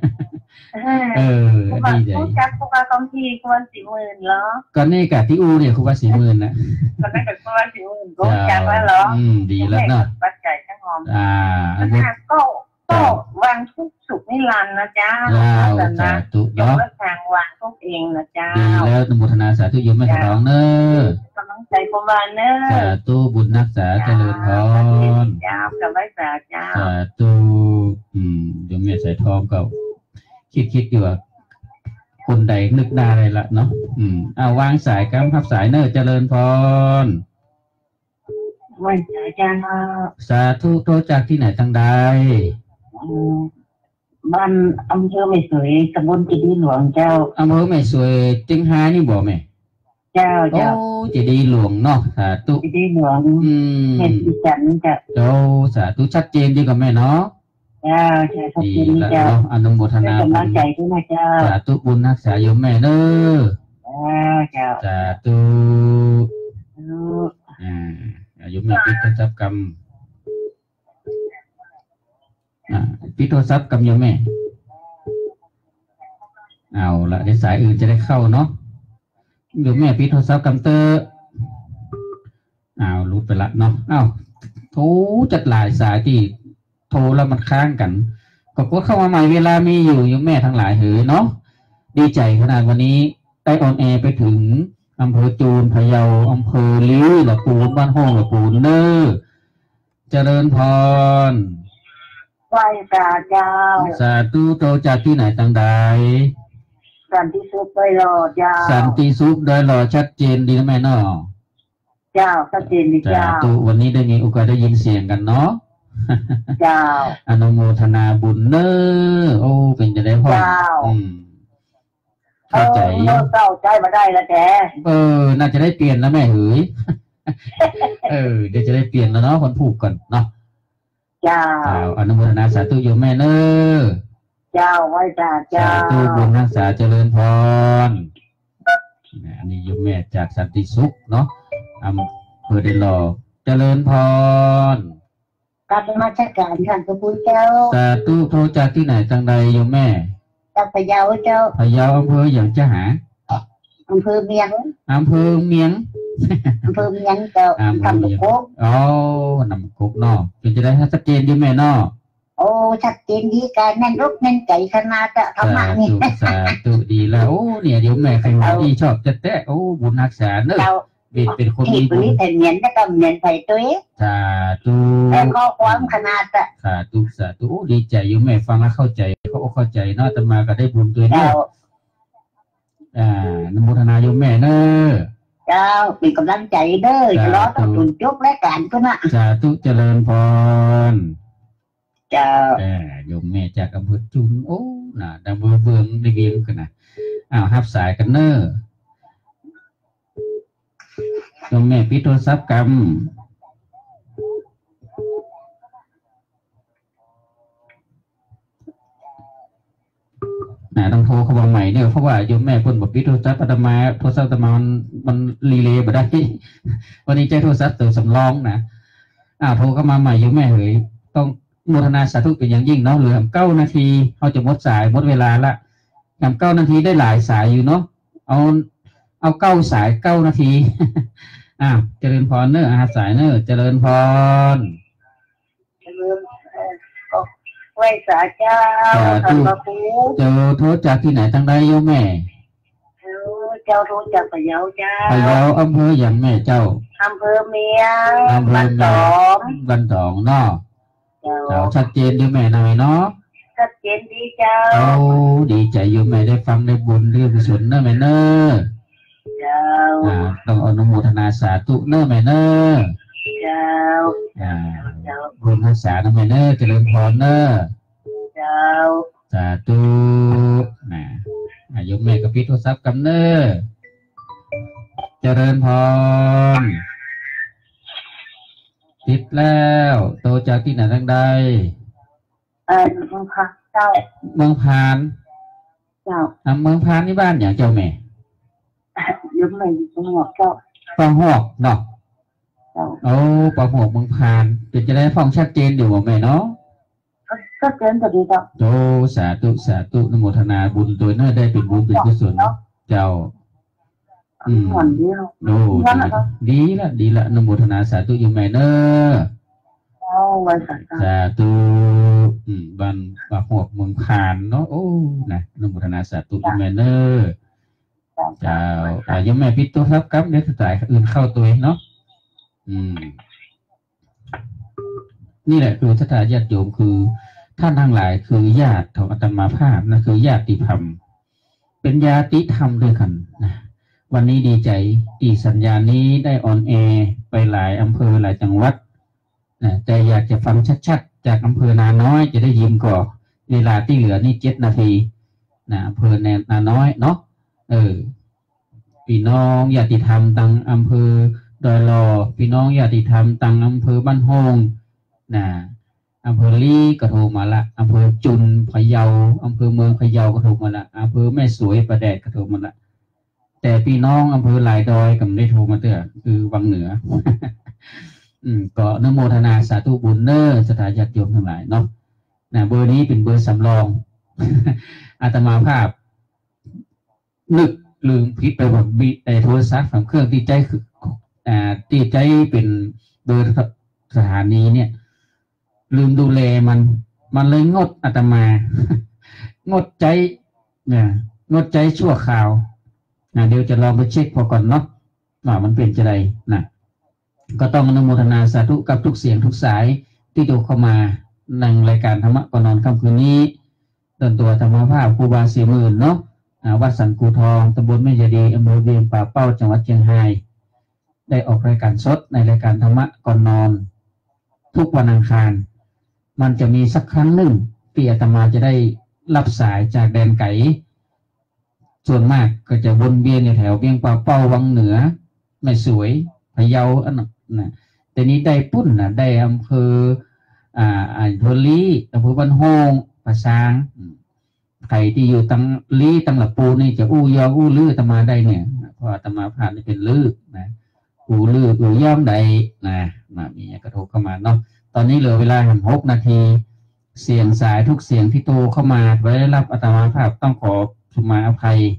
ดีใจครูจักครูบาคำพีครูบา40,000เหรอก็นี่กะที่อูเนี่ยครูบา40,000นะก็ได้กับครูบา40,000ครูจักแล้วเหรอดีแล้วเนาะปัจจัยจังหอมก็วางทุกสุขนิรันดร์นะเจ้าสาธุเนาะทางวางทุกเองนะเจ้าดีแล้วอนุโมทนาสาธุโยมแม่สองเนอะกำลังใจครูบาเนอะสาธุบุญรักษาเจริญพรเจ้ากับไว้สาเจ้าสาธุโยมแม่สายทองก็คิดอยู่ว่าคนใดนึกได้ละเนาะวางสายกำพับสายเนอเจริญพรไว้สาเจ้าสาธุโทษจากที่ไหนทางใดบ้านอำเภอไม่สวยตำบลเจดีย์หลวงเจ้าอำเภอไม่สวยจึงหานี่บอกไหมเจ้าเจดีย์หลวงเนาะสาธุเจดีย์หลวงเห็นดิฉันจะสาธุชัดเจนดีกับแม่เนาะเจ้าใช่ครับทีนี้เจ้าอนุโมทนาบุญรักใจด้วยนะเจ้าสาธุบุญรักษาโยมแม่เนอะเจ้าสาธุโยมแม่ปิดโทรศัพท์กรรมปิดโทรศัพท์กรรมโยมแม่เอาละในสายอื่นจะได้เข้าเนาะโยมแม่ปิดโทรศัพท์กรรมเตอร์รู้ไปละเนาะโถจัดหลายสายที่โทรแล้วมันค้างกันก็กดเข้ามาใหม่เวลามีอยู่โยมแม่ทั้งหลายเนาะดีใจขนาดวันนี้ได้ออนแอร์ไปถึงอำเภอจูนพะเยาอำเภอลิ้วละปูนบ้านโฮงละปูนเนอเจริญพรไหว้สาเจ้าสาธุโตจากที่ไหนต่างใดสันติสุขโดยหล่อเจ้าสันติสุขโดยหล่อชัดเจนดีนะแม่เนาะเจ้าชัดเจนดีเจ้าสาธุวันนี้ได้มีโอกาสได้ยินเสียงกันเนาะเจ้าอนุโมทนาบุญเนอเป็นจะได้พ่อเข้าใจเจ้าใจมาได้แล้วแกน่าจะได้เปลี่ยนแล้วแม่เฮ้ยเดี๋ยวจะได้เปลี่ยนแล้วเนาะคนผูกก่อนเนาะเจ้าอนุโมทนาสาธุโยมแม่เนอเจ้าไว้จ้าเจ้าสาธุบุญรักษาเจริญพรอันนี้โยมแม่จากสันติสุขเนาะอำเภอเดลอเจริญพรการมาราชการท่านพระพุทธเจ้าสาธุโทรจากที่ไหนทางใดโยมแม่จากพะเยาเจ้าพะเยาอำเภออย่างจะหาอำเภอเมียงอำเภอเมียงเจ้าทำบุกอ๋อนำกุกเนาะเป็นจะได้ชัดเจนดีแม่เนาะโอ้ชัดเจนดีการแน่นรกแน่นใจขนาดจะธรรมะนี่สาธุดีแล้วโอ้เนี่ยเดี๋ยวแม่ใครมาดีชอบแต่โอ้บุญรักษาเนอะเป็นคนมีบุญแต่เนียนก็ต้องเนียนใส่ตัวสาธุแต่ข้อความขนาดจะสาธุดีใจอยู่แม่ฟังแล้วเข้าใจเข้าใจเนาะแต่มาก็ได้บุญตัวเนาะนโมทนาโยมแม่เนอะเจ้าเป็นกำลังใจเด้อจะรอต้องจุนจุกและการก็นะสาธุเจริญพรเจ้าโยมแม่จากอำเภอจุนโอ้น่ะดังเบืองได้เวียงกันนะฮับสายกันเนอะโยมแม่ปิดโทรศัพท์กรรมต้องโทรเขาบอกใหม่เนี่ยเพราะว่าโยมแม่คนบอกปิดโทรศัพท์อาตมาโทรศัพท์อาตมามันรีเลย์ไปได้วันนี้ใจโทรศัพท์ตัวสำรองนะโทรเข้ามาใหม่โยมแม่เฮ้ยต้องโมทนาสาธุเป็นอย่างยิ่งเนาะเหลือ9 นาทีเขาจะหมดสายหมดเวลาละ9 นาทีได้หลายสายอยู่เนาะเอา9 สาย9 นาทีเจริญพรเนอะสายเนอะเจริญพรไหว้สาเจ้าท่านพระครูเจ้าโทษจากที่ไหนทางใดโยมแม่เจ้าโทษจากพะเยาเจ้าพะเยาอำเภออย่างแม่เจ้าอำเภอเมียงบ้านสองเนาะเจ้าชัดเจนโยมแม่หน่อยเนาะชัดเจนดีเจ้าดีใจโยมแม่ได้ฟังได้บุญเรื่องกุศลเนอะแม่เนอะเจ้าต้องอนุโมทนาสาธุเนอะแม่เนอะเจ้าบุญรักษาแม่เนอะเจริญพรเนอะเจ้าสาธุโยมแม่กับพี่โทรศัพท์กันเนอะเจริญพรติดแล้วโตจากที่ไหนทางใดเมืองพานเจ้าเมืองพานเจ้าเมืองพานนี่บ้านอย่างเจ้าแม่โยมแม่ปังหอกเจ้าปังหอกเนาะโอ้ปังหอกเมืองพานจะได้ฟังชัดเจนอยู่บ่แม่เนาะชัดเจนก็ดีเจ้าโตสาธุนโมทนาบุญตัวเนอะได้เป็นบุญเป็นกุศลเจ้าดีละนโมทนาสาธุอยู่แม่เนอะสาธุบันปะหอกเมืองพานเนาะโอ้นะนโมทนาสาธุอยู่แม่เนอะเจ้าโยมแม่พิจตัวครับครับเดี๋ยวสายอื่นเข้าตัวเนาะนี่แหละคือสถาญาติโยมคือท่านทั้งหลายคือญาติของอาตมาภาพนะคือญาติธรรมเป็นญาติธรรมด้วยกันนะวันนี้ดีใจที่สัญญาณนี้ได้ออนแอร์ไปหลายอำเภอหลายจังหวัดนะแต่อยากจะฟังชัดๆจากอำเภอนาน้อยจะได้ยินก่อนเวลาที่เหลือนี่7 นาทีนะอำเภอนาน้อยเนาะพี่น้องญาติธรรมตังอำเภอดอยลอพี่น้องญาติธรรมตังอำเภอบ้านโฮงนะอำเภอลี่ก็โทรมาละอำเภอจุนพะเยาอำเภอเมืองพะเยาก็โทรมาละอำเภอแม่สวยประแดดก็โทรมาละแต่พี่น้องอำเภอหลายดอยก็ไม่ได้โทรมาเถอะคือวังเหนือ ก็นโมทนาสาธุบุญเนอร์สถาญาติโยมทั้งหลายเนาะเบอร์นี้เป็นเบอร์สำรอง อาตมาภาพนึกลืมพิดไปว่าโทรศัพท์ของเครื่องที่ใจคือที่ใจเป็นเบอร์สถานีเนี่ยลืมดูแลมันเลยงดอาตมา งดใจงดใจชั่วคราวเดี๋ยวจะลองไปเช็คพอก่อนเนาะว่ามันเป็นจะไรนะก็ต้องอนุโมทนาสาธุกับทุกเสียงทุกสายที่โทรเข้ามาในรายการธรรมะก่อนนอนค่ำคืนนี้ต้นตัวธรรมภาพครูบา40,000เนาะวัดสันกูทองตำบลแม่ยาดีอำเภอเวียงป่าเป้าจังหวัดเชียงรายได้ออกรายการสดในรายการธรรมะก่อนนอนทุกวันอังคารมันจะมีสักครั้งหนึ่งที่อาตมาจะได้รับสายจากแดนไก่ส่วนมากก็จะวนเวียนในแถวเวียงป่าเป้าวังเหนือแม่สวยพะเยาอันนั้นแต่นี้ได้ปุ้นได้อำเภอโพลีอำเภอบ้านโฮงปะซางใครที่อยู่ตังลีตังหลับปูนี่จะอู้ยออู้ลื้ออาตมาได้เนี่ยเพราะอาตมาผ่านเป็นลื้อนะอู้ลื้อย่อมใดนะมีกระโทรเข้ามาเนาะตอนนี้เหลือเวลา6 นาทีเสียงสายทุกเสียงที่โทรเข้ามาไว้ได้รับอาตมาภาพต้องขอขมาอภัย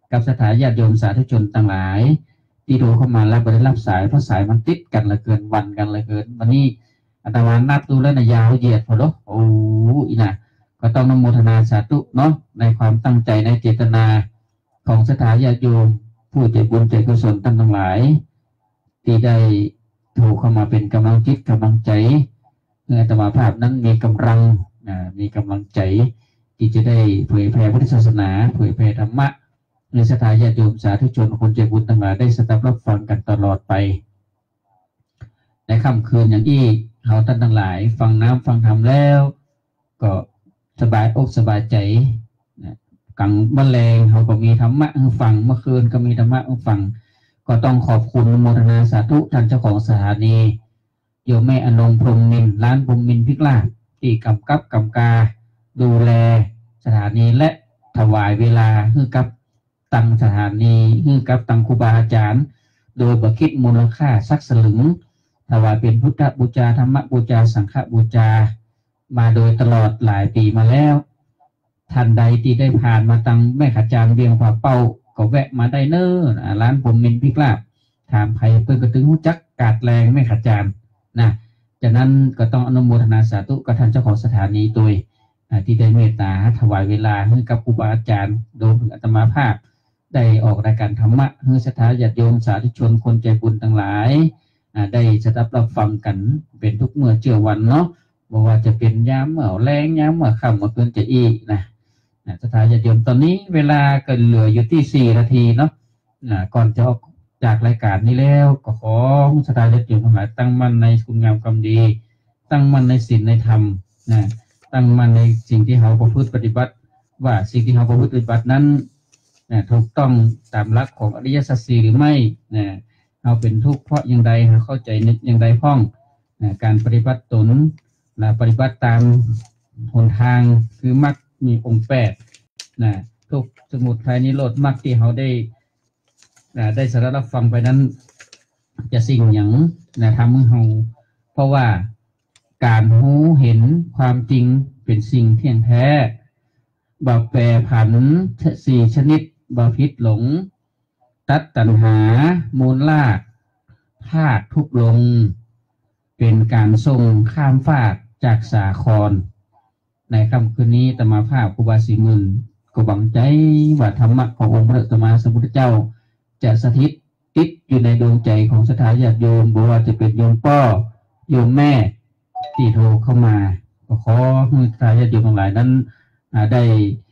กับสถานญาติโยมสาธุชนต่างหลายที่โทรเข้ามาแล้วก็ได้รับสายเพราะสายมันติดกันเหลือเกินวันกันเหลือเกินวันนี้อาตมานับดูแล้วนะยาวเหยียดพอแล้วโอ้อีน่ะก็ต้องนโมทนาสาธุเนาะในความตั้งใจในเจตนาของสถานญาติโยมผู้ใจบุญใจกุศลทั้งหลายที่ได้โทรเข้ามาเป็นกำลังจิตกำลังใจเพื่ออาตมาภาพนั้นมีกำลังใจที่จะได้เผยแผ่พุทธศาสนาเผยแผ่ธรรมะในสถานญาติโยมสาธุชนคนใจบุญทั้งหลายได้สดับรับฟังกันตลอดไปในค่ำคืนอย่างที่เราท่านทั้งหลายฟังน้ำฟังธรรมแล้วก็สบายอกสบายใจกลางวันแรงเขาก็มีธรรมะให้ฟังเมื่อคืนก็มีธรรมะให้ฟังก็ต้องขอบคุณโมทนาสาธุท่านเจ้าของสถานีโยมแม่อนงพรหมนินร้านพรหมนินพิกลาที่กำกับกำกาดูแลสถานีและถวายเวลาให้กับตังสถานีให้กับตังครูบาอาจารย์โดยบ่คิดมูลค่าสักสลึงถวายเป็นพุทธบูชาธรรมบูชาสังฆบูชามาโดยตลอดหลายปีมาแล้วท่านใดที่ได้ผ่านมาตังแม่ขจารเวียงผาเป้าก็แวะมาได้เน้อร้านผมมินพิกลาบถามไผ่เพื่อนก็ถึงหูจักกาดแรงแม่ขจารนะจากนั้นก็ต้องอนุโมทนาสาธุกับท่านเจ้าของสถานีโดยที่ได้เมตตาถวายเวลาให้กับครูบาอาจารย์โดยอาตมาภาพได้ออกรายการธรรมะให้สถานญาติโยมสาธุชนคนใจบุญทั้งหลายได้สดับรับฟังกันเป็นทุกเมื่อเชื่อวันเนาะบอกว่าจะเป็นยามเมื่อแรงยามเมื่อค่ำเมื่อคืนจะอีกนะสถานญาติโยมตอนนี้เวลาก็เหลืออยู่ที่4 นาทีเนาะก่อนจะออกจากรายการนี้แล้วก็ขอสถานญาติโยมทั้งหลายตั้งมั่นในคุณงามความดีตั้งมั่นในศีลในธรรมนะตั้งมั่นในสิ่งที่เราประพฤติปฏิบัติว่าสิ่งที่เราประพฤติปฏิบัตินั้นถูกต้องตามหลักของอริยสัจสี่หรือไม่เราเป็นทุกข์เพราะอย่างใดเราเข้าใจนึกอย่างใดพ้องการปฏิบัติตนและปฏิบัติตามหนทางคือมรรคมีองค์8ทุกสมุทัยนิโรธมรรคที่เราได้สดับรับฟังไปนั้นจะสิ่งอย่างทำให้เราเพราะว่าการรู้เห็นความจริงเป็นสิ่งเที่ยงแท้บ่แปรผัน4 ชนิดบ่พิษหลงตัดตัณหามูลรากธาตุทุกลงเป็นการส่งข้ามฟากจากสาครในค่ำคืนนี้อาตมาภาพครูบาศรีมึนก็หวังใจว่าธรรมะขององค์พระสัมมาสัมพุทธเจ้าจะสถิตติดอยู่ในดวงใจของสถานญาติโยมบ่ว่าจะเป็นโยมพ่อโยมแม่ที่โทรเข้ามาก็ขอให้สถานญาติโยมทั้งหลายนั้นได้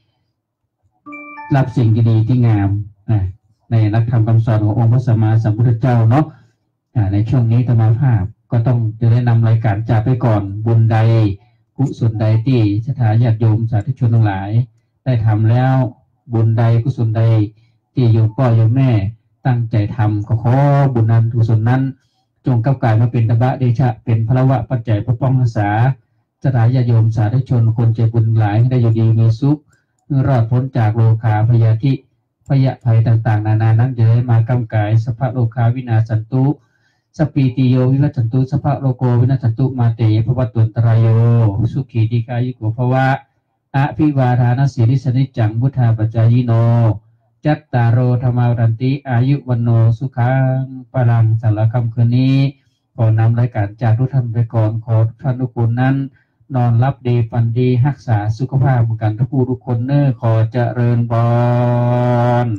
รับสิ่งดีๆที่งามในหลักธรรมคำสอนขององค์พระสัมมาสัมพุทธเจ้าเนาะในช่วงนี้ธรรมภาพก็ต้องจะได้นำรายการจากไปก่อนบุญใดกุศลใดที่สถานญาติโยมสาธุชนทั้งหลายได้ทำแล้วบุญใดกุศลใดที่โยมพ่อโยมแม่ตั้งใจทำก็ขอบุญนั้นกุศลนั้นจงกลับกลายมาเป็นตบะเดชะเป็นพระวะปัจจัยปกป้องรักษาสถานญาติโยมสาธุชนคนใจบุญหลายได้อยู่ดีมีสุขรอดพ้นจากโลกาพยาธิพยะภัยต่างๆนานานั้นจะได้มากำกายสภาโลกาวินาสันตุสปีติโยวิวัตสันตุสภาโลโกวินาสันตุมาเตภวัตตุนตรายโยสุขีติกายุโกภวะอภิวาทานสิริสนิจังพุทธาปัจจายโนจัตตารโอธรรมารันติอายุวันโนสุขังปรังสารคำคืนนี้ขอนำรายการจากทุกท่านไปก่อนขอทุกท่านทุกคนนั้นนอนรับดีฝันดีรักษาสุขภาพกันทุกผู้ทุกคนเน้อขอเจริญพร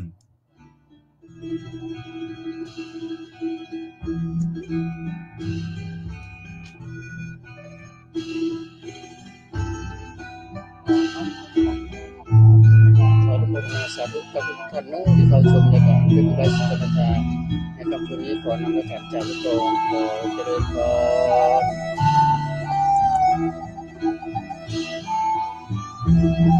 สาธุกับทุกท่านน้องที่เขาชมรายการเป็นรายการธรรมดาในค่ำคืนนี้ขอนำรายการจากทุกคนขอเจริญพร